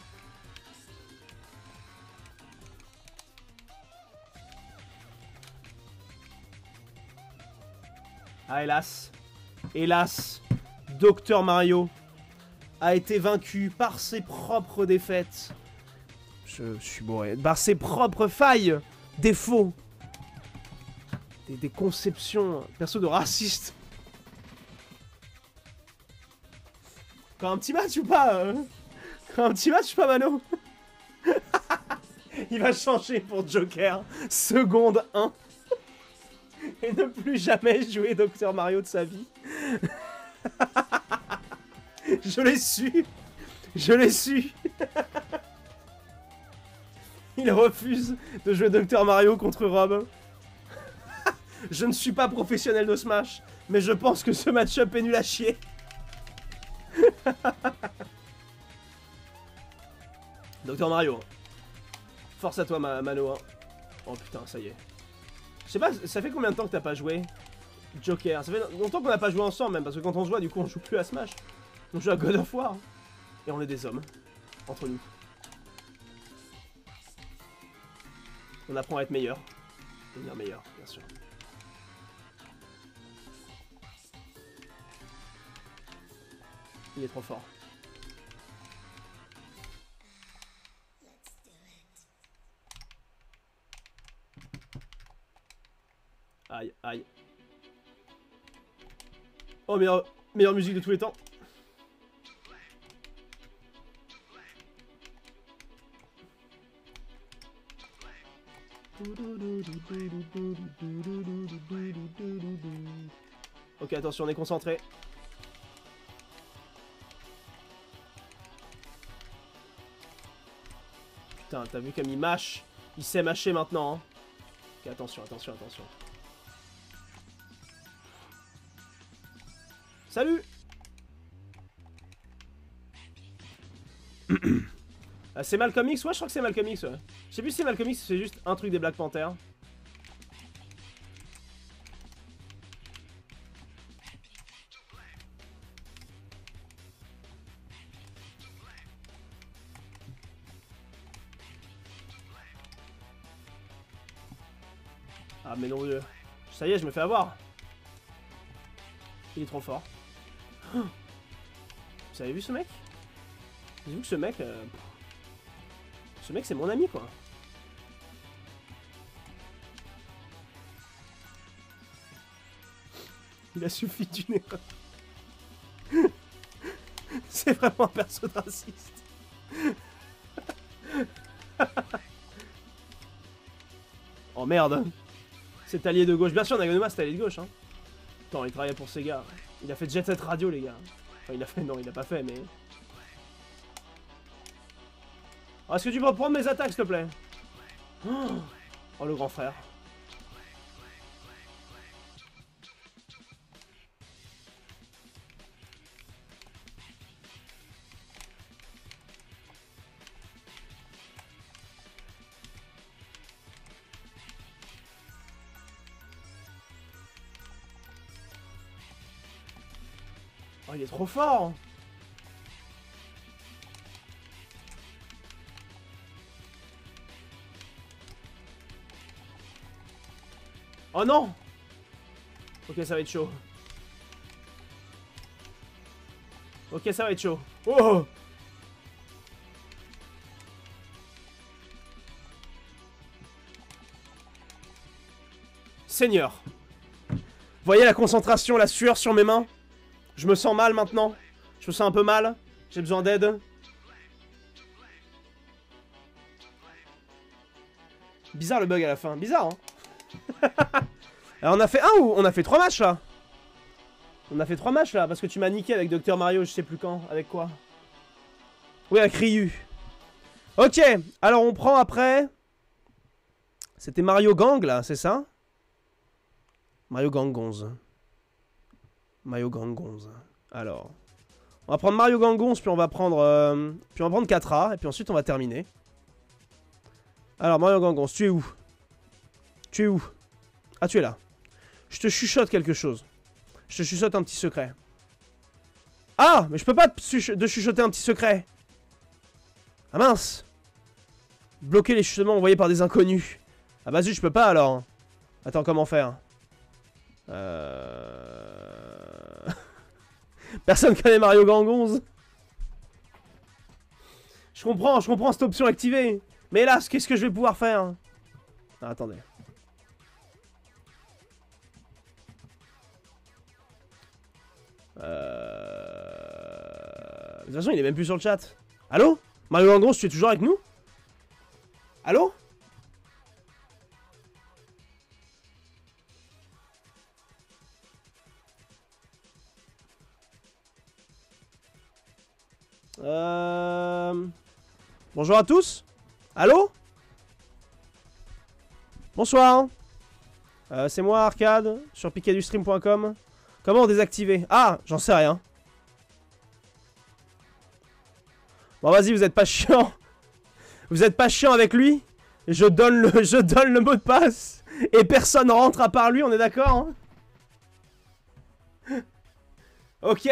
Speaker 1: Ah hélas, hélas, Docteur Mario a été vaincu par ses propres défaites. Je, je suis bourré. Par ses propres failles, défauts. Des, des conceptions, perso de raciste. Quand un petit match ou pas euh Quand un petit match ou pas, Mano? Il va changer pour Joker, seconde un. Et ne plus jamais jouer Docteur Mario de sa vie. Je l'ai su. Je l'ai su. Il refuse de jouer Docteur Mario contre Rob. Je ne suis pas professionnel de Smash, mais je pense que ce match-up est nul à chier. Docteur Mario. Force à toi, ma Mano. Hein. Oh putain, ça y est. Je sais pas, ça fait combien de temps que t'as pas joué Joker? Ça fait longtemps qu'on n'a pas joué ensemble même, parce que quand on se voit, du coup, on joue plus à Smash. On joue à God of War. Et on est des hommes. Entre nous. On apprend à être meilleur. Devenir meilleur, bien sûr. Il est trop fort. Aïe, aïe. Oh, meilleure, meilleure musique de tous les temps. Ok, attention, on est concentré. Putain, t'as vu comme il mâche? Il sait mâcher maintenant. Hein. Ok, attention, attention, attention. Salut. Ah, c'est Malcolm X? Ouais, je crois que c'est Malcolm X, ouais. Je sais plus si c'est Malcolm X ou c'est juste un truc des Black Panthers. Ah mais non, Dieu. Ça y est, je me fais avoir. Il est trop fort. Vous avez vu ce mec? Vous avez vu que ce mec... Euh... Ce mec, c'est mon ami, quoi. Il a suffi d'une erreur. C'est vraiment un perso de raciste. Oh merde. C'est allié de gauche. Bien sûr, Naganuma, c'est allié de gauche. Hein. Attends, il travaillait pour Sega. Il a fait Jet Set Radio, les gars. Enfin, il a fait... Non, il a pas fait, mais... Oh, est-ce que tu peux prendre mes attaques, s'il te plaît? Oh, le grand frère. Oh, il est trop fort. Oh non. Ok, ça va être chaud. Ok, ça va être chaud. Oh. Seigneur. Vous voyez la concentration, la sueur sur mes mains? Je me sens mal maintenant. Je me sens un peu mal. J'ai besoin d'aide. Bizarre le bug à la fin. Bizarre, hein. Alors on a fait un ou on a fait trois matchs là? On a fait trois matchs là parce que tu m'as niqué avec Docteur Mario, je sais plus quand. Avec quoi? Oui, avec Ryu. Ok, alors on prend après. C'était Mario Gang là, c'est ça? Mario Gang onze. Mario Gang onze. Alors. On va prendre Mario Gang onze, puis on va prendre. Euh, puis on va prendre quatre A, et puis ensuite on va terminer. Alors, Mario Gang onze, tu es où? Tu es où? Ah, tu es là. Je te chuchote quelque chose. Je te chuchote un petit secret. Ah, mais je peux pas te chuch de chuchoter un petit secret. Ah mince. Bloquer les chuchotements envoyés par des inconnus. Ah bah zut, je peux pas alors. Attends, comment faire? Euh... Personne connaît Mario Gang onze. Je comprends, je comprends cette option activée. Mais hélas, qu'est-ce que je vais pouvoir faire? Ah, attendez. Euh... De toute façon, il est même plus sur le chat. Allô? Mario Gang onze, tu es toujours avec nous? Allô? Euh... Bonjour à tous. Allô? Bonsoir. Euh, c'est moi, Arcade, sur picadustream point com. Comment désactiver? Ah, j'en sais rien. Bon, vas-y, vous êtes pas chiant. Vous êtes pas chiant avec lui? Je donne le, je donne le mot de passe. Et personne rentre à part lui, on est d'accord, hein? Ok.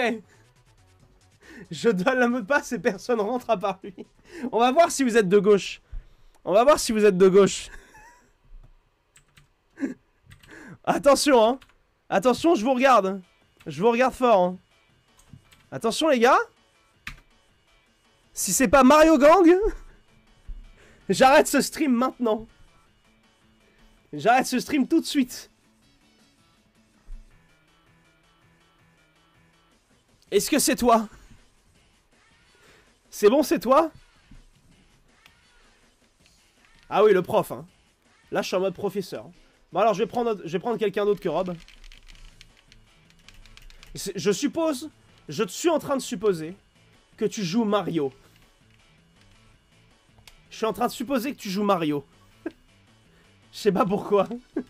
Speaker 1: Je donne le mot de passe et personne rentre à part lui. On va voir si vous êtes de gauche. On va voir si vous êtes de gauche. Attention, hein. Attention, je vous regarde. Je vous regarde fort, hein. Attention, les gars. Si c'est pas Mario Gang, j'arrête ce stream maintenant. J'arrête ce stream tout de suite. Est-ce que c'est toi? C'est bon, c'est toi? Ah oui, le prof, hein. Là, je suis en mode professeur. Bon, alors, je vais prendre, je vais prendre quelqu'un d'autre que Rob. Je suppose... Je suis en train de supposer que tu joues Mario. Je suis en train de supposer que tu joues Mario. Je sais pas pourquoi.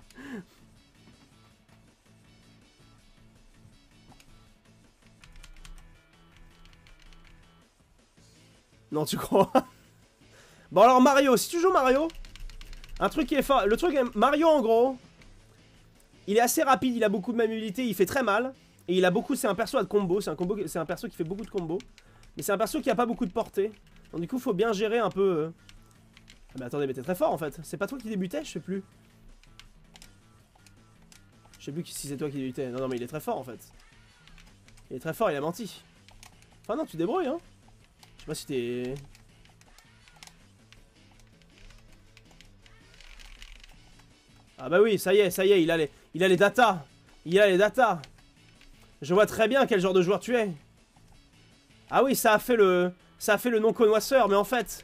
Speaker 1: Non, tu crois? Bon, alors Mario, si tu joues Mario, un truc qui est fort. Le truc, Mario en gros, il est assez rapide, il a beaucoup de maniabilité, il fait très mal. Et il a beaucoup, c'est un perso à de combo, c'est un, combo, c'est un perso qui fait beaucoup de combos. Mais c'est un perso qui a pas beaucoup de portée. Donc du coup, faut bien gérer un peu. Euh... Ah, mais attendez, mais t'es très fort en fait. C'est pas toi qui débutais, je sais plus. Je sais plus si c'est toi qui débutais. Non, non, mais il est très fort en fait. Il est très fort, il a menti. Enfin, non, tu débrouilles, hein. Je sais pas si t'es. Ah, bah oui, ça y est, ça y est, il a les, il a les datas. Il a les datas. Je vois très bien quel genre de joueur tu es. Ah oui, ça a fait le... Ça a fait le non-connoisseur, mais en fait...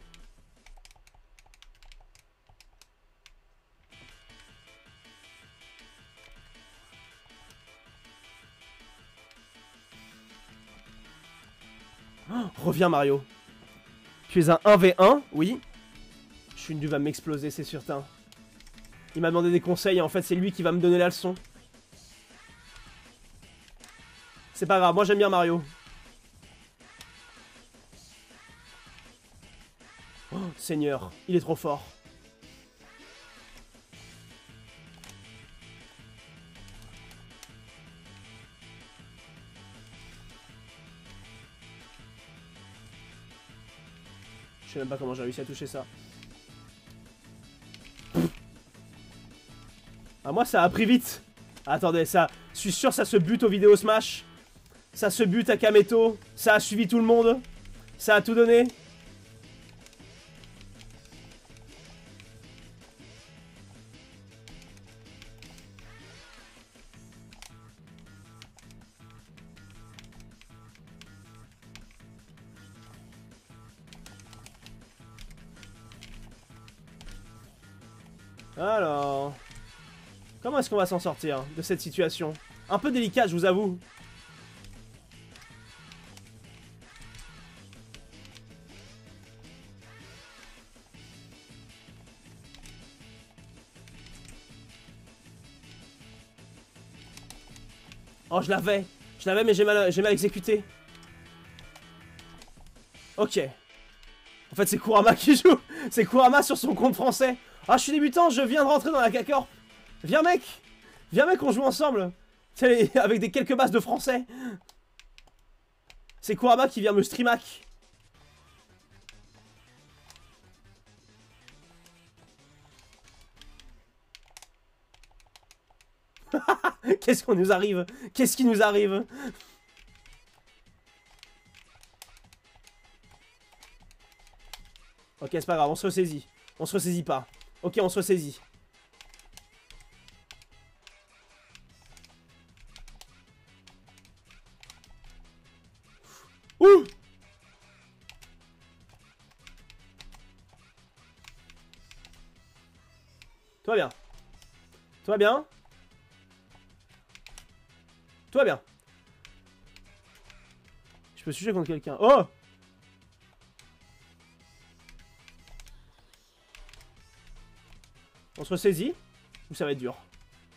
Speaker 1: Oh, reviens Mario. Tu es un un v un, oui. Shundu va m'exploser, c'est certain. Il m'a demandé des conseils et en fait c'est lui qui va me donner la leçon. C'est pas grave, moi j'aime bien Mario. Oh, Seigneur, il est trop fort. sais même pas comment j'ai réussi à toucher ça. Ah, moi, ça a pris vite. Attendez, ça... Je suis sûr, ça se bute au vidéo Smash. Ça se bute à Kameto. Ça a suivi tout le monde. Ça a tout donné. Alors... Comment est-ce qu'on va s'en sortir de cette situation? Un peu délicate, je vous avoue. Oh, je l'avais. Je l'avais, mais j'ai mal, j'ai mal exécuté. Ok. En fait, c'est Kurama qui joue. C'est Kurama sur son compte français. Ah, je suis débutant, je viens de rentrer dans la K-Corp. Viens, mec. Viens, mec, on joue ensemble. Avec des quelques bases de français. C'est Kurama qui vient me streamac. Qu'est-ce qu'on nous arrive? Qu'est-ce qui nous arrive? Ok, c'est pas grave, on se ressaisit. On se ressaisit pas. Ok, on se ressaisit. Ouh! Tout va bien. Tout va bien. Tout va bien. Je peux sucer contre quelqu'un. Oh! On se ressaisit? Ou ça va être dur?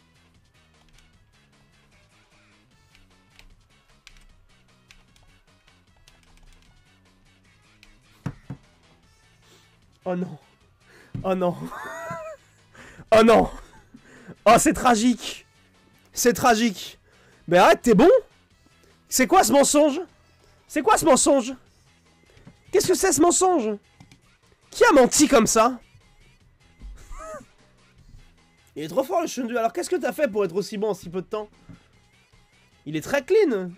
Speaker 1: Oh non. Oh non. Oh non. Oh, c'est tragique. C'est tragique. Mais arrête, t'es bon? C'est quoi ce mensonge? C'est quoi ce mensonge? Qu'est-ce que c'est ce mensonge? Qui a menti comme ça? Il est trop fort le Shundu. Alors qu'est-ce que t'as fait pour être aussi bon en si peu de temps? Il est très clean.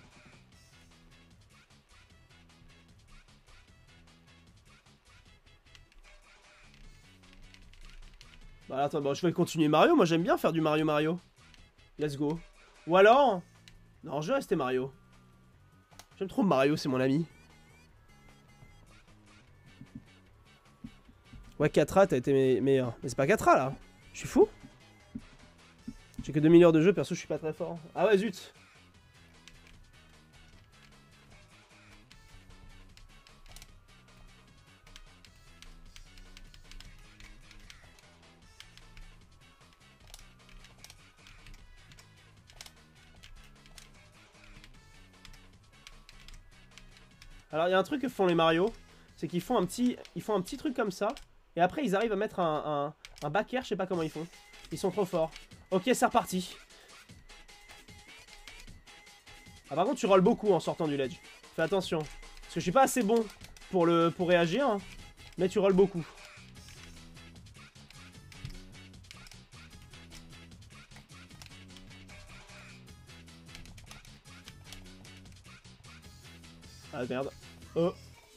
Speaker 1: Bah attends, bah, je vais continuer Mario. Moi j'aime bien faire du Mario Mario. Let's go. Ou alors... Non, je vais rester Mario. J'aime trop Mario, c'est mon ami. Ouais, quatre A, t'as été me meilleur. Mais c'est pas quatre A là. Je suis fou. J'ai que deux mille heures de jeu, perso, je suis pas très fort. Ah ouais, zut. Alors il y a un truc que font les Mario, c'est qu'ils font un petit, ils font un petit truc comme ça, et après ils arrivent à mettre un, un, un back air, je sais pas comment ils font. Ils sont trop forts. Ok, c'est reparti. Ah par contre tu rolls beaucoup en sortant du ledge. Fais attention, parce que je suis pas assez bon pour le pour réagir, hein, mais tu rolls beaucoup. Ah merde. Oh.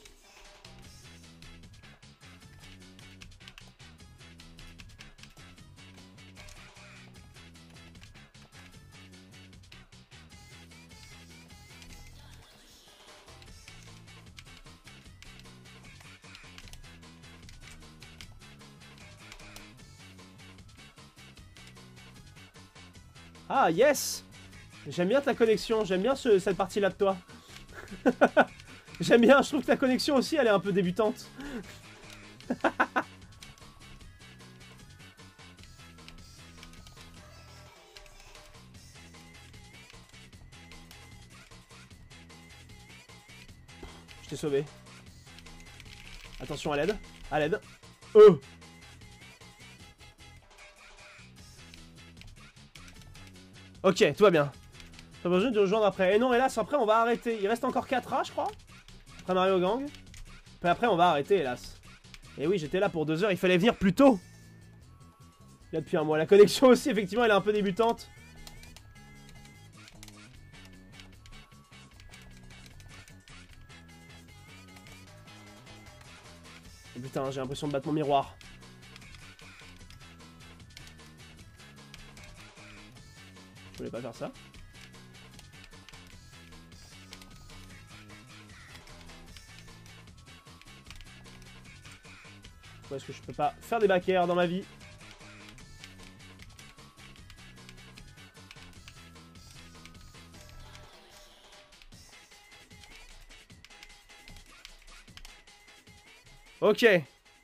Speaker 1: Ah yes. J'aime bien ta connexion, j'aime bien ce, cette partie-là de toi. J'aime bien, je trouve que ta connexion aussi, elle est un peu débutante. Je t'ai sauvé. Attention à l'aide. À l'aide. Euh. Ok, tout va bien. T'as besoin de rejoindre après. Et non, hélas, après on va arrêter. Il reste encore quatre A, je crois. Après Mario Gang. Puis après on va arrêter, hélas. Et oui, j'étais là pour deux heures, il fallait venir plus tôt. Là depuis un mois. La connexion aussi, effectivement, elle est un peu débutante. Oh putain, j'ai l'impression de battre mon miroir. Je voulais pas faire ça. Pourquoi est-ce que je peux pas faire des back air dans ma vie? Ok. Il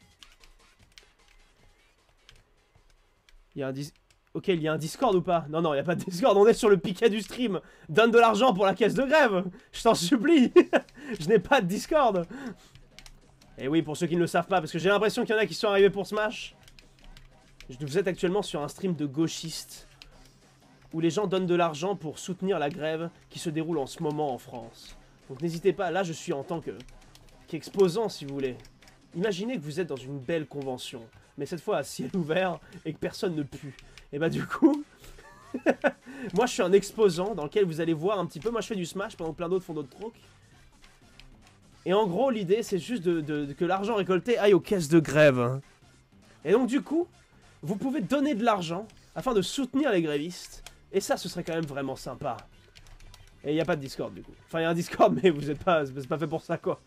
Speaker 1: y a un dis... Ok, il y a un Discord ou pas? Non, non, il n'y a pas de Discord, on est sur le piquet du stream. Donne de l'argent pour la caisse de grève. Je t'en supplie. Je n'ai pas de Discord. Et oui, pour ceux qui ne le savent pas, parce que j'ai l'impression qu'il y en a qui sont arrivés pour Smash. Vous êtes actuellement sur un stream de gauchistes, où les gens donnent de l'argent pour soutenir la grève qui se déroule en ce moment en France. Donc n'hésitez pas, là je suis en tant que qu'exposant si vous voulez. Imaginez que vous êtes dans une belle convention, mais cette fois à ciel ouvert et que personne ne pue. Et bah du coup, moi je suis un exposant dans lequel vous allez voir un petit peu, moi je fais du Smash pendant que plein d'autres font d'autres trucs. Et en gros l'idée c'est juste de, de, de que l'argent récolté aille aux caisses de grève. Et donc du coup, vous pouvez donner de l'argent afin de soutenir les grévistes. Et ça ce serait quand même vraiment sympa. Et il n'y a pas de Discord du coup. Enfin il y a un Discord mais vous êtes pas, c'est pas fait pour ça quoi.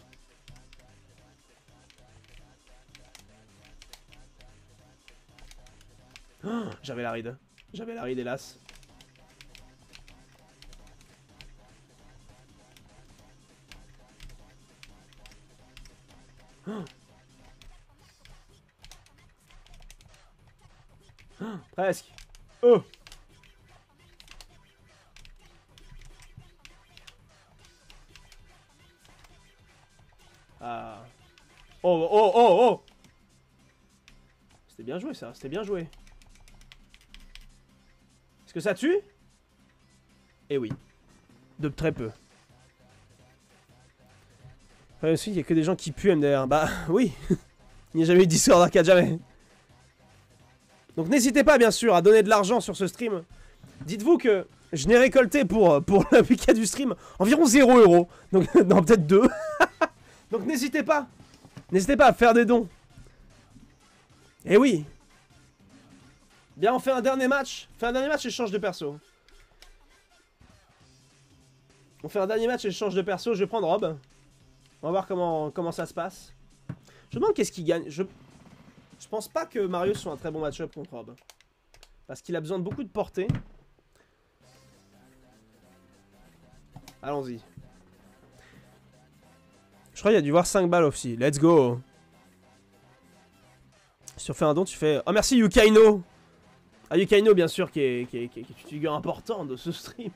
Speaker 1: Oh, j'avais la ride. J'avais la ride, hélas. Oh. Oh, presque. Oh. Ah. Oh, oh, oh, oh. C'était bien joué, ça. C'était bien joué. Est-ce que ça tue? Eh oui. De très peu. Enfin, aussi, il n'y a que des gens qui puent M D R. Bah, oui. Il n'y a jamais eu de Discord arcade, jamais. Donc n'hésitez pas, bien sûr, à donner de l'argent sur ce stream. Dites-vous que je n'ai récolté pour, pour le piquet du stream environ zéro euro. Donc, non, peut-être deux. Donc n'hésitez pas. N'hésitez pas à faire des dons. Eh oui. Bien, on fait un dernier match. On fait un dernier match et je change de perso. On fait un dernier match et je change de perso. Je vais prendre Rob. On va voir comment, comment ça se passe. Je me demande qu'est-ce qu'il gagne. Je... je pense pas que Mario soit un très bon match-up contre Rob. Parce qu'il a besoin de beaucoup de portée. Allons-y. Je crois qu'il y a dû voir cinq balles aussi. Let's go. Si tu fais un don, tu fais... Oh merci Yukaino. Ah, Yukaino, bien sûr, qui est, qui est, qui est, qui est une figure importante de ce stream.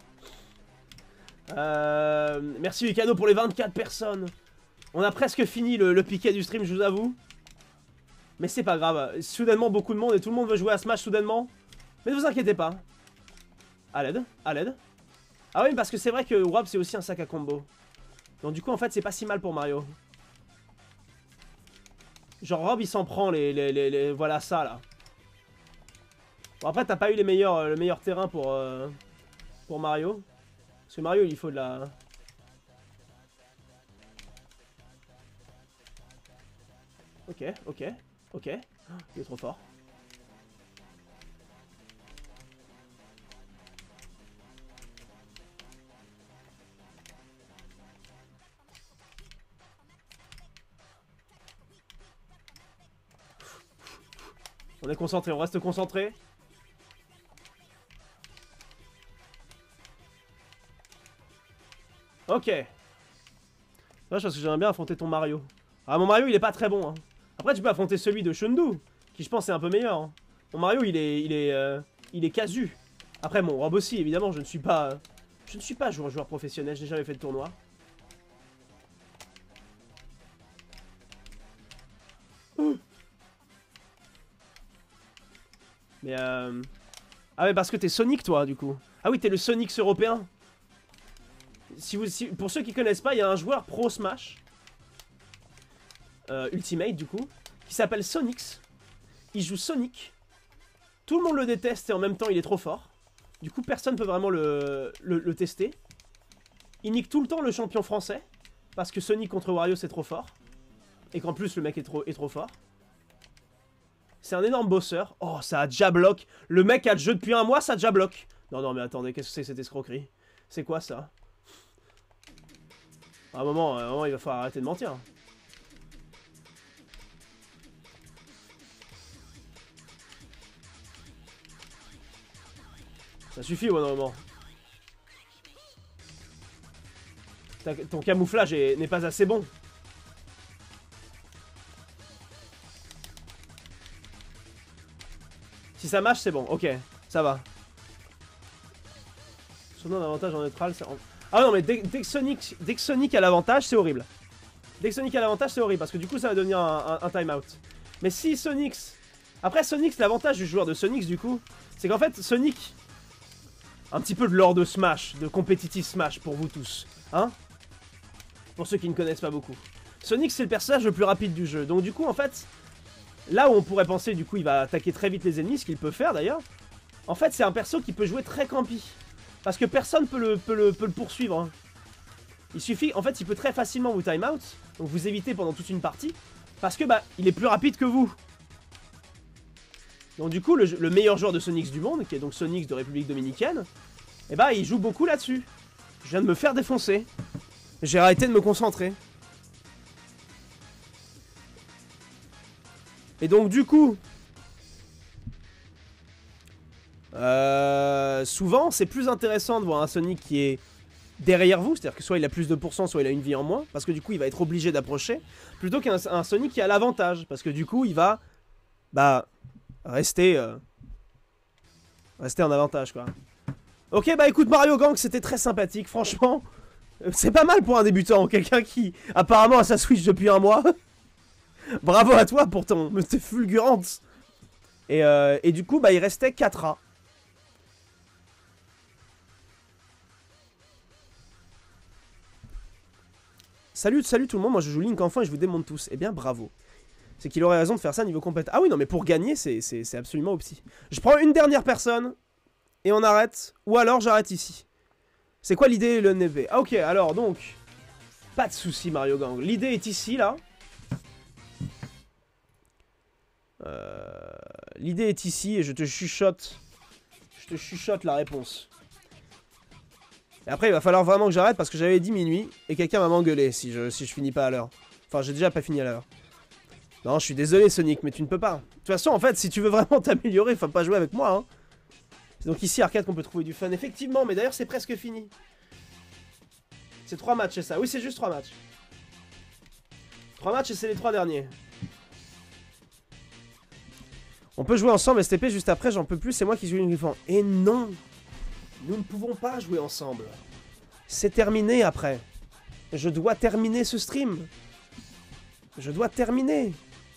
Speaker 1: Euh, merci Yukaino pour les vingt-quatre personnes. On a presque fini le, le piquet du stream, je vous avoue. Mais c'est pas grave. Soudainement, beaucoup de monde et tout le monde veut jouer à Smash soudainement. Mais ne vous inquiétez pas. À l'aide, à l'aide. Ah oui, parce que c'est vrai que Rob, c'est aussi un sac à combo. Donc du coup, en fait, c'est pas si mal pour Mario. Genre, Rob, il s'en prend les, les, les, les... Voilà ça, là. Bon après t'as pas eu les meilleurs, euh, le meilleur terrain pour, euh, pour Mario. Parce que Mario il faut de la... Ok, ok, ok. Oh, il est trop fort. On est concentré, on reste concentré. Ok. Là, je pense que j'aimerais bien affronter ton Mario. Ah, mon Mario, il est pas très bon. Hein. Après, tu peux affronter celui de Shundu, qui je pense est un peu meilleur. Hein. Mon Mario, il est, il est, euh, il est casu. Après, mon Rob aussi, évidemment, je ne suis pas, euh, je ne suis pas joueur, joueur professionnel. Je n'ai jamais fait de tournoi. Ouh. Mais euh... ah ouais, parce que t'es Sonic, toi, du coup. Ah oui, t'es le Sonic européen. Si vous, si, pour ceux qui connaissent pas, il y a un joueur pro Smash euh, Ultimate du coup, qui s'appelle Sonix. Il joue Sonic. Tout le monde le déteste et en même temps il est trop fort. Du coup personne peut vraiment le, le, le tester. Il nique tout le temps le champion français. Parce que Sonic contre Wario c'est trop fort. Et qu'en plus le mec est trop, est trop fort. C'est un énorme bosseur. Oh ça a déjà bloqué. Le mec a le jeu depuis un mois, ça a déjà bloqué. Non non mais attendez, qu'est-ce que c'est que cette escroquerie? C'est quoi ça? À un moment, à un moment il va falloir arrêter de mentir. Ça suffit au bout d'un moment. Ton camouflage n'est pas assez bon. Si ça marche, c'est bon. Ok, ça va. Son un avantage en neutral, c'est... Ah non, mais dès, dès, que Sonic, dès que Sonic a l'avantage, c'est horrible. Dès que Sonic a l'avantage, c'est horrible. Parce que du coup, ça va devenir un, un, un time-out. Mais si Sonic... Après, Sonic, l'avantage du joueur de Sonic, du coup, c'est qu'en fait, Sonic... Un petit peu de lore de Smash, de compétitive Smash pour vous tous. Hein? Pour ceux qui ne connaissent pas beaucoup. Sonic, c'est le personnage le plus rapide du jeu. Donc du coup, en fait... Là où on pourrait penser, du coup, il va attaquer très vite les ennemis, ce qu'il peut faire d'ailleurs. En fait, c'est un perso qui peut jouer très campy. Parce que personne peut le, peut le, peut le poursuivre. Hein. Il suffit, en fait, il peut très facilement vous time out. Donc vous évitez pendant toute une partie. Parce que, bah, il est plus rapide que vous. Donc du coup, le, le meilleur joueur de Sonic du monde, qui est donc Sonic de République Dominicaine, eh bah, il joue beaucoup là-dessus. Je viens de me faire défoncer. J'ai arrêté de me concentrer. Et donc du coup, euh, souvent c'est plus intéressant de voir un Sonic qui est derrière vous, c'est-à-dire que soit il a plus de pourcents, soit il a une vie en moins, parce que du coup il va être obligé d'approcher, plutôt qu'un un Sonic qui a l'avantage, parce que du coup il va bah rester, euh, rester en avantage quoi. Ok bah écoute Mario Gang, c'était très sympathique, franchement, c'est pas mal pour un débutant, quelqu'un qui apparemment a sa Switch depuis un mois. Bravo à toi pour ton tes fulgurantes. Et, euh, et du coup, bah, il restait quatre A. Salut, salut tout le monde, moi je joue Link enfant et je vous démonte tous. Eh bien, bravo. C'est qu'il aurait raison de faire ça niveau compétence. Ah oui, non, mais pour gagner, c'est absolument opti. Je prends une dernière personne et on arrête. Ou alors j'arrête ici. C'est quoi l'idée, le N B? Ah ok, alors donc... Pas de soucis Mario Gang. L'idée est ici, là. Euh, L'idée est ici et je te chuchote. Je te chuchote la réponse. Et après il va falloir vraiment que j'arrête parce que j'avais dit minuit et quelqu'un va m'engueuler si je, si je finis pas à l'heure. Enfin j'ai déjà pas fini à l'heure. Non je suis désolé Sonic mais tu ne peux pas. De toute façon en fait si tu veux vraiment t'améliorer faut pas jouer avec moi hein. C'est donc ici arcade qu'on peut trouver du fun effectivement mais d'ailleurs c'est presque fini. C'est trois matchs c'est ça. Oui c'est juste trois matchs. Trois matchs et c'est les trois derniers. On peut jouer ensemble S T P juste après, j'en peux plus, c'est moi qui joue uniquement. Et non, nous ne pouvons pas jouer ensemble. C'est terminé après. Je dois terminer ce stream. Je dois terminer.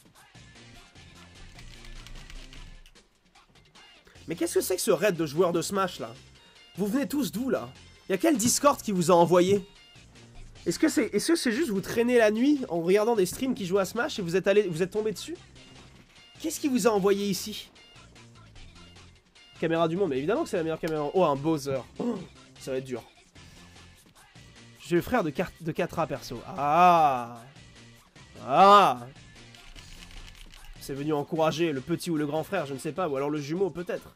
Speaker 1: Mais qu'est-ce que c'est que ce raid de joueurs de Smash là? Vous venez tous d'où là? Il y a quel Discord qui vous a envoyé? Est-ce que c'est est-ce que c'est juste vous traînez la nuit en regardant des streams qui jouent à Smash et vous êtes allé, vous êtes tombé dessus? Qu'est-ce qui vous a envoyé ici? Caméra du monde, mais évidemment que c'est la meilleure caméra. Oh, un Bowser. Oh, ça va être dur. Je suis le frère de, de quatre A perso. Ah Ah C'est venu encourager le petit ou le grand frère, je ne sais pas. Ou alors le jumeau, peut-être.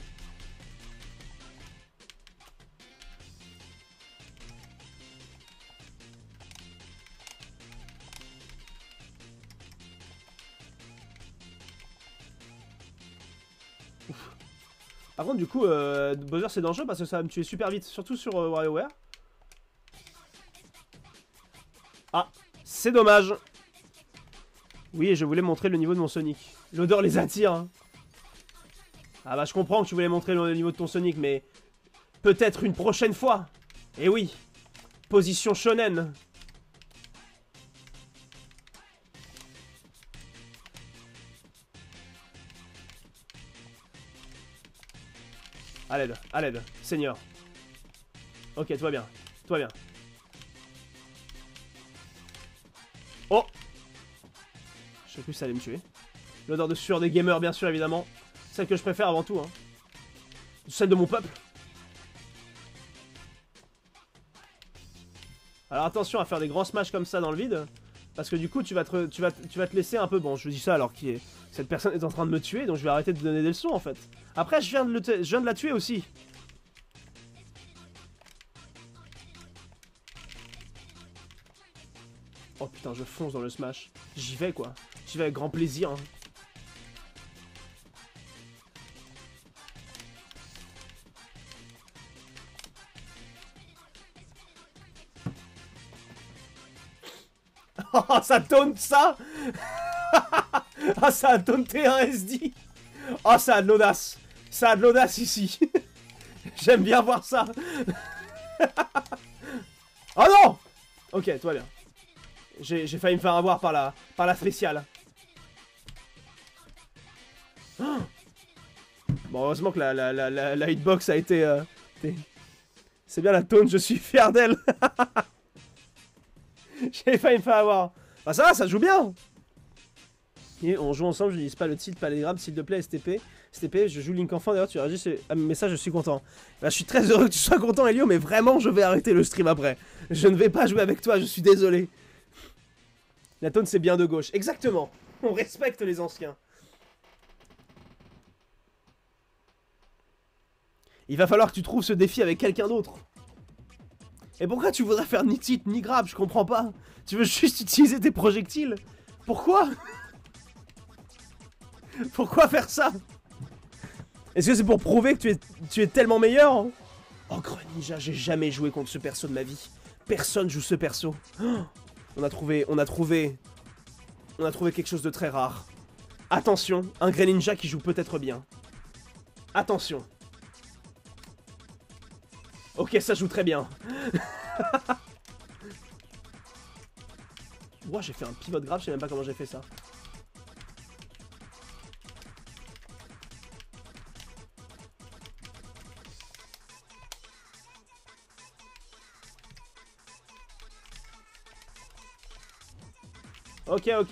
Speaker 1: Par contre, du coup, euh, Bowser c'est dangereux parce que ça va me tuer super vite, surtout sur euh, WarioWare. Ah, c'est dommage. Oui, et je voulais montrer le niveau de mon Sonic. L'odeur les attire. Hein. Ah bah, je comprends que tu voulais montrer le niveau de ton Sonic, mais peut-être une prochaine fois. Eh oui, position shonen. À l'aide, à l'aide, Seigneur. Ok, tout va bien, tout va bien. Oh! J'ai cru que ça allait me tuer. L'odeur de sueur des gamers, bien sûr, évidemment. Celle que je préfère avant tout, hein. Celle de mon peuple. Alors attention à faire des grands smash comme ça dans le vide. Parce que du coup, tu vas te, tu vas, tu vas te laisser un peu... Bon, je dis ça alors que cette personne est en train de me tuer, donc je vais arrêter de donner des leçons, en fait. Après, je viens de, le je viens de la tuer aussi. Oh putain, je fonce dans le smash. J'y vais, quoi. J'y vais avec grand plaisir, hein. Oh, ça taunt ça. Ah, ça a taunté un S D. Oh, ça a de l'audace. Ça a de l'audace ici. J'aime bien voir ça. Oh non. Ok, tout va bien. J'ai failli me faire avoir par la, par la spéciale. Oh. Bon, heureusement que la, la, la, la, la hitbox a été... Euh, C'est bien la taunt, je suis fier d'elle. J'ai failli me faire avoir. Bah ça va, ça joue bien. Et on joue ensemble, je n'utilise pas le titre Palégram, s'il te plaît, S T P. S T P, je joue Link Enfant, d'ailleurs tu réagis à mes messages, je suis content. Bah je suis très heureux que tu sois content, Elio, mais vraiment, je vais arrêter le stream après. Je ne vais pas jouer avec toi, je suis désolé. La taunt, c'est bien de gauche. Exactement. On respecte les anciens. Il va falloir que tu trouves ce défi avec quelqu'un d'autre. Et pourquoi tu voudrais faire ni titre ni grab? Je comprends pas. Tu veux juste utiliser tes projectiles? Pourquoi? Pourquoi faire ça? Est-ce que c'est pour prouver que tu es, tu es tellement meilleur? Oh Greninja, j'ai jamais joué contre ce perso de ma vie. Personne joue ce perso. Oh, on a trouvé, on a trouvé... On a trouvé quelque chose de très rare. Attention, un Greninja qui joue peut-être bien. Attention. Ok, ça joue très bien. Ouah, j'ai fait un pivot grave, je sais même pas comment j'ai fait ça. Ok, ok.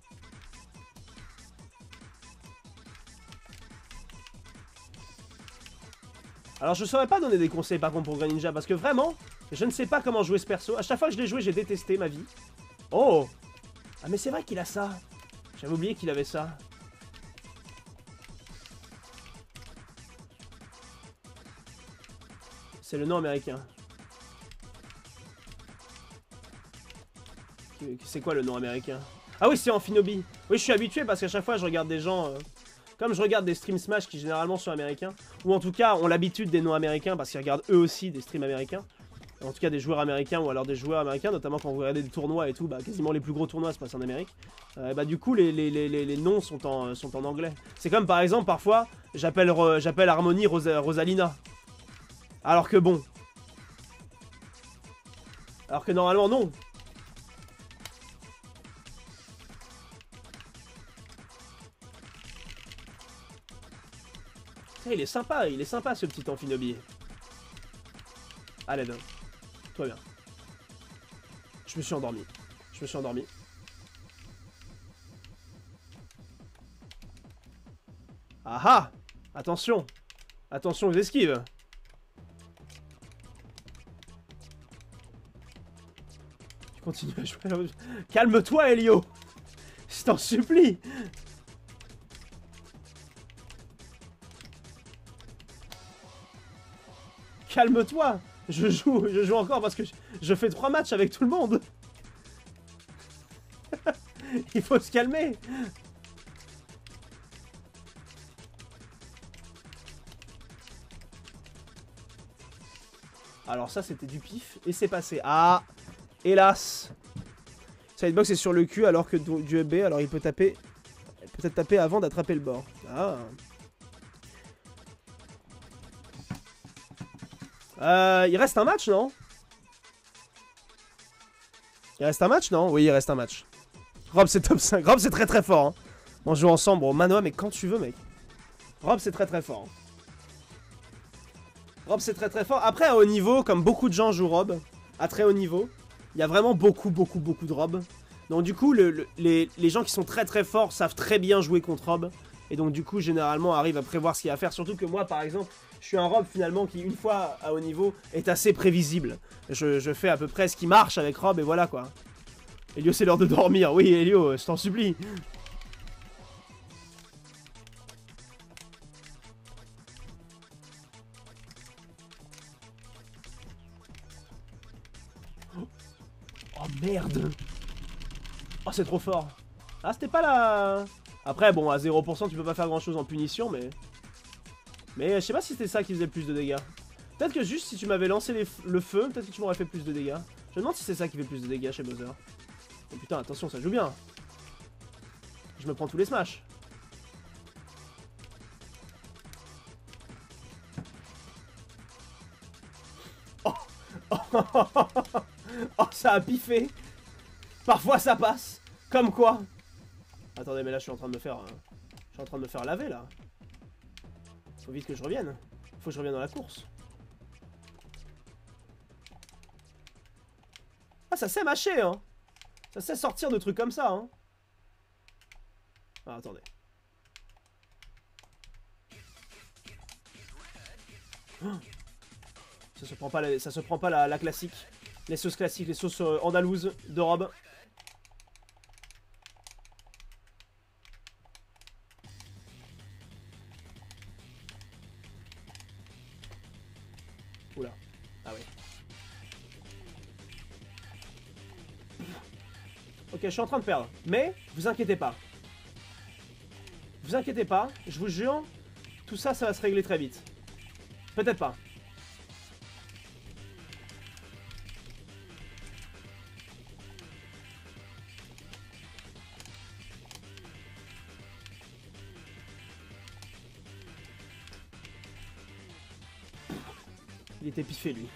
Speaker 1: Alors je saurais pas donner des conseils par contre pour Greninja parce que vraiment, je ne sais pas comment jouer ce perso. À chaque fois que je l'ai joué, j'ai détesté ma vie. Oh! Ah mais c'est vrai qu'il a ça. J'avais oublié qu'il avait ça. C'est le nom américain. C'est quoi le nom américain? Ah oui, c'est Amphinobi. Oui, je suis habitué parce qu'à chaque fois je regarde des gens... Euh... Comme je regarde des streams Smash qui généralement sont américains, ou en tout cas ont l'habitude des noms américains parce qu'ils regardent eux aussi des streams américains, en tout cas des joueurs américains ou alors des joueurs américains, notamment quand vous regardez des tournois et tout, bah quasiment les plus gros tournois se passent en Amérique, euh, bah du coup les, les, les, les noms sont en, sont en anglais. C'est comme par exemple parfois j'appelle j'appelle Harmony Rosa, Rosalina, alors que bon, alors que normalement non. Il est sympa, il est sympa ce petit Amphinobi. Allez, donc. Tout va bien. Je me suis endormi. Je me suis endormi. Ah ah! Attention! Attention aux esquives! Tu continues à jouer. Calme-toi, Elio! Je t'en supplie! Calme-toi, je joue, je joue encore parce que je, je fais trois matchs avec tout le monde. Il faut se calmer. Alors ça c'était du pif et c'est passé. Ah, hélas. Sidebox est sur le cul alors que du B, alors il peut taper, peut-être taper avant d'attraper le bord. Ah. Euh, il reste un match, non? Il reste un match, non? Oui, il reste un match. Rob, c'est top cinq. Rob, c'est très très fort. Hein. On joue ensemble, bro. Manoa, mais quand tu veux, mec. Rob, c'est très très fort. Hein. Rob, c'est très très fort. Après, à haut niveau, comme beaucoup de gens jouent Rob, à très haut niveau, il y a vraiment beaucoup, beaucoup, beaucoup de Rob. Donc du coup, le, le, les, les gens qui sont très très forts savent très bien jouer contre Rob. Et donc du coup, généralement, arrivent à prévoir ce qu'il y a à faire. Surtout que moi, par exemple, je suis un Rob finalement qui, une fois à haut niveau, est assez prévisible. Je, je fais à peu près ce qui marche avec Rob et voilà quoi. Elio, c'est l'heure de dormir. Oui, Elio, je t'en supplie. Oh merde. Oh, c'est trop fort. Ah, c'était pas la... Après, bon, à zéro pour cent, tu peux pas faire grand chose en punition, mais... Mais je sais pas si c'était ça qui faisait le plus de dégâts. Peut-être que juste si tu m'avais lancé les le feu, peut-être que tu m'aurais fait plus de dégâts. Je me demande si c'est ça qui fait plus de dégâts chez Bowser. Oh putain, attention, ça joue bien. Je me prends tous les smash. Oh, oh, oh, ça a piffé. Parfois ça passe. Comme quoi. Attendez, mais là je suis en train de me faire... Euh, je suis en train de me faire laver là. Faut vite que je revienne. Faut que je revienne dans la course. Ah, ça sait mâcher, hein. Ça sait sortir de trucs comme ça, hein. Ah, attendez. Oh, ça se prend pas, la, ça se prend pas la, la classique. Les sauces classiques, les sauces euh, andalouses de Rob. Oula. Ah oui. Ok, je suis en train de perdre. Mais, vous inquiétez pas. Vous inquiétez pas, je vous jure, tout ça, ça va se régler très vite. Peut-être pas. Il était piffé, lui.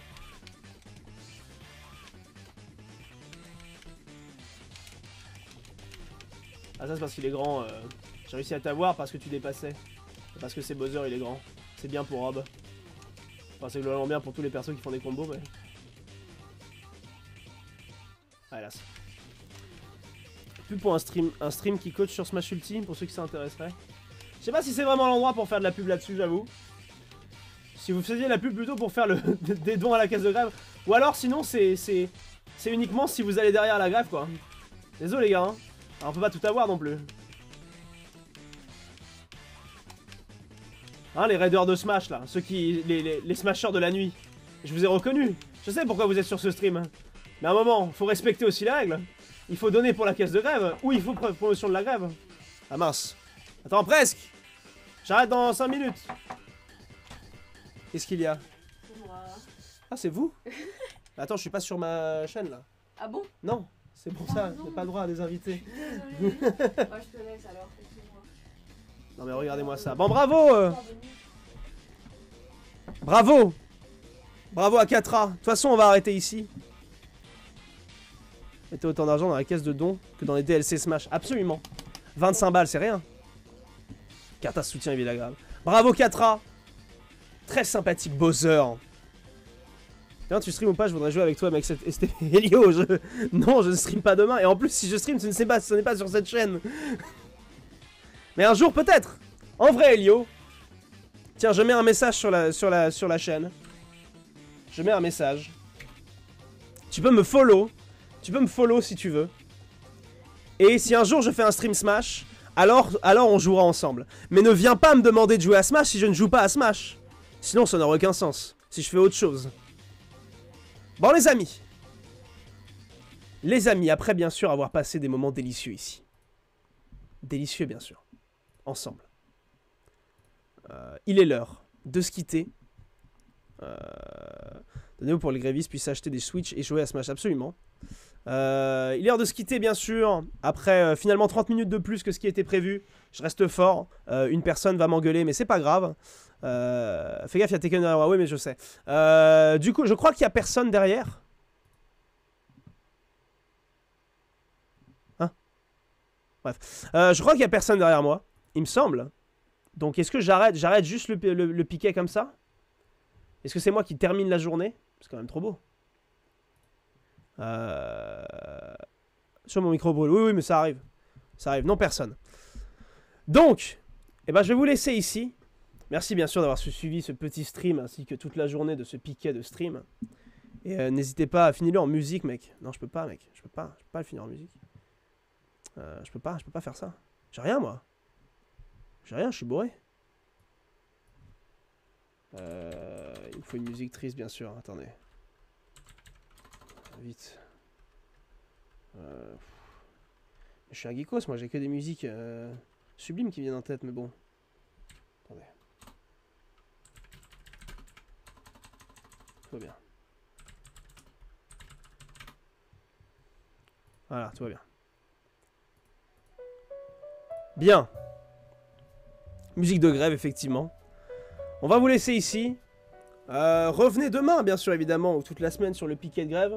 Speaker 1: Ah, ça c'est parce qu'il est grand. Euh... J'ai réussi à t'avoir parce que tu dépassais. Parce que c'est Bowser, il est grand. C'est bien pour Rob. Enfin, c'est globalement bien pour tous les persos qui font des combos, mais... Ah, hélas. Plus pour un stream, un stream qui coach sur Smash Ultimate, pour ceux qui s'intéresseraient. Je sais pas si c'est vraiment l'endroit pour faire de la pub là-dessus, j'avoue. Si vous faisiez la pub plutôt pour faire le, des dons à la caisse de grève. Ou alors, sinon, c'est c'est uniquement si vous allez derrière la grève, quoi. Désolé, les gars, hein. Alors, on peut pas tout avoir non plus. Hein, les raiders de Smash, là. Ceux qui... Les, les, les smashers de la nuit. Je vous ai reconnu. Je sais pourquoi vous êtes sur ce stream. Mais à un moment, faut respecter aussi les règles. Il faut donner pour la caisse de grève. Ou il faut promotion de la grève. Ah mince. Attends, presque. J'arrête dans cinq minutes. Qu'est-ce qu'il y a? Ah, c'est vous? Attends, je suis pas sur ma chaîne, là.
Speaker 3: Ah bon?
Speaker 1: Non, c'est pour ça. J'ai pas le droit à des invités.
Speaker 3: Désolée. Moi, je te laisse alors.
Speaker 1: Non mais regardez-moi ça. Bon, bravo euh. Bravo. Bravo à quatre A. De toute façon, on va arrêter ici. Mettez autant d'argent dans la caisse de dons que dans les D L C Smash. Absolument. vingt-cinq balles, c'est rien. Carte à soutien, évidemment. Bravo quatre A. Très sympathique Bowser. Tiens, tu stream ou pas? Je voudrais jouer avec toi, mec. Elio, je... Non, je ne stream pas demain. Et en plus, si je stream, ce n'est pas, ce n'est pas sur cette chaîne. Mais un jour, peut-être. En vrai, Elio. Tiens, je mets un message sur la, sur la, sur la chaîne. Je mets un message. Tu peux me follow. Tu peux me follow si tu veux. Et si un jour je fais un stream Smash, alors, alors on jouera ensemble. Mais ne viens pas me demander de jouer à Smash si je ne joue pas à Smash. Sinon, ça n'aura aucun sens. Si je fais autre chose. Bon, les amis. Les amis, après bien sûr avoir passé des moments délicieux ici. Délicieux, bien sûr. Ensemble. Euh, il est l'heure de se quitter. Euh, Donnez-vous pour que les grévistes puissent acheter des Switch et jouer à Smash, absolument. Euh, il est l'heure de se quitter, bien sûr. Après euh, finalement trente minutes de plus que ce qui était prévu. Je reste fort. Euh, une personne va m'engueuler, mais c'est pas grave. Euh, fais gaffe, il y a Tekken derrière. Oui, mais je sais. Euh, du coup, je crois qu'il y a personne derrière. Hein? Bref. Euh, je crois qu'il y a personne derrière moi. Il me semble. Donc, est-ce que j'arrête j'arrête juste le, le, le piquet comme ça? Est-ce que c'est moi qui termine la journée? C'est quand même trop beau. Euh... Sur mon micro brûle. Oui, oui, mais ça arrive. Ça arrive. Non, personne. Donc, eh ben, je vais vous laisser ici. Merci bien sûr d'avoir suivi ce petit stream ainsi que toute la journée de ce piquet de stream. Et euh, n'hésitez pas à finir en musique, mec. Non, je peux pas, mec. Je peux pas. Je peux pas le finir en musique. Euh, je peux pas. Je peux pas faire ça. J'ai rien, moi. J'ai rien. Je suis bourré. Euh, il me faut une musique triste, bien sûr. Attendez. Vite. Euh... Je suis un geekos, moi. J'ai que des musiques euh, sublimes qui viennent en tête, mais bon. Attendez. Tout va bien. Voilà, tout va bien. Bien. Musique de grève, effectivement. On va vous laisser ici. Euh, revenez demain, bien sûr, évidemment, ou toute la semaine sur le piquet de grève.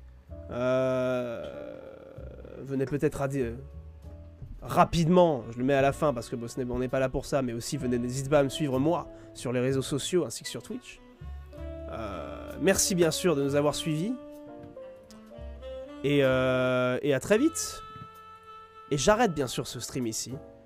Speaker 1: Euh, venez peut-être à dire... rapidement, je le mets à la fin parce que bon, on n'est pas là pour ça, mais aussi venez, n'hésitez pas à me suivre moi sur les réseaux sociaux ainsi que sur Twitch. Euh, merci bien sûr de nous avoir suivis. Et, euh, et à très vite. Et j'arrête bien sûr ce stream ici.